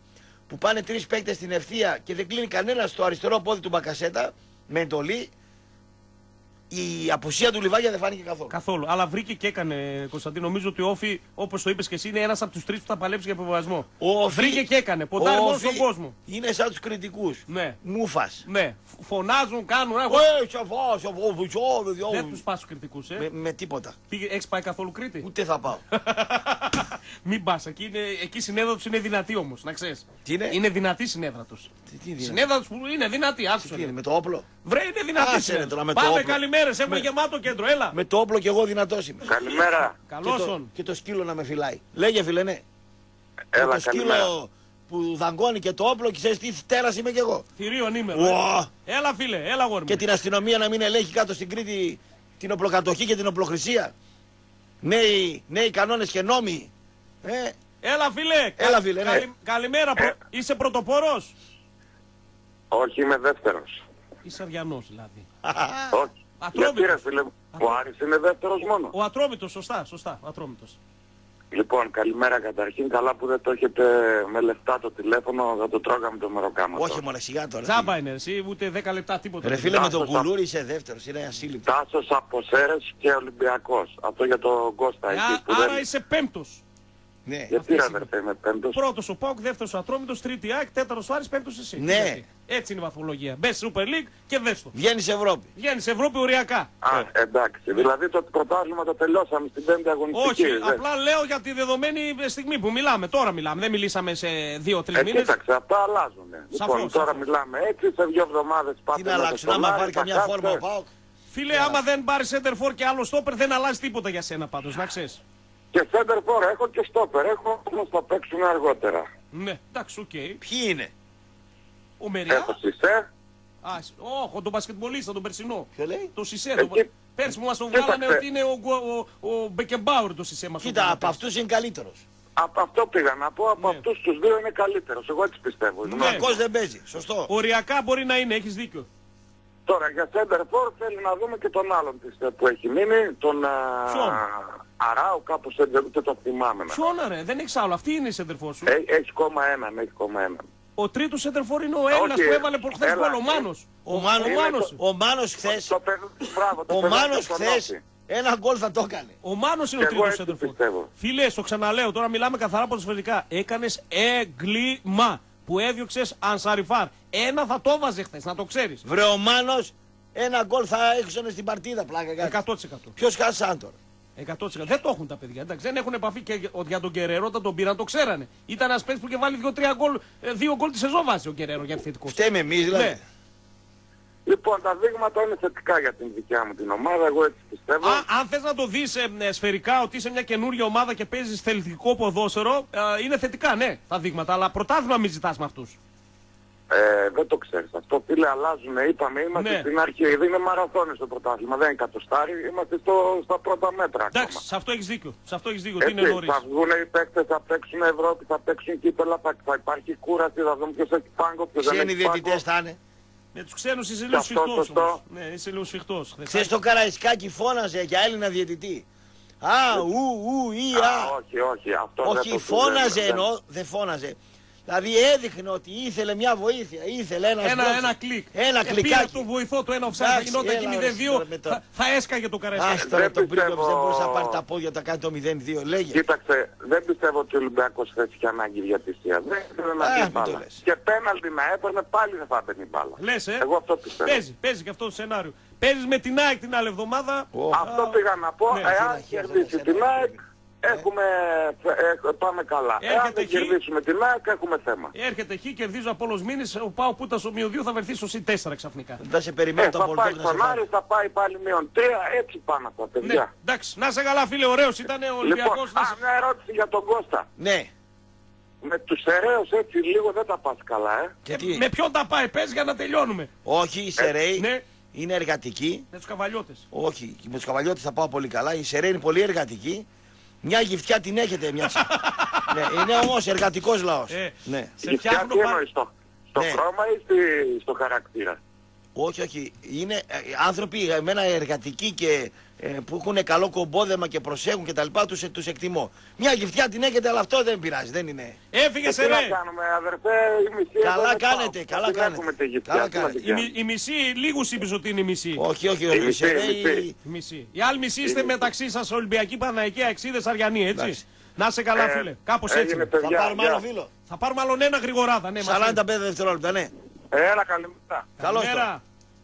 που πάνε τρεις παίκτες στην ευθεία και δεν κλείνει κανένα στο αριστερό πόδι του Μπακασέτα με εντολή, η απουσία του Λιβάγια δεν φάνηκε καθόλου. Καθόλου. Αλλά βρήκε και έκανε, Κωνσταντίνο. Νομίζω ότι ο Όφη, όπως το είπες και εσύ, είναι ένας από τους τρεις που θα παλέψει για υποβιβασμό. Βρήκε και έκανε. Ποντάρει μόνο στον κόσμο. Είναι σαν τους κριτικούς. Ναι. Μούφας. Ναι. Φωνάζουν, κάνουν. Ε, σαφά, σαφά, δεν τους πας τους κριτικούς, ε. Με, με τίποτα. Πήγε, έχεις πάει καθόλου Κρήτη? Ούτε θα πάω. Μην πας. Εκεί, είναι, εκεί η συνέδρα τους είναι δυνατή όμως, να ξέρεις. Τι είναι? Είναι δυνατή η συνέδρα τους. Τι, τι δυνατή? Συνέδρα τους που είναι δυνατή. Άκουσα. Τι είναι, με το όπλο? Βρε, είναι δυνατή. Άσε, τώρα, με το Πάμε, όπλο. καλημέρες. Έχουμε Με... γεμάτο κέντρο. Έλα. Με το όπλο κι εγώ δυνατός είμαι. Καλημέρα. Καλώς και, το, τον. και το σκύλο να με φυλάει. Λέγε φίλε, ναι. Έλα, το σκύλο καλημέρα. που δαγκώνει και το όπλο και ξέρεις τι τέρας είμαι κι εγώ. Θηρίων είμαι. Wow. Έλα φίλε, έλα γόρι μου. Και την αστυνομία να μην ελέγχει κάτω στην Κρήτη την οπλοκατοχή και την οπλοχρησία. Νέοι, νέοι κανόνες και νόμοι. Ε, Έλα φίλε. Έλα, φίλε, ναι. Καλη... Καλημέρα. Προ... Είσαι πρωτοπόρος? Όχι, είμαι δεύτερος. Είσαι αριανός δηλαδή. Όχι. Ατρόμητος. Γιατί ρε φίλε, ο Άρης είναι δεύτερος μόνο. Ο Ατρόμητος, σωστά, σωστά, ο Ατρόμητος. Λοιπόν, καλημέρα καταρχήν. Καλά που δεν το έχετε με λεφτά το τηλέφωνο, θα το τρώγαμε το μεροκάματο. όχι μωρέ, σιγά τώρα. Τζάμπα είναι εσύ, ούτε δέκα λεπτά τίποτα. Ρε φίλε, με τον Τάσος, Κουλούρη είσαι δεύτερος, είναι ασύλληπτο. Τάσος από Σέρες και Ολυμπιακός. Αυτό για τον Κώστα. Ε, εκεί, που άρα δεν... είσαι πέμπτος. Ναι. Γιατί ρε αδερφέ, είμαι πέμπτος. Πρώτος ο Πάουκ, δεύτερος ο Ατρόμητος, τρίτη ΑΕΚ, τέταρτος ο Άρης, πέμπτος εσύ. Ναι. Γιατί. Έτσι είναι η βαθμολογία. Μπες Super League και δες το. Βγαίνεις Ευρώπη. Βγαίνεις Ευρώπη οριακά. Α, εντάξει. Δηλαδή το πρωτάθλημα το τελειώσαμε στην πέμπτη αγωνιστική. Όχι, δε. απλά λέω για τη δεδομένη στιγμή που μιλάμε. Τώρα μιλάμε, δεν μιλήσαμε σε δύο-τρεις Ε, μήνες. κοίταξε, αυτά αλλάζουν. Σαφώς, Λοιπόν, τώρα σαφώς. μιλάμε έτσι, σε δύο εβδομάδες πάτε Τι να αλλάξουν, άμα πάρει καμιά φόρμα ο Πάοκ. Φίλε, άμα δεν πάρει center for και άλλο stopper, δεν αλλάζει τίποτα για σένα πάντως, να ξέρεις. Και center for έχω και stopper, έχω όμως θα παίξουν αργότερα. Ναι, εντάξει, οκ. Okay. Ποιοι είναι? Ο Μεριά. Έχω Σισε. Όχι, oh, τον μπασκετμπολίστα, τον περσινό. Ποιο λέει? Το Σισε. Εκεί- Το... Πέρσι μου μας τον Κοίταξε. βγάλανε ότι είναι ο, ο, ο, ο Μπεκεμπάουρ το Σισε μας. τον Κοίτα, βγάλανε από πέρσι. αυτούς είναι καλύτερος. Από αυτό πήγα να πω, από Ναι. αυτούς τους δύο είναι καλύτερος. Εγώ έτσι πιστεύω. Ναι. Ναι. Κακός δεν παίζει, σωστό. Οριακά μπορεί να είναι, έχεις δίκιο. Τώρα για center for θέλει να δούμε και τον άλλον της, ε, που έχει μείνει, τον α, Ποιον? Αράου, κάπως έτσι, ούτε το θυμάμαι. να- Ποιον ρε, δεν έχεις άλλο. Αυτή είναι η center for σου. Έ- Έχει κόμμα έναν, έχει κόμμα έναν. Ο τρίτος center for είναι ο Έλληνας Όχι, που έβαλε προχθές έλα. γκολ, ο Μάνος. Ο Μάνος, ο Μάνος. ο Μάνος χθες, Το παιδί, μπράβο, το ο παιδί Μάνος στον χθες Όφη. ένα γκολ θα το έκανε. Ο Μάνος είναι ο Και εγώ τρίτος έτσι center for. πιστεύω. Φίλε, στο ξαναλέω, τώρα μιλάμε καθαρά ποδοσφαιρικά. Έκανες έγκλημα που έδιωξες Ανσαριφάρ. Ένα θα το έβαζε χθες, να το ξέρεις. Βρε ο Μάνος, ένα γκολ θα έξωνε στην παρτίδα, πλάκα κάτι. εκατό τοις εκατό. Ποιος χάσαν τώρα? εκατό τοις εκατό. Δεν το έχουν τα παιδιά. Εντάξει, δεν έχουν επαφή και για τον Κεραίρο, όταν τον πήραν το ξέρανε. Ήταν ένα παίκτη που είχε βάλει δύο γκολ, ε, δύο γκολ τη σεζόν βάζει ο Κεραίρο για επιθετικό. Φταίμε εμείς δηλαδή. Ναι. Λοιπόν, τα δείγματα είναι θετικά για την δικιά μου την ομάδα, εγώ έτσι πιστεύω. Α, αν θες να το δεις ε, ε, σφαιρικά ότι είσαι μια καινούργια ομάδα και παίζεις θελητικό ποδόσφαιρο, ε, είναι θετικά, ναι, τα δείγματα. Αλλά πρωτάθλημα μην ζητάς με αυτούς. Ε, δεν το ξέρεις αυτό, φίλε, αλλάζουν, είπαμε, είμαστε Ναι. στην αρχή, δεν είναι μαραθώνιο στο πρωτάθλημα, δεν είναι κατοστάρι, είμαστε στο, στα πρώτα μέτρα ακόμα. Εντάξει, σε αυτό έχεις δίκιο. Σε αυτό έχεις δίκιο. Τι είναι Έτσι, νωρίς. θα βγουν οι παίκτες, θα παίξουν Ευρώπη, θα παίξουν κύπελα, θα, θα υπάρχει κούραση, θα δούμε ποιος έχει πάγκο, ποιος δεν Ξένοι έχει πάγκο. διαιτητές θα είναι. Με τους ξένους είσαι λίγο αυτό σφιχτός σωστό. όμως. Ναι, είσαι λίγο σφιχτός. Χθες το Καραϊσκάκι φώναζε για Έλληνα διαιτητή. Α, ου, ου, ή, Α, α. όχι, όχι, αυτό δεν Όχι, το φώναζε δεν- εννοώ, δεν φώναζε. Δηλαδή έδειχνε ότι ήθελε μια βοήθεια, ήθελε ένα Ένα, μπλοκ. ένα κλικ. Ένα ε, Πήρα κλικάκι. το βοηθό το ένα offside, θα Εντάξει, γινόταν και έλα, μηδέν δύο, ρε, τώρα. θα, θα έσκαγε το Καραϊσκάκι. Άστο ρε Δεν τον Πρίγκοπης, πιστεύω- δεν μπορούσε να πάρει τα πόδια να κάνει το μηδέν δύο. Λέγε. Κοίταξε, δεν πιστεύω ότι ο Ολυμπιακός θα έχει ανάγκη διατησία. Δεν ήθελε να Α, μπει μην το μπάλα. λες. Και πέναλτι να έπαιρνε πάλι δεν θα έπαιρνε μπάλα. Λες, ε. Εγώ αυτό πιστεύω. Παίζει, παίζει και αυτό το σενάριο. Παίζεις με την ΑΕΚ την άλλη εβδομάδα. Ω, Αυτό πήγα να πω, Ναι, εάν χέρια, κερδίσει χέρια, την χέρια. ΑΕΚ, έχουμε, ε, πάμε καλά. Έρχεται Εάν δεν εκεί. κερδίσουμε την ΑΕΚ, έχουμε θέμα. Έρχεται εκεί, κερδίζω από όλους μήνες. Ο Πάο που ήταν στο μείον δύο θα βρεθεί στο συν τέσσερα ξαφνικά. Δεν σε Ε, περιμένω το θα πάει Απολυτόκ να σε στον Άρη, πάρει. θα πάει πάλι μείον τρία, έτσι πάνε αυτά, Ναι, παιδιά. εντάξει, να σε καλά, φίλε, ωραίος ήταν ο Λοιπόν, Ολυμπιακός. να α, σε- μια ερώτηση για τον Κώστα. Ναι. Με τους Σεραίους έτσι λίγο δεν τα πας καλά, ε. Και τι. Με ποιον τα πάει, πες για να τελειώνουμε. Όχι, η Σερέη Ναι, είναι εργατική. με τους καβαλιώτες. Όχι, με τους Καβαλιώτες θα πάω πολύ καλά. Η Σερέη είναι πολύ εργατική. Μια γυφτιά την έχετε μια. Ναι, είναι όμως εργατικός λαός. Ε, Ναι. σε Και φτιάχνω τι πα- εννοείς, στο, στο Ναι. χρώμα ή στη, στο χαρακτήρα. Όχι, όχι. Είναι ε, άνθρωποι εμένα εργατικοί και ε, που έχουν καλό κομπόδεμα και προσέχουν κτλ. Τους, τους εκτιμώ. Μια γυφτιά την έχετε, αλλά αυτό δεν πειράζει, δεν είναι. Έφυγε σε Τι ρε. να κάνουμε, αδερφέ, η μισή. Καλά κάνετε, καλά κάνετε. Καλά κάνετε. Η, μι- η μισή, λίγους είπες ότι είναι η μισή. Όχι, όχι, Η όχι. μισή, σε- η μισή. Η μισή. Οι άλλοι μισή είστε μεταξύ σας Ολυμπιακοί, Παναθηναϊκοί, Αεξίδες, Αριανοί, έτσι. Εντάξει. Να είσαι καλά, Ε, φίλε. Κάπως έτσι. έγινε, Θα παιδιά, πάρουμε γεια. άλλο φίλο. Θα πάρουμε άλλον ένα γρηγοράδα, ναι. μας σαράντα πέντε δευτερόλεπτα, ναι. Έλα, καλημέρα. Καλώς το. Καλημέρα.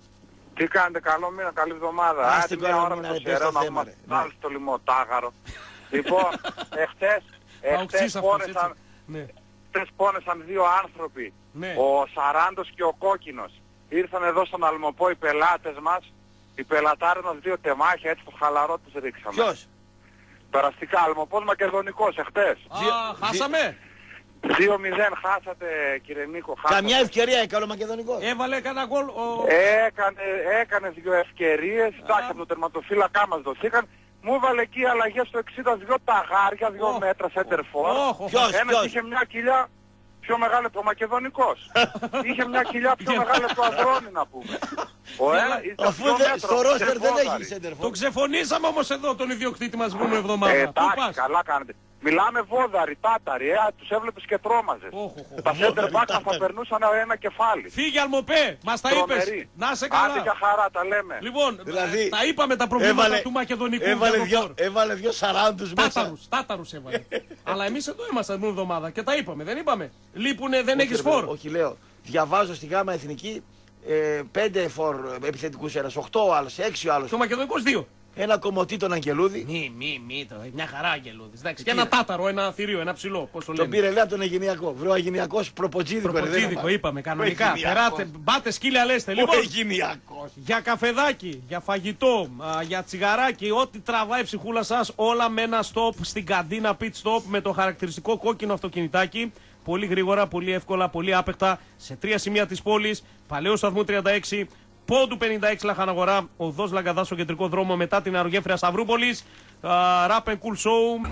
Τι κάνετε, καλό μήνα, καλή εβδομάδα. Άστε Άντε μια καλό ώρα μήνα, με ρε, το πες το σερό να θέμα, μας ρε. βάλει στο λιμοτάγαρο. Λοιπόν, εχθές, Παοξής εχθές αυτός, πόνεσαν, έτσι. Ναι. εχθές πόνεσαν δύο άνθρωποι. Ναι. Ο Σαράντος και ο Κόκκινος. Ήρθαν εδώ στον Αλμοπό οι πελάτες μας. Οι πελατάρες μας δύο τεμάχια, έτσι το χαλαρό τους ρίξαμε. Ποιος? Περαστικά, Αλμοπός Μακεδονικός, εχθές. Α, χάσαμε. δύο μηδέν χάσατε, κύριε Νίκο. Χάσατε. Καμιά ευκαιρία έκανε ο Μακεδονικός. Έβαλε κανένα γκολ ο... Έκανε, έκανε δύο ευκαιρίες, εντάξει, από το τερματοφύλακά μας δοθήκαν. Μου έβαλε εκεί αλλαγές στο εξήντα δύο ταγάρια, δύο Οχ, μέτρα center for. οχ, οχ. Ποιος, Ένας ποιος? είχε μια κοιλιά πιο μεγάλη από το Μακεδονικός. Είχε μια κοιλιά πιο μεγάλη από το Αδρόνη, να πούμε. Ο ένα ήταν Αφού δύο δεν- μέτρα, στο ρόστερ δεν τερφόδαρη. έχει center for. Το ξεφωνήσαμε όμως εδώ τον ιδιοκτήτη μας την εβδομάδα. Ε, Πού εντάξει, πας? καλά κάνετε. Μιλάμε βόδαροι, τάταροι, ε, τους έβλεπες και τρόμαζες. Όχ, όχ, όχ. Τα center Βόδαροι, back θα τάταροι. περνούσαν ένα κεφάλι. Φύγε Αλμοπέ, μας τα είπες. Τρομερή. Να σε Άντε καλά. για χαρά, τα λέμε. Λοιπόν, Δηλαδή, τα είπαμε τα προβλήματα του Μακεδονικού. έβαλε, για το δυο, φόρ. έβαλε δυο σαράντους μέσα. Τάταρους, τάταρους έβαλε. Αλλά εμείς εδώ ήμασταν την εβδομάδα και τα είπαμε, δεν είπαμε. Λείπουνε, δεν έχεις Όχι, ρε, φόρ. Όχι, λέω. Διαβάζω στη ΓΑΜΑ Εθνική ε, πέντε φορ επιθετικούς ένας, οκτώ ο άλλος, έξι ο άλλος. Και ο Μακεδονικός δύο. Ένα κομμωτή τον Αγγελούδη. Μη, μη, μη, το, μια χαρά Αγγελούδης. Εντάξει, και Τι ένα είναι? τάταρο, ένα θηρίο, ένα ψηλό. Πώς το Τον λένε. πήρε λέει από τον Αιγυνιακό. Βρω Αιγυνιακός προποτζίδικο. ρε, δεν Προποτζίδικο, είναι είπαμε κανονικά. Αιγυνιακός. Περάτε, μπάτε σκύλια λέστε. Ο Λοιπόν, Αιγυνιακός. για καφεδάκι, για φαγητό, α, για τσιγαράκι, ό,τι τραβάει η ψυχούλα σας, όλα με ένα stop στην καντίνα pit stop με το χαρακτηριστικό κόκκινο αυτοκινητάκι. Πολύ γρήγορα, πολύ εύκολα, πολύ άπεκτα σε τρία σημεία της πόλης. Παλαιό σταθμού τριάντα έξι, Πόντου πενήντα έξι Λαχαναγορά, οδός Λαγκαδά στο κεντρικό δρόμο μετά την αερογέφυρα Σταυρούπολης. Α, Rap and Cool Show.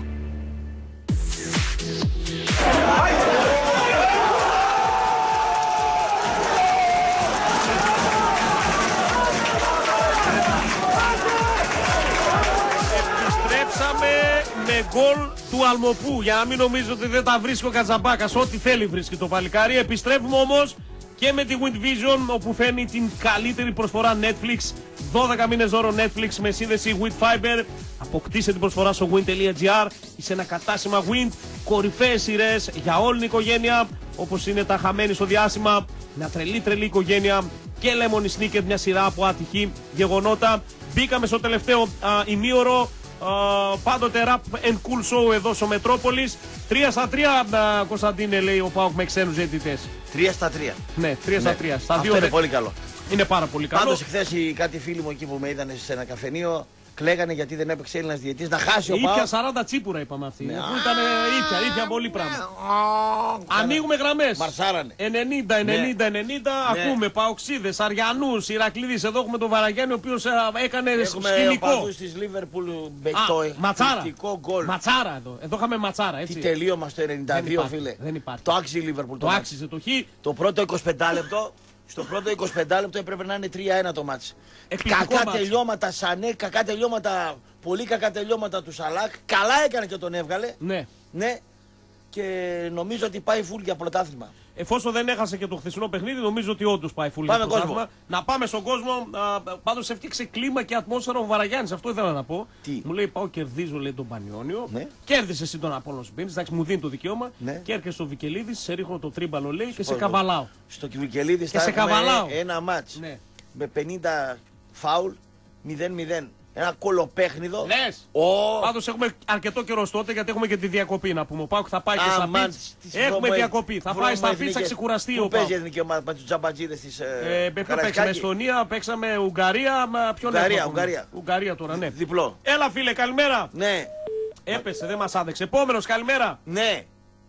Επιστρέψαμε με γκολ του Αλμοπού. Για να μην νομίζω ότι δεν τα βρίσκει ο Κατζαμπάκας. Ό,τι θέλει βρίσκει το παλικάρι. Επιστρέφουμε όμως και με τη Wind Vision, όπου φέρνει την καλύτερη προσφορά Netflix. δώδεκα μήνες δώρο Netflix με σύνδεση Wind Fiber. Αποκτήστε την προσφορά στο win τελεία gr ή σε ένα κατάστημα Wind. Κορυφαίες σειρές για όλη την οικογένεια, όπως είναι τα Χαμένοι στο διάσημα, μια τρελή τρελή οικογένεια και Lemony Snicket, μια σειρά από ατυχή γεγονότα. Μπήκαμε στο τελευταίο α, ημίωρο. Uh, πάντοτε Rap and Cool Show εδώ στο Μετρόπολης. τρία στα τρία, uh, Κωνσταντίνε, λέει ο Πάοκ με ξένους διαιτητές. τρία στα τρία. Ναι, τρία στα τρία. Στα Αυτό δύο είναι δε- πολύ καλό. είναι πάρα πολύ καλό. Πάντως χθες οι- κάτι φίλοι μου εκεί που με είδαν σε ένα καφενείο κλαίγανε γιατί δεν έπαιξε Έλληνας διαιτητής να χάσει ο Ήπια Πάοκ. σαράντα τσίπουρα είπαμε αυτή. Ναι. Αφού ήταν ήπια, ήπια πολύ πράγμα. Ανοίγουμε γραμμές. Μαρσάρανε. ενενήντα ενενήντα ενενήντα. Ναι. Ακούμε Παοξίδες, Αριανούς, Ηρακλήδης. Εδώ έχουμε τον Βαραγιάννη ο οποίος ε, έκανε Έχουμε σκηνικό. οπαδούς της Λίβερπουλ με Α, το ματσάρα. εκπληκτικό γκολ. Ματσάρα εδώ. Εδώ είχαμε ματσάρα, Τι έτσι. τελείωμα στο ενενήντα δύο, Δεν υπάρχει, φίλε. δεν υπάρχει. Το άξιζε η Λίβερπουλ. Το μάτς. άξιζε το χ. Το πρώτο εικοσιπέντε λεπτό, στο πρώτο εικοσιπέντε λεπτό έπρεπε να είναι τρία ένα το μάτς. Εκπληκτικό Κακά μάτς. τελειώματα Σανέ, κακά τελειώματα, πολύ κακά τελειώματα του Σαλάκ. Καλά έκανε και τον έβγαλε. Ναι. Ναι. Και νομίζω ότι πάει φουλ για πρωτάθλημα. Εφόσον δεν έχασε και το χθεσινό παιχνίδι, νομίζω ότι όντως πάει φουλ. Πάμε για το κόσμο. πρωτάθλημα. Να πάμε στον κόσμο. Πάντως έφτιαξε κλίμα και ατμόσφαιρα ο Βαραγιάννης. Αυτό ήθελα να πω. Τι? Μου λέει: Πάω, κερδίζω, λέει, τον Πανιόνιο. Ναι. Κέρδισε εσύ τον Απόλλωνα Σπίνης. Εντάξει, μου δίνει το δικαίωμα. Ναι. Και έρχεσαι στο Βικελίδη, σε ρίχνω το τρίμπαλο, λέει, και σε πω, καβαλάω. Στο Κιβικελίδης Και θα σε έχουμε καβαλάω. ένα μάτς Ναι. με πενήντα φάουλ, μηδέν μηδέν. Ένα κολοπέχνιδο. Λες. Ω, Πάντως έχουμε αρκετό καιρό τότε γιατί έχουμε και τη διακοπή να πούμε. Ο Πάουκ θα πάει και στα αμάν, πίτς. στις Έχουμε βρωμοε- διακοπή. Θα πάει στα πίτς, θα βρωμοεθνικές. ξεκουραστεί Πού ο παίζει η Πάουκ. εθνική ομάδα με τους τζαμπατζίδες της Ε, ε, ποιο παίξαμε, Καραϊσκάκη. Εστονία, παίξαμε Ουγγαρία. Μα ποιον Ουγγαρία, έχουμε ακόμα? Ουγγαρία. Ουγγαρία τώρα, ναι. Διπλό. Έλα, φίλε, καλημέρα. Ναι, Έπεσε, δεν μας άδεξε. Επόμενος, καλημέρα. ναι,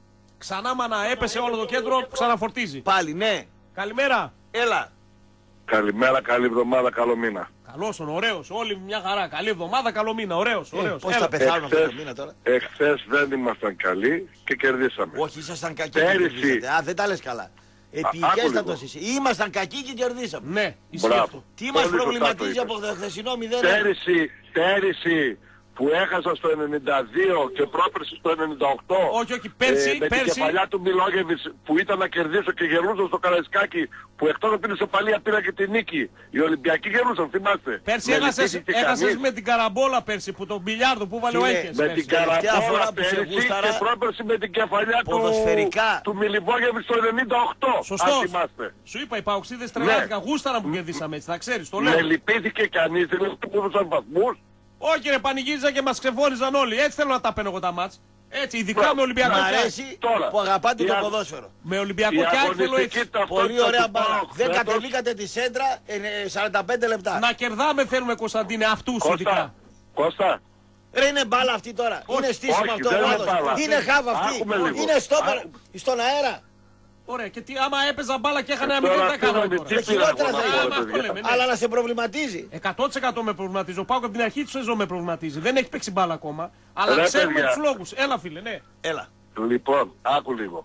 Ξανά μάνα, έπεσε όλο το κέντρο, ξαναφορτίζει. πάλι ναι. Καλημέρα. Έλα. Καλημέρα, καλή εβδομάδα, καλό μήνα. Καλός, ωραίος, όλοι μια χαρά. Καλή εβδομάδα, καλό μήνα. Ωραίος, ωραίος. Πώς Έλα. θα πεθάνουν αυτό το Εχθές, μήνα τώρα. εχθές δεν ήμασταν καλοί και κερδίσαμε. Όχι, ήσασταν κακοί. Πέρυσι. και κερδίσατε. Α, δεν τα λες καλά. Επικέστατος εσύ. Ήμασταν κακοί και κερδίσαμε. Ναι, ισχύει Μπράβο. αυτό. Τι μας Πολύ προβληματίζει σωστά από το το χθεσινό μηδέν? Πέρυσι, πέρυσι που έχασα στο ενενήντα δύο και πρόπερσι στο ενενήντα οκτώ. Όχι, όχι, πέρσι, ε, με πέρσι. την κεφαλιά του Μιλόγεβιτς που ήταν να κερδίσω και γερούσα στο Καραϊσκάκι, που εκτός από την ισοπαλία πήρα και την νίκη. Οι Ολυμπιακοί γερούσαν, θυμάστε. Πέρσι Με έχασες, λυπήθηκε έχασες κανείς. με την καραμπόλα πέρσι, που τον μπιλιάρδο που βάλε ο Φίλε, Έγκες. Με πέρσι. την τελευταία φορά καραμπόλα που σε πέρυσι γούσταρα, και πρόπερσι με την κεφαλιά του, ποδοσφαιρικά. του Μιλιβόγεβιτς στο ενενήντα οκτώ. Σωστός. Αν θυμάστε. Σου είπα, οι παοξίδες τρελάθηκαν, γούσταρα που κερδίσαμε έτσι, θα ξέρεις, το λέω. Με λυπήθηκε κανείς, δηλαδή που έδωσαν βαθμούς. Όχι ρε, πανηγύριζαν και μας ξεφώνιζαν όλοι. Έτσι θέλω να τα παίρνω εγώ τα μάτς. Έτσι, ειδικά Μπράβο. με Ολυμπιακό. Μ' και- αρέσει Τώρα, που αγαπάτε η το α- ποδόσφαιρο. Με Ολυμπιακό Η και Άκη θέλω αγωνιστική έτσι. ταυτότητα Πολύ ωραία του μπάλα. ΠΑΟΚ Δεν φέτος- κατεβήκατε τη σέντρα ε, σαράντα πέντε λεπτά. Να κερδάμε θέλουμε, Κωνσταντίνε, αυτούς Κώστα, ειδικά. Κώστα, Ρε είναι μπάλα αυτή τώρα. Όχι, είναι στήσιμο όχι, αυτό δεν ο είναι Άδος. μπάλα. Είναι χάβα αυτή. Άκουμε λίγο. Είναι στόπερ. Άκου- Στον αέρα. Ωραία, και τι, άμα έπαιζα μπάλα και έχανα ένα τώρα μηδέν, τα έκανα τι τώρα. τι Και χειρότερα πήρα θα εγώ είναι. να πω, αυτό παιδιά. λέμε, ναι. Αλλά να σε προβληματίζει. εκατό τοις εκατό με προβληματίζει. Ο Πάοκ από την αρχή του σεζόν με προβληματίζει. Δεν έχει παίξει μπάλα ακόμα. Αλλά Ρε, ξέρουμε παιδιά. τους λόγους. Έλα, φίλε, ναι. Έλα. Λοιπόν, άκου λίγο.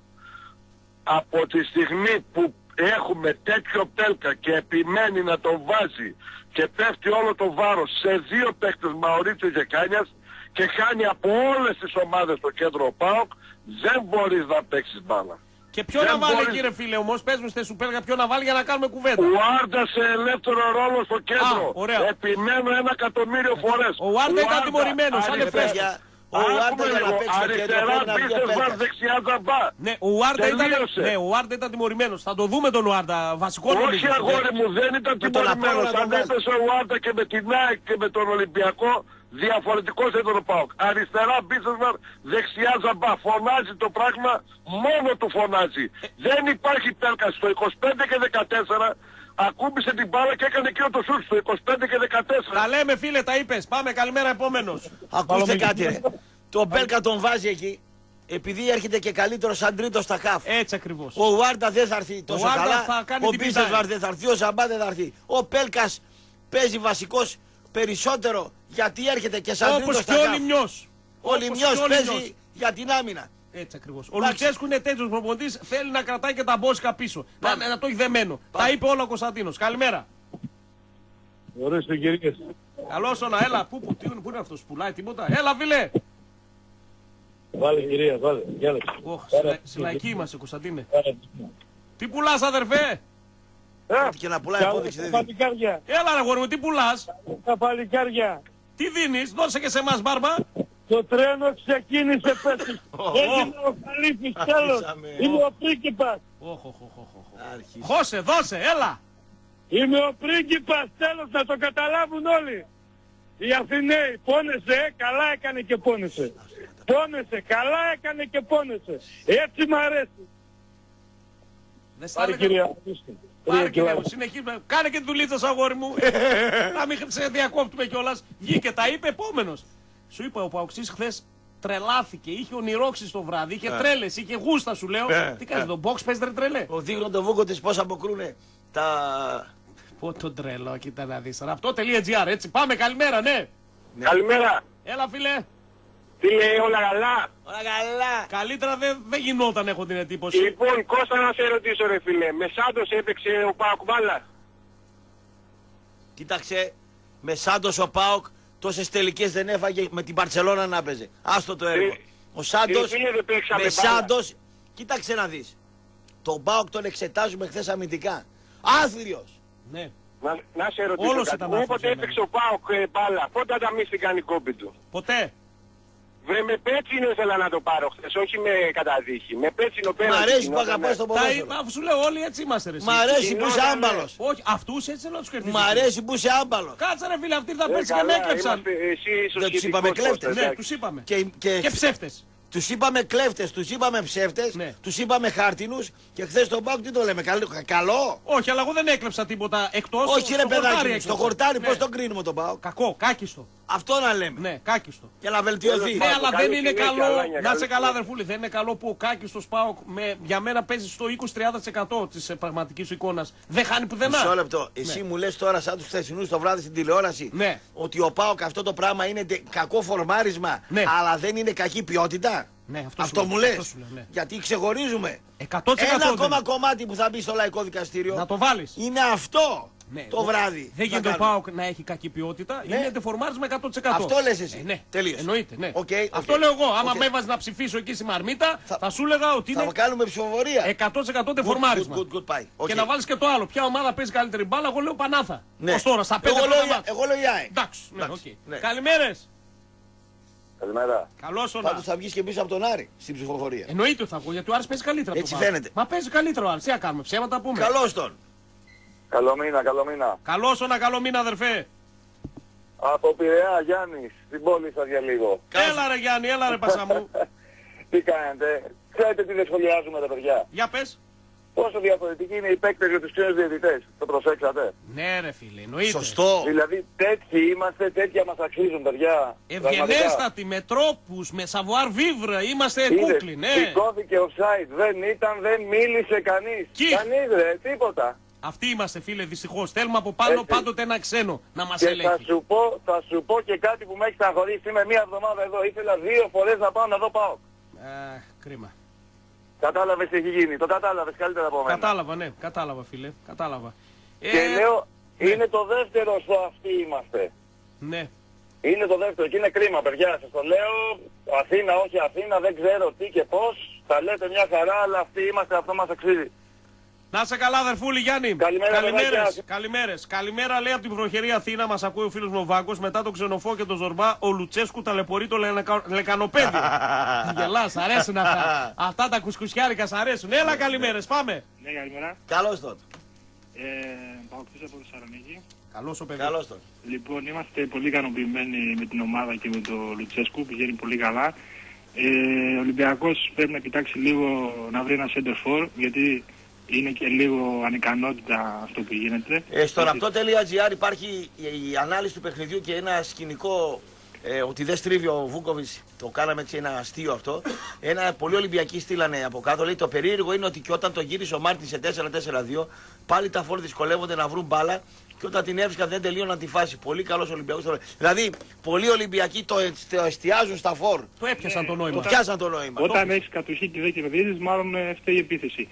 Από τη στιγμή που έχουμε τέτοιο Πέλκα και επιμένει να τον βάζει και πέφτει όλο το βάρος σε δύο παίκτες, Μαωρίτσιο και Κάνιας, και χάνει από όλες τις ομάδες στο κέντρο ο ΠΑΟΚ, δεν μπορείς να παίξεις μπάλα. Και ποιο Δεν να βάλει, μπορείς- κύριε φίλε, όμως, πες μου στη Σουπέργα, ποιο να βάλει για να κάνουμε κουβέντα. Ο Άρντα σε ελεύθερο ρόλο στο κέντρο. Α, ωραία. Επιμένω ένα εκατομμύριο φορές. Ο Άρντα ήταν τιμωρημένος, αν είναι αριστερά- φρέσκο. Ο Άρντα για να λίγο, παίξει στο κέντρο αριστερά πρέπει να βγει ο πίστες βάρ, Πέλκας. δεξιά ζαμπά. Ναι, ο Άρντα ήταν, Τελείωσε. ναι, ο Άρντα ήταν τιμωρημένος. Θα το δούμε τον Άρντα. Βασικό Όχι νομίζω. αγόρι μου, δεν ήταν Με τον Απόλλωνα τιμωρημένος. τον Αν βάζει. έπεσε ο Άρντα και με την ΑΕΚ και με τον Ολυμπιακό, διαφορετικός ήταν ο ΠΑΟΚ. Αριστερά Μπίσεσμαρ, δεξιά ζαμπά. Φωνάζει το πράγμα, μόνο του φωνάζει. Δεν υπάρχει Πέλκα στο είκοσι πέντε και δεκατέσσερα. Ακούμπησε την μπάλα και έκανε και το σουτ στο είκοσι πέντε και δεκατέσσερα. Τα λέμε, φίλε, τα είπες. Πάμε, καλημέρα, επόμενος. Ακούστε κάτι ρε. Τον Πέλκα τον βάζει εκεί. Επειδή έρχεται και καλύτερο σαν τρίτο στα χαφ. Έτσι ακριβώς. Ο Βάρντα δεν θα έρθει τόσο Βάρντα καλά. θα κάνει Ο την Μπίσεσβαρ πιτάρα. δεν θα έρθει. Ο Ζαμπά δεν θα έρθει. Ο Πέλκας παίζει βασικός περισσότερο γιατί έρχεται και σαν τρίτο Όπως στα και ο χαφ. Λιμιός. Ο Όπως Λιμιός και ο παίζει Λιμιός. για την άμυνα. Έτσι ακριβώς. Ο Εντάξει. Λουτσέσκου είναι τέτοιος προπονητής, θέλει να κρατάει και τα μπόσκα πίσω. Να, Πάμε. να το έχει δεμένο. Τα είπε όλα ο Κωνσταντίνος. Καλημέρα. Ορίστε κυρίες. Καλώς όνα, έλα. Πού, πού, τι, πού είναι αυτός, πουλάει τίποτα. Έλα, φίλε. Βάλε κυρία, βάλε. Γεια Ωχ, συλλα- συλλαϊκοί είμαστε, Κωνσταντίνε. Τι πουλάς, αδερφέ. Ό,τι και να πουλάει απόδειξη δεν Τα δίνει. παλικάρια, Έλα, ρε γόρι μου, τι πουλάς. τα παλικάρια. Τι δίνεις, δώσε και σε εμάς, μπάρμπα. Το τρένο ξεκίνησε πέσει. Έγινε ο Χαλίφης, τέλος. Άρχισαμε. Είμαι ο πρίγκιπας. Όχ, όχ, όχ, όχ, όχ. Άρχισε. Χώσε, δώσε, έλα. Είμαι ο πρίγκιπας, τέλος, να το καταλάβουν όλοι. Οι Αθηναίοι, πόνεσε, ε, καλά έκανε και πόνεσε. Πόνεσε, καλά έκανε και πόνεσε. Έτσι μ' αρέσει. Δεν στα Πάρε έλεγα. κυρία. αφήστε. Πάρε Τρία κύριε κιλά. μου, συνεχίζουμε. Κάνε και τη δουλίτσα σου, αγόρι μου. Να μην σε διακόπτουμε κιόλας. Βγήκε, τα είπε επόμενος. Σου είπα, ο Παοξής χθες τρελάθηκε. Είχε ονειρόξει το βράδυ. Είχε τρέλες, είχε γούστα, σου λέω. Ε, Τι κάνεις, τον box πες ρε τρελέ. Ο Δίγνο το βούκο της πώς αποκρούνε τα... Πω τον τρελό, κοίτα να δεις. Ραπτό.gr, έτσι. Πάμε, καλημέρα, ναι. Καλημέρα. Έλα, φίλε. Τι λέει, όλα καλά. Όλα καλά. Καλύτερα δεν δεν γινόταν, έχω την εντύπωση. Λοιπόν, Κώστα να σε ρωτήσω ρε φίλε. Με Σάντος έπαιξε ο Πάοκ μπάλα. Κοίταξε, με Σάντος ο Πάοκ τόσες τελικές δεν έφαγε με την Μπαρτσελώνα να παίζει. Άστο το έργο. Ε, Ο Σάντος, ε, φίλε, δεν παίξαμε με μπάλα. Σάντος, κοίταξε να δεις. Τον Πάοκ τον εξετάζουμε χθες αμυντικά. Άθλιος. Ναι. Να, να σε ρωτήσω Όλος κάτι. ήταν Όποτε άθλιος για έπαιξε ο Πάοκ ε, μπάλα, πότε ανταμίστηκαν οι κόμποι του. Ποτέ. Βρε με πέτσινο ήθελα να το πάρω χθες, όχι με καταδίχη. Με πέτσινο Μ' πέραν. αρέσει που αγαπάς τον Τα, ποδόσφαιρο. αφού σου λέω όλοι έτσι είμαστε ρε. εσύ. Μ' αρέσει που είσαι Γινότανε. άμπαλος. Όχι, αυτούς έτσι θέλω να τους κερδίσεις. Μ' αρέσει που είσαι άμπαλος. Κάτσε ρε φίλε, αυτοί θα Ε, πέρσι και με έκλεψαν. Εσύ ίσως Δεν τους είπαμε σχετικός, κλέφτες. Κώστα, Ναι, εντάξει. τους είπαμε. Και, και, Και ψεύτες. τους είπαμε κλέφτες, τους είπαμε ψεύτες, Ναι. τους είπαμε χάρτινους και χθες τον Πάοκ τι το λέμε, καλό. καλό. Όχι, αλλά εγώ δεν έκλεψα τίποτα εκτός. Όχι στο ρε χορτάρι παιδάκι, μου, έκλεψα. στο χορτάρι Ναι. πώς τον κρίνουμε τον Πάοκ. Κακό, κάκιστο. Αυτό να λέμε. Ναι, κάκιστο. Για να βελτιωθεί. Ναι, Πάοκ, αλλά καλή δεν είναι συνέχεια, καλό. Αλάνια, Να καλή είσαι καλά, συνέχεια. αδερφούλη. Δεν είναι καλό που ο Κάκιστο Πάοκ με, για μένα παίζει στο είκοσι με τριάντα τοις εκατό τη πραγματική σου εικόνα. Δεν χάνει πουθενά. Μισό λεπτό. Εσύ μου λες τώρα, σαν τους χθεσινούς το βράδυ στην τηλεόραση, Ναι. ότι ο Πάοκ αυτό το πράγμα είναι τε- κακό φορμάρισμα, Ναι. αλλά δεν είναι κακή ποιότητα. Ναι, αυτό αυτό σου μου λέω, λες. αυτό σου λέω, ναι. Γιατί ξεχωρίζουμε. εκατό τοις εκατό Ένα δεν ακόμα είναι. κομμάτι που θα μπει στο λαϊκό δικαστήριο. Να το βάλεις. Είναι αυτό Ναι, το βράδυ. Δεν γίνεται ο κάνουμε. ΠΑΟΚ να έχει κακή ποιότητα. Ναι. Είναι δεφορμάρισμα εκατό τοις εκατό. Αυτό λες εσύ. Ε, ναι. Τελείως. Εννοείται. Ναι. Οκ, οκ. Αυτό λέω εγώ. Άμα Οκ. με έβαζε να ψηφίσω εκεί στη Μαρμίτα, θα, Θα- σου έλεγα ότι Θα είναι κάνουμε ψηφοφορία. εκατό τοις εκατό δεφορμάρισμα. Good, good, good, πάει. Οκ. Και να βάλεις και το άλλο. Ποια ομάδα παίζει καλύτερη μπάλα, εγώ λέω Πανάθα. Ναι. Ως τώρα, στα πέντε Εγώ πρώτα λέω η- μάτς. Εγώ λέω η ΑΕΚ. Εντάξει. Ναι, Εντάξει, οκ. ναι. Καλημέρες. Καλημέρα. Καλώς Πάντως όνα. θα βγεις και πίσω από τον Άρη στην ψηφοφορία. Εννοείται ότι θα βγω γιατί ο Άρης παίζει καλύτερα. από Έτσι τον ΠΑΟΚ. φαίνεται. Μα παίζει καλύτερο ο Άρης. Τι να κάνουμε, ψέματα πούμε. Καλώς τον. Καλό μήνα, καλό μήνα. Καλώς όνα, καλό μήνα αδερφέ. Από Πειραιά, Γιάννης, στην πόλη σας για λίγο. Έλα ρε Γιάννη, έλα ρε Πασά μου. Τι κάνετε? Ξέρετε τι δεν σχολιάζουμε τα παιδιά? Για πες. Πόσο διαφορετικοί είναι οι παίκτες για τους ξένους διαιτητές. Το προσέξατε? Ναι ρε φίλε, εννοείται. Σωστό. Δηλαδή τέτοιοι είμαστε, τέτοια μας αξίζουν παιδιά. Ευγενέστατοι, με τρόπους, με savoir vivre, είμαστε Είδες, κούκλοι, ναι. σηκώθηκε offside, δεν ήταν, δεν μίλησε κανείς. Κι. Κανείς ρε, τίποτα. Αυτοί είμαστε φίλε, δυστυχώς. Θέλουμε από πάνω Έτσι. πάντοτε ένα ξένο να μας Και θα ελέγχει. σου, πω, θα σου πω και κάτι που με έχει σταχωρήσει. Είμαι μία εβδομάδα εδώ. Ήθελα δύο φορές να πάω να δω πάω. Ε, κρίμα. Κατάλαβες τι έχει γίνει. Το κατάλαβες καλύτερα από μένα. Κατάλαβα, ναι, κατάλαβα φίλε, κατάλαβα. Και Ε, λέω, ναι. είναι το δεύτερο στο αυτοί είμαστε. Ναι. Είναι το δεύτερο και είναι κρίμα παιδιά. Σας το λέω, Αθήνα όχι Αθήνα, δεν ξέρω τι και πώς. Τα λέτε μια χαρά, αλλά αυτοί είμαστε, αυτό μας αξίζει. Να είσαι καλά, αδερφούλη Γιάννη. Καλημέρα, Καλημέρες. παιδάκια. Καλημέρες. Καλημέρα, λέει από την βροχερή Αθήνα. Μας ακούει ο φίλος μου ο Βάγκος. Μετά τον Ξενοφό και τον Ζορμπά, ο Λουτσέσκου ταλαιπωρεί το λεκα... λεκανοπέδιο. Γελάς, αρέσουν αυτά. Αυτά τα κουσκουσιάρικα σ' αρέσουν. Έλα, καλημέρες, πάμε. Ναι, καλημέρα. Καλώς τον. Ε, Παοκτής από Θεσσαλονίκη. Καλώς ο παιδί. Καλώς τον. Λοιπόν, είμαστε πολύ ικανοποιημένοι με την ομάδα και με τον Λουτσέσκου, πηγαίνει πολύ καλά. Ε, ο Ολυμπιακός πρέπει να κοιτάξει λίγο να βρει ένα center for, γιατί είναι και λίγο ανικανότητα αυτό που γίνεται. Ε, στο Γιατί- ραπτό.gr υπάρχει η, η ανάλυση του παιχνιδιού και ένα σκηνικό ε, ότι δεν στρίβει ο Βούκοβιτς. Το κάναμε έτσι ένα αστείο αυτό. Ένα πολύ Ολυμπιακοί στείλανε από κάτω. Λέει το περίεργο είναι ότι και όταν το γύρισε ο Μάρτιν σε τέσσερα τέσσερα δύο, πάλι τα φόρ δυσκολεύονται να βρουν μπάλα και όταν την έβρισκαν δεν τελείωναν τη φάση. Πολύ καλός Ολυμπιακός. Δηλαδή, πολλοί Ολυμπιακοί το, το εστιάζουν στα φόρ. Το έπιασαν το Το νόημα. πιάσαν το νόημα. Όταν έχεις κατοχή και δεν κερδίζεις, μάλλον ε, φταίει η επίθεση.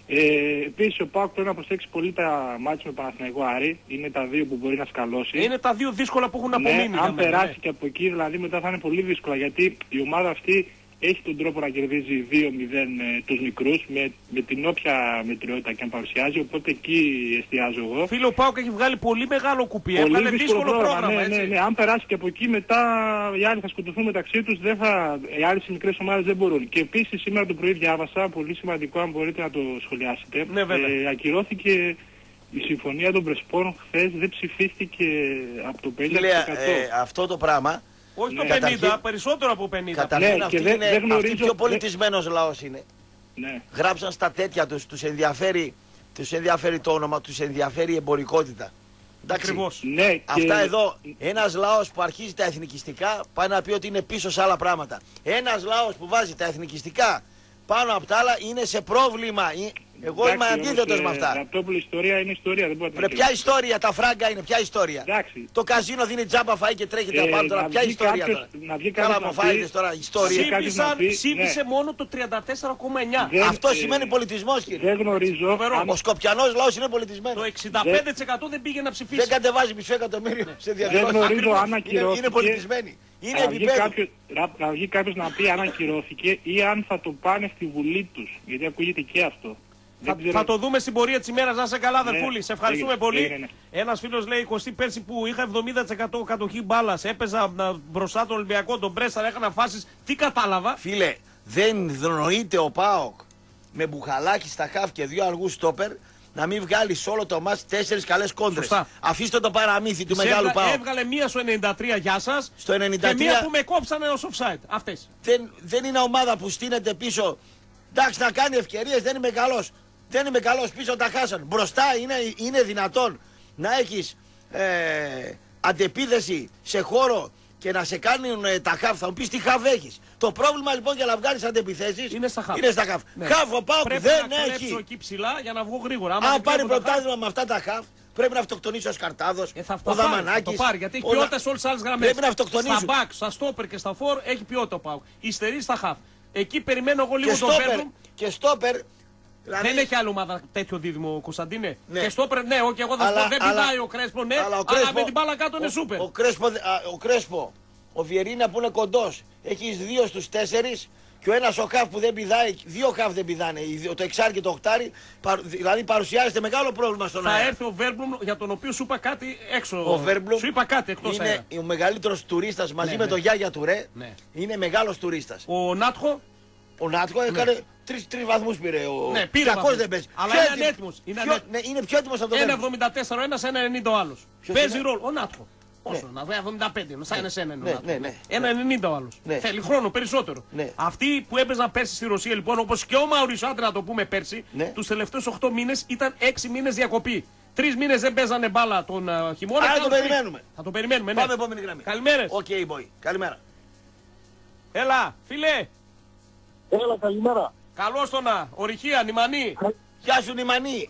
Ε, επίσης ο ΠΑΟΚ πρέπει να προσέξει πολύ τα μάτια με Παναθηναϊκό Άρη. Είναι τα δύο που μπορεί να σκαλώσει. Είναι τα δύο δύσκολα που έχουν Ναι, απομείνει. για αν μένα, περάσει ναι. και από εκεί, δηλαδή μετά θα είναι πολύ δύσκολα. Γιατί η ομάδα αυτή έχει τον τρόπο να κερδίζει δύο μηδέν ε, τους μικρούς με, με την όποια μετριότητα και αν παρουσιάζει. Οπότε εκεί εστιάζω εγώ. Φίλε, ο Πάουκ έχει βγάλει πολύ μεγάλο κουπί. Πολύ Έβγαλε δύσκολο πρόγραμμα, ναι, έτσι. ναι, ναι. Αν περάσει και από εκεί, μετά οι άλλοι θα σκοτωθούν μεταξύ τους. Δεν θα... Οι άλλες μικρές ομάδες δεν μπορούν. Και επίσης σήμερα το πρωί διάβασα, πολύ σημαντικό αν μπορείτε να το σχολιάσετε. Ναι, βέβαια. Ε, ακυρώθηκε η συμφωνία των Πρεσπών χθες, δεν ψηφίστηκε από το πενήντα τοις εκατό. Φίλε, ε, αυτό το πράγμα. Όχι το Ναι. πενήντα, Καταρχήν- περισσότερο από πενήντα. Καταρχήν Ναι, αυτή και δεν- είναι δεν αυτή γνωρίζω- πιο πολιτισμένος λαός είναι. Ναι. Γράψαν στα τέτοια τους, τους ενδιαφέρει, τους ενδιαφέρει το όνομα, τους ενδιαφέρει η εμπορικότητα. Εντάξει. Ακριβώς. Ναι, και... Αυτά εδώ, ένας λαός που αρχίζει τα εθνικιστικά πάει να πει ότι είναι πίσω σε άλλα πράγματα. Ένας λαός που βάζει τα εθνικιστικά πάνω από τα άλλα είναι σε πρόβλημα. Ε, Εγώ είμαι Εντάξει, αντίθετος όμως, με ε, αυτά. Ραπτόπουλο, ιστορία είναι ιστορία, δεν μπορεί να Βρε, την ποια ακυρώσει. ιστορία, τα φράγκα είναι, ποια ιστορία. Εντάξει. Το καζίνο δίνει τζάμπα, φάει και τρέχει Ε, απάνω τώρα. να Ποια βγει ιστορία κάποιος- τώρα. να βγει Καλά κάποιος μου να πει- φάιδες τώρα, ιστορία. Ψήφι- κάποιος να Ψήφισαν, πει, ψήφισε ναι. μόνο το τριάντα τέσσερα κόμμα εννιά. Δεν- Αυτό ε, σημαίνει πολιτισμός, κύριε. Δεν γνωρίζω. αν- Ο σκοπιανός λαός είναι πολιτισμένος. Το εξήντα πέντε τοις εκατό δεν πήγε να Δεν ψηφίσει. κατεβάζει μισό εκατομμύριο σε Δεν διαδηλώσεις. γνωρίζω Ακριβώς. αν Είναι, ακυρώθηκε. είναι πολιτισμένοι. Είναι να βγει επίπεδο. κάποιος- να- Να βγει κάποιος να πει αν ακυρώθηκε ή αν θα το πάνε στη Βουλή τους. Γιατί ακούγεται και αυτό. Θα, Δεν ξέρω- θα το δούμε στην πορεία της ημέρας. Να είσαι καλά, Ναι, αδερφούλη. Σε ευχαριστούμε έγινε, πολύ. έγινε, ναι. Ένας φίλος λέει: Κωστή, πέρσι που είχα εβδομήντα τοις εκατό κατοχή μπάλας, έπαιζα να- μπροστά τον Ολυμπιακό, τον Πρέσταρα, έκανα φάσεις. Τι κατάλαβα. Φίλε, δεν νοείται ο ΠΑΟΚ με μπουχαλάκι στα χαφ και δύο αργούς στόπερ να μην βγάλει σε όλο το μάτς τέσσερις καλές κόντρες. Σωστά. Αφήστε το παραμύθι του Σε μεγάλου έβγα- ΠΑΟΚ. Έβγαλε μία στο ενενήντα τρία, γεια σας. Στο ενενήντα Και τρία μία που με κόψανε ως offside. Αυτές. δεν, δεν είναι ομάδα που στείνεται πίσω. Εντάξει, να κάνει ευκαιρίες, δεν είμαι καλός. Δεν είμαι καλός, πίσω τα χάσαν. Μπροστά είναι, είναι δυνατόν να έχεις ε, αντεπίδεση σε χώρο και να σε κάνουν ε, τα χαφ. Θα μου πεις τι χαφ έχεις. Το πρόβλημα λοιπόν για να βγάλεις αντεπιθέσεις Είναι στα χαφ. Είναι στα χαφ. Ναι. Χαφ ο ΠΑΟΚ Πρέπει δεν να κλέψω έχει. εκεί ψηλά για να βγω γρήγορα. Άμα Αν δεν πάρει κλέβω τα χαφ, πρωτάθλημα με αυτά τα χαφ, πρέπει να αυτοκτονήσει ο Σκαρτάδος, Ε, θα, ο θα πάρει, θα το Δαμανάκης. πάρει, γιατί έχει ο ποιότητα Να- σε όλες τις άλλες γραμμές. Πρέπει να αυτοκτονήσουν. Στα back, στα stopper και στα for έχει ποιότητα ο ΠΑΟΚ. Υστερεί στα half. Εκεί περιμένω εγώ λίγο Και τον στόπερ. Βέρμπλουμ. Και στόπερ. Δηλαδή... Δεν έχει άλλη ομάδα τέτοιο δίδυμο, Κωνσταντίνε. Ναι. Και στόπερ, ναι, όχι, εγώ θα σου πω, δεν πηδάει ο Κρέσπο, ναι, αλλά, ο Κρέσπο, αλλά με την μπάλα κάτω είναι σούπερ. Ο, ο, Κρέσπο, α, ο Κρέσπο, ο Βιερίνια που είναι κοντός, έχει δύο στους τέσσερις και ο ένας ο Χαφ που δεν πηδάει, δύο Χαφ δεν πηδάνε, το εξάρι και το οχτάρι, δηλαδή παρουσιάζεται μεγάλο πρόβλημα στον αέρα. Θα έρθει ο Βέρμπλουμ για τον οποίο σου είπα κάτι έξω. Ο Βέρμπλουμ σου είπα κάτι εκτός είναι αέρα. ο μεγαλύτερος τουρίστας μαζί Ναι, με ναι. τον Γιάγια Τουρέ, Ναι. είναι μεγάλος τουρίστας. Ο Νάτχο. Ο Νάτκο έκανε τρεις, τρεις βαθμούς πήρε. Ο... Ναι, πήρε κακός βαθμούς. δεν παίζει. Αλλά Πιο είναι έτοιμος. ανέτοιμος. Είναι, Πιο... ανέ... ναι, είναι πιο έτοιμος από τον ένα Βέρμπλουμ. εβδομήντα τέσσερα ο ένας, ένα ενενήντα ο άλλος. Ποιος Παίζει είναι? ρόλο. Ο Νάτχο. Πόσο, Ναι. να εβδομήντα πέντε, σαν είναι εσένα είναι ο Ναι, Νάτχο. ναι, ναι. ένα ενενήντα ο άλλος. Ναι. Θέλει χρόνο περισσότερο. Ναι. Αυτοί που έπαιζαν πέρσι στη Ρωσία λοιπόν, όπως και ο Μαουρισό, άντε να το πούμε πέρσι, Ναι. τους τελευταίους οκτώ μήνες ήταν έξι μήνες διακοπή. Τρεις μήνες δεν παίζανε μπάλα τον uh, χειμώνα. Άρα και το άλλους περιμένουμε. τρεις. Θα το περιμένουμε, ναι. Πάμε επόμενη γραμμή. Καλημέρες. Οκ, okay, boy. Καλημέρα. Έλα, φίλε. Έλα, καλημέρα. Καλώς το να. Ορυχία, Νημανή. Γεια σου Νημανή.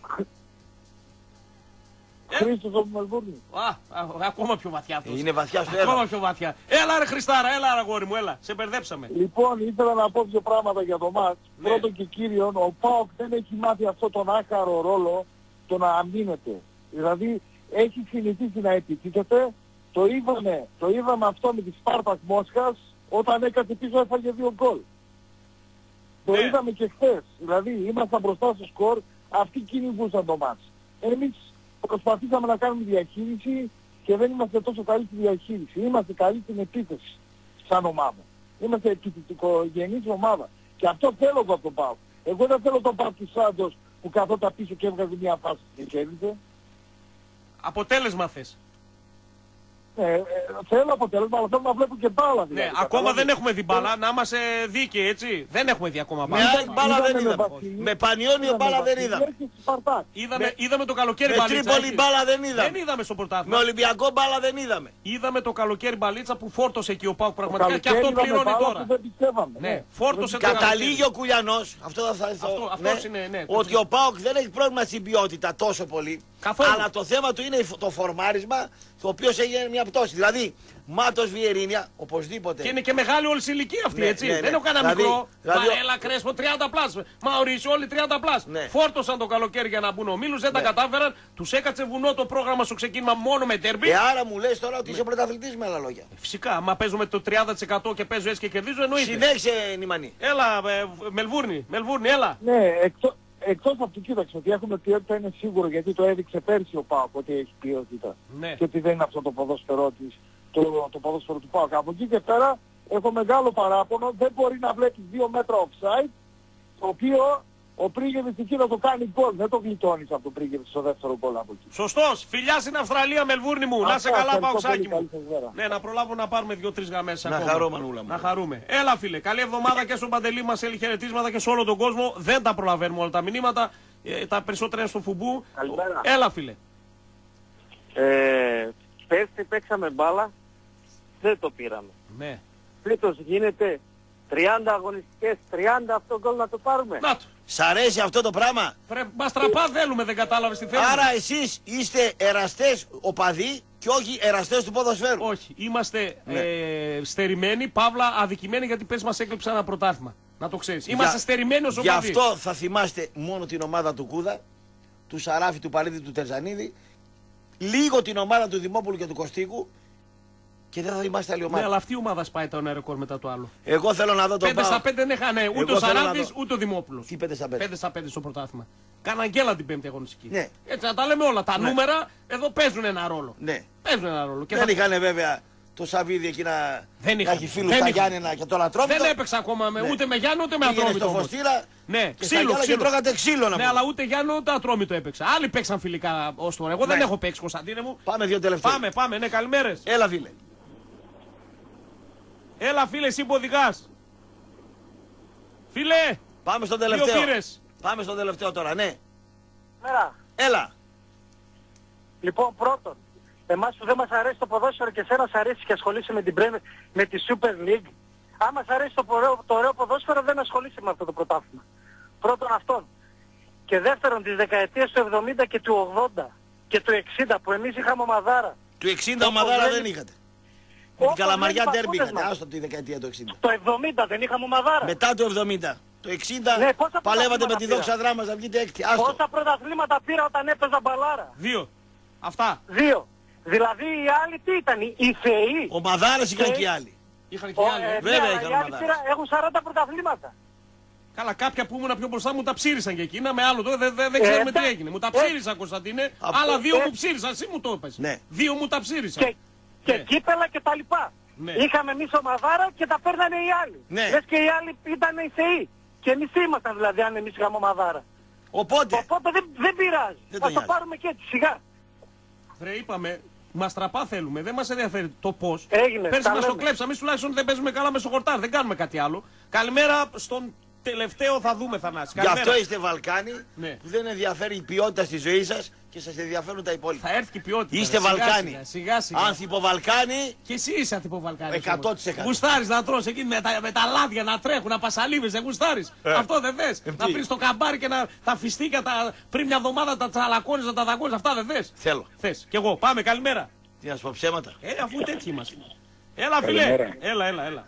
Χρήστος από Μελβούρνη. Α, α, ακόμα πιο βαθιά αυτός. Είναι βαθιά στο Ακόμα έδαφος. πιο βαθιά. Έλα ρε Χριστάρα, έλα ρε αγόρι μου, έλα. Σε μπερδέψαμε. Λοιπόν, ήθελα να πω δύο πράγματα για το μάτς. Ναι. Πρώτον και κύριον, ο ΠΑΟΚ δεν έχει μάθει αυτό τον άχαρο ρόλο το να αμήνεται. Δηλαδή, έχει συνηθίσει να επιτίθεται. Το είδαμε, το είδαμε αυτό με τη Σπάρτακ Μόσχας, όταν έκατσε πίσω έφαγε δύο γκολ. Το Ναι. είδαμε και χθες. Δηλαδή, ήμασταν μπροστά στο σκορ, αυτοί κυνηγούσαν το μάτς. Εμείς προσπαθήσαμε να κάνουμε διαχείριση και δεν είμαστε τόσο καλοί στη διαχείριση. Είμαστε καλοί στην επίθεση σαν ομάδα. Είμαστε επιθετικογενής ομάδα. Και αυτό θέλω εγώ από τον ΠΑΟΚ. Εγώ δεν θέλω τον ΠΑΟΚ του Σάντος που καθόταν πίσω και έβγαζε μια φάση και κέρδισε. Αποτέλεσμα θες. Ε, ε, θέλω αποτέλεσμα, αλλά θέλω να βλέπω και μπάλα δηλαδή. Ναι, ακόμα δεν έχουμε δει μπάλα, να είμαστε δίκαιοι έτσι. Δεν έχουμε δει ακόμα Με μπάλα. άλλη μπάλα δεν είδαμε. Βασίλη, Με Πανιόνιο μπάλα δεν είδαμε. Είδαμε, είδαμε το καλοκαίρι Με μπαλίτσα. Τρίπολη έτσι. μπάλα δεν Δεν είδαμε. είδαμε στο Με πρωτάθλημα. Ολυμπιακό μπάλα δεν είδαμε. Είδαμε το καλοκαίρι μπαλίτσα που φόρτωσε εκεί ο Πάουκ πραγματικά και αυτό πληρώνει τώρα. Δεν πιστεύαμε. Ναι, φόρτωσε το Καταλήγει καλοκαίρι. ο Κουλιανός, αυτό θα θα Αυτό- αυτός είναι, ναι, το ότι ξέρω. ο ΠΑΟΚ δεν έχει πρόβλημα στην ποιότητα τόσο πολύ. Καθόλου. Αλλά το θέμα του είναι το φορμάρισμα, το οποίο έγινε μια πτώση. Δηλαδή, Μάτος Βιερίνια, οπωσδήποτε. Και είναι και μεγάλη όλη η ηλικία αυτή, Ναι, έτσι. ναι, ναι. Δεν έχω κανένα Δηλαδή- μικρό. δηλαδή- Βαρέλα, Κρέσπο, τριάντα πλάς. Μαουρίσιο, όλοι τριάντα πλάς. Ναι. Φόρτωσαν το καλοκαίρι για να μπουν ο Μήλους, δεν τα Ναι. κατάφεραν. Τους έκατσε βουνό το πρόγραμμα στο ξεκίνημα μόνο με τέρμπι. Ε, άρα μου λες τώρα ότι Ναι. είσαι πρωταθλητής με άλλα λόγια. Φυσικά, άμα παίζουμε το τριάντα τοις εκατό και παίζω έτσι και κερδίζω, εννοείται. Συνέχισε, Νημανή. Έλα, ε, Μελβούρνη, Μελβούρνη, έλα. Ναι, εκτός, εκτός από το κοίταξε ότι έχουμε ποιότητα είναι σίγουρο γιατί το έδειξε πέρσι ο ΠΑΟΚ ότι έχει ποιότητα. Ναι. Και ότι δεν είναι αυτό το ποδόσφαιρό της, το, το ποδόσφαιρο του ΠΑΟΚ. Από εκεί και πέρα έχω μεγάλο παράπονο, δεν μπορεί να βλέπει δύο μέτρα offside, το οποίο ο Πρίγεβιτς εκεί να το κάνει γκολ. Δεν το γλιτώνεις από τον Πρίγεβιτς στο δεύτερο γκολ από εκεί. Σωστός. Φιλιά στην Αυστραλία, Μελβούρνη μου. Να σε Αυτά, καλά, ευχαριστώ Παουξάκι πολύ, μου. καλή σας μέρα. Ναι, να προλάβω να πάρουμε δύο-τρεις γραμμές Να ακόμα. χαρώ, Μανούλα μου. Να χαρούμε. Έλα, φίλε. Καλή εβδομάδα και στον Παντελή μας. Θέλει χαιρετίσματα και σε όλο τον κόσμο. Δεν τα προλαβαίνουμε όλα τα μηνύματα. Ε, τα περισσότερα είναι στο φουμπού. Καλημέρα. Έλα, φίλε. Ε, πέρσι παίξαμε μπάλα, δεν το πήραμε. Ναι. Φέτος γίνεται τριάντα αγωνιστικές, τριάντα αυτό γκολ να το πάρουμε. Να το. Σ' αρέσει αυτό το πράγμα. Φρε, μας τραπά θέλουμε, δεν κατάλαβες τι θέλουμε. Άρα εσείς είστε εραστές οπαδοί και όχι εραστές του ποδοσφαίρου. Όχι. Είμαστε Ναι. ε, στερημένοι, παύλα αδικημένοι γιατί πες μας έκλειψε ένα πρωτάθλημα. Να το ξέρεις. Είμαστε Για- στερημένοι ως Γι' οπαδοί. αυτό θα θυμάστε μόνο την ομάδα του Κούδα, του Σαράφη, του Παλίδη, του Τερζανίδη, λίγο την ομάδα του Δημόπουλου και του Κωστίκου και δεν θα θυμάστε άλλη Ναι, ομάδα. αλλά αυτή η ομάδα σπάει το ένα ρεκόρ μετά το άλλο. Εγώ θέλω να δω τον Πέντε Πάο. στα πέντε δεν είχαν ούτε Εγώ ο θέλω να Σαράντης δω. ούτε ο Δημόπουλος. Τι πέντε στα πέντε. Πέντε στα πέντε στο πρωτάθλημα. Κάναν γκέλα την πέμπτη αγωνιστική. Ναι. Έτσι να τα λέμε όλα. Τα Ναι. νούμερα εδώ παίζουν ένα ρόλο. Ναι. Παίζουν ένα ρόλο. Και Δεν θα- είχαν βέβαια το Σαββίδι εκεί να, Δεν να είχαν. έχει φίλους Δεν στα είχαν. Γιάννενα και τον Ατρόμητο. Δεν έπαιξα ακόμα με, Ναι. ούτε με Γιάννη ούτε με Πήγαινε Ατρόμητο. στο όμως. Φωστήρα Ναι, και στα ξύλο, Γιάννα και ξύλο. τρώγατε ξύλο να Ναι, πούμε. αλλά ούτε Γιάννη ούτε Ατρόμητο έπαιξα. Άλλοι παίξαν φιλικά ως τώρα. Εγώ δεν Ναι. έχω παίξει, Κωνσταντίνε μου. Πάμε δύο τελευταία. Πάμε, πάμε, ναι, καλημέρες. Έλα φίλε. Έλα, φίλε, εσύ που οδηγάς. Φίλε, Πάμε στον δύο τελευταίο. πήρες. Πάμε στον τελευταίο τώρα, ναι. Μέρα. Έλα. Λοιπόν, πρώτον, εμάς που δεν μας αρέσει το ποδόσφαιρο και εσένα σ' αρέσει και ασχολείσαι με την Premier, με τη Super League, άμα σ' αρέσει το, ωραίο, το ωραίο ποδόσφαιρο δεν ασχολείσαι με αυτό το πρωτάθλημα. Πρώτον αυτόν. Και δεύτερον, τις δεκαετίες του εβδομήντα και του ογδόντα και του εξήντα που εμείς είχαμε ομαδάρα. Του εξήντα Το ομαδάρα Κοβλένη- δεν είχατε. Την Καλαμαριά ντέρμπι είχατε, άστο τη δεκαετία του εξήντα. Το εβδομήντα δεν είχαμε ομαδάρα. Μετά το εβδομήντα. Το εξήντα ναι, παλεύατε με τη Δόξα Δράμας να βγείτε έκτη. Άστο. Πόσα πρωταθλήματα πήρα όταν έπαιζα μπαλάρα. Δύο. Αυτά. Δύο. Δηλαδή οι άλλοι τι ήταν, οι θεοί. Ομαδάρες είχαν και οι άλλοι. Είχαν και οι άλλοι. Ε, Βέβαια ναι, είχαν οι άλλοι ομαδάρες. πήρα, έχουν σαράντα πρωταθλήματα. Καλά, κάποια που ήμουν πιο μπροστά μου τα ψήρισαν και εκείνα. Με άλλο τώρα δεν δε, δε ξέρουμε τι έγινε. Μου τα ψήρισαν, Κωνσταντίνε. Από- Άλλα δύο ε, μου ψήρισαν. Εσύ μου το είπες. Ναι. Δύο μου τα ψήρισαν. Και, και Ναι. κύπελα και τα λοιπά. Ναι. Είχαμε εμείς ομαδάρα και τα παίρνανε οι άλλοι. Ναι. Λες και οι άλλοι ήταν οι θεοί. Και εμείς ήμασταν δηλαδή αν εμείς είχαμε ομαδάρα. Οπότε, Οπότε δεν, δεν πειράζει. Δεν Θα τον το νοιάζει. πάρουμε και έτσι σιγά. Βρε, είπαμε, μας τραπά θέλουμε. Δεν μας ενδιαφέρει το πώς. Έγινε, Πέρσι τα μας το λέμε. κλέψαμε. Εμείς τουλάχιστον δεν παίζουμε καλά μεσοχορτάρ. Δεν κάνουμε κάτι άλλο. Καλημέρα στον τελευταίο θα δούμε, Θανάση. γι' Καλημέρα. αυτό είστε Βαλκάνοι Ναι. που δεν ενδιαφέρει η ποιότητα στη ζωή σας και σας ενδιαφέρουν τα υπόλοιπα. Θα έρθει και η ποιότητα. Είστε Σιγά, Βαλκάνοι. Σιγά, σιγά, σιγά. Ανθυποβαλκάνοι. Και εσύ είσαι ανθυποβαλκάνης. εκατό τοις εκατό. Γουστάρεις να τρως εκεί με τα, με τα λάδια να τρέχουν, να πασαλίβεις, δεν γουστάρεις. Ε. Αυτό δεν θες. Ε, να τι. πεις το καμπάρι και να τα φιστίκια τα, πριν μια εβδομάδα τα τσαλακώνεις, να τα δαγκώνεις. Αυτά δεν θες. Θέλω. Θες. Κι εγώ. Πάμε, καλημέρα. Τι να σου πω ψέματα. Ε, αφού τέτοιοι είμαστε. Έλα, φίλε. Καλημέρα. Έλα, έλα, έλα.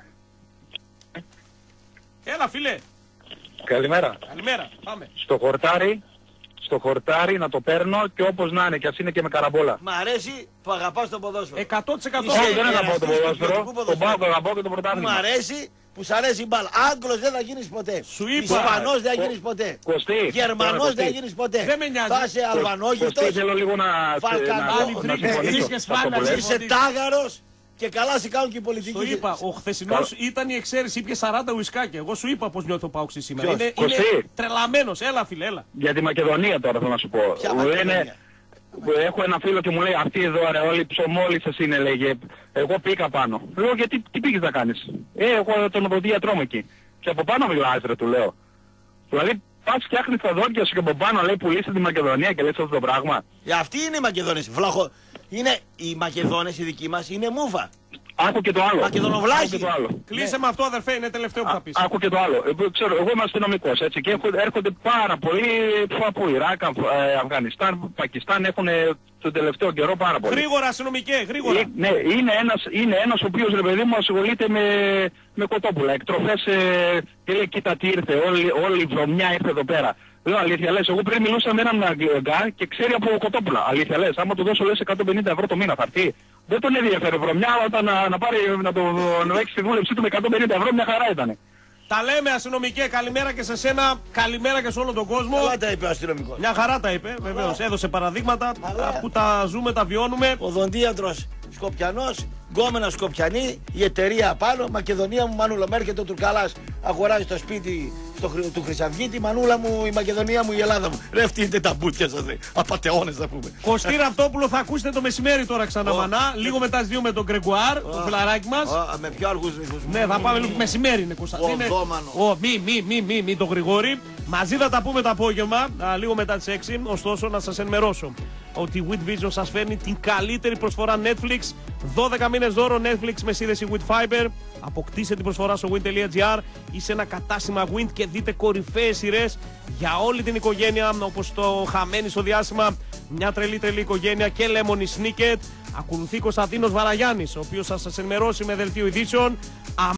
Έλα, φίλε. Καλημέρα. Καλημέρα. Πάμε. Στο χορτάρι, στο χορτάρι να το παίρνω και όπως να είναι, και ας είναι και με καραμπόλα. Μ' αρέσει που αγαπάς το ποδόσφαιρο. εκατό τοις εκατό. Είσαι Όχι, δεν αγαπάω το εραστής του ποδόσφαιρο. ποιοτικού Τον ποδοσφαίρου. πάω, το αγαπάω και το Μ' πρωτάθλημα. αρέσει που σ' αρέσει η μπάλα. Άγγλος δεν θα γίνεις ποτέ. Σου είπα. Ισπανός δεν θα γίνεις ποτέ. Κωστή, Γερμανός Κωστή. δεν θα γίνεις ποτέ. Δεν με νοιάζει. Θα είσαι Κωστή, αλβανόγευτος. θέλω λίγο να... Βαλκανάλι, να- να φρίκες, συμφωνήσω. φρίκες, Σε αυτό που φάλα, λες. Είσαι τάγαρος και καλά σε κάνουν και οι πολιτικοί. Το είπα, ο χθεσινός ήταν η εξαίρεση, είπε σαράντα ουισκάκια. Εγώ σου είπα πώς νιώθω ο Πάουξη σήμερα. Ποιος? Είναι, Κωστή. είναι τρελαμένος. Έλα, φίλε, έλα. Για τη Μακεδονία τώρα θέλω να σου πω. Ποια Μου Μακεδονία? λένε- Έχω ένα φίλο και μου λέει αυτή εδώ ρε όλοι ψωμόλισσες είναι λέγε. Εγώ πήγα πάνω. Λέω γιατί τι πήγες να κάνεις. Ε, εγώ τον οδοντίατρό μου εκεί. Και από πάνω μιλάς ρε του λέω. Δηλαδή πας φτιάχνεις τα δόντια σου και από πάνω λέει πουλήστε τη Μακεδονία και λες αυτό το πράγμα. Ε, Αυτοί είναι οι Μακεδόνες. Βλαχο... Είναι οι Μακεδόνες οι δικοί μας είναι μούφα. Άκου και το άλλο. Μακεδονοβλάχοι. Άκου και το άλλο. Κλείσε με αυτό, αδερφέ, είναι τελευταίο που θα πεις. Άκου και το άλλο. Ε, ξέρω, εγώ είμαι αστυνομικός έτσι και έχω- έρχονται πάρα πολλοί από Ιράκ, Αφ- ε, Αφγανιστάν, Πακιστάν έχουν τον τελευταίο καιρό πάρα πολύ. Γρήγορα, αστυνομικέ, γρήγορα. Ε, ναι, είναι ένας, είναι ένας ο οποίος ρε παιδί μου ασχολείται με, με κοτόπουλα. Εκτροφές ε, και λέει κοίτα τι ήρθε, όλη, όλη η βρωμιά ήρθε εδώ πέρα. Λέω αλήθεια λες, εγώ πριν μιλούσα με έναν αγκά και ξέρει από κοτόπουλα. Αλήθεια λες, άμα του δώσω λες εκατόν πενήντα ευρώ το μήνα θα έρθει. Δεν τον ενδιαφέρει βρωμιά, όταν να, να πάρει να το να έχει τη δούλεψή του με εκατόν πενήντα ευρώ μια χαρά ήταν. Τα λέμε, αστυνομικέ, καλημέρα και σε σένα, καλημέρα και σε όλο τον κόσμο. Καλά τα είπε ο αστυνομικός. Μια χαρά τα είπε, βεβαίως. Έδωσε παραδείγματα που τα ζούμε, τα βιώνουμε. Οδοντίατρος Σκοπιανός, γκόμενα Σκοπιανή, η εταιρεία απάνω, Μακεδονία μου, Μανούλα. Με έρχεται ο Τουρκαλάς, αγοράζει το σπίτι στο, Χρυ- του Χρυσαυγίτη, Μανούλα μου, η Μακεδονία μου, η Ελλάδα μου. Ρε φτύνετε τα μπουτια σας, ρε. Απατεώνες θα πούμε. Κωστή Ραπτόπουλο θα ακούσετε το μεσημέρι τώρα ξανά Ω. μανά. Λίγο μετά τις δύο με τον Γκρεγκουάρ, το φιλαράκι μας. Α, με πιο αργούς ρυθμούς. Ναι, θα πάμε λίγο μεσημέρι είναι Κωνσταντίνε. Οδόμανο. Ω, μη, μη, μη, μη, μη το Γρηγόρη. Μαζί θα τα πούμε το απόγευμα, α, λίγο μετά τις έξι. Ωστόσο, να σας ενημερώσω ότι η Wit Vision σας φέρνει την καλύτερη προσφορά Netflix. δώδεκα μήνες δώρο Netflix με σύνδεση Wit Fiber. Αποκτήστε την προσφορά στο win τελεία gr ή σε ένα κατάστημα Win και δείτε κορυφαίες σειρές για όλη την οικογένεια, όπως το Χαμένη στο διάστημα, Μια τρελή τρελή οικογένεια και Lemony Snicket. Ακολουθεί Κωνσταντίνος Βαραγιάννης, ο οποίος θα σας ενημερώσει με δελτίο ειδήσεων.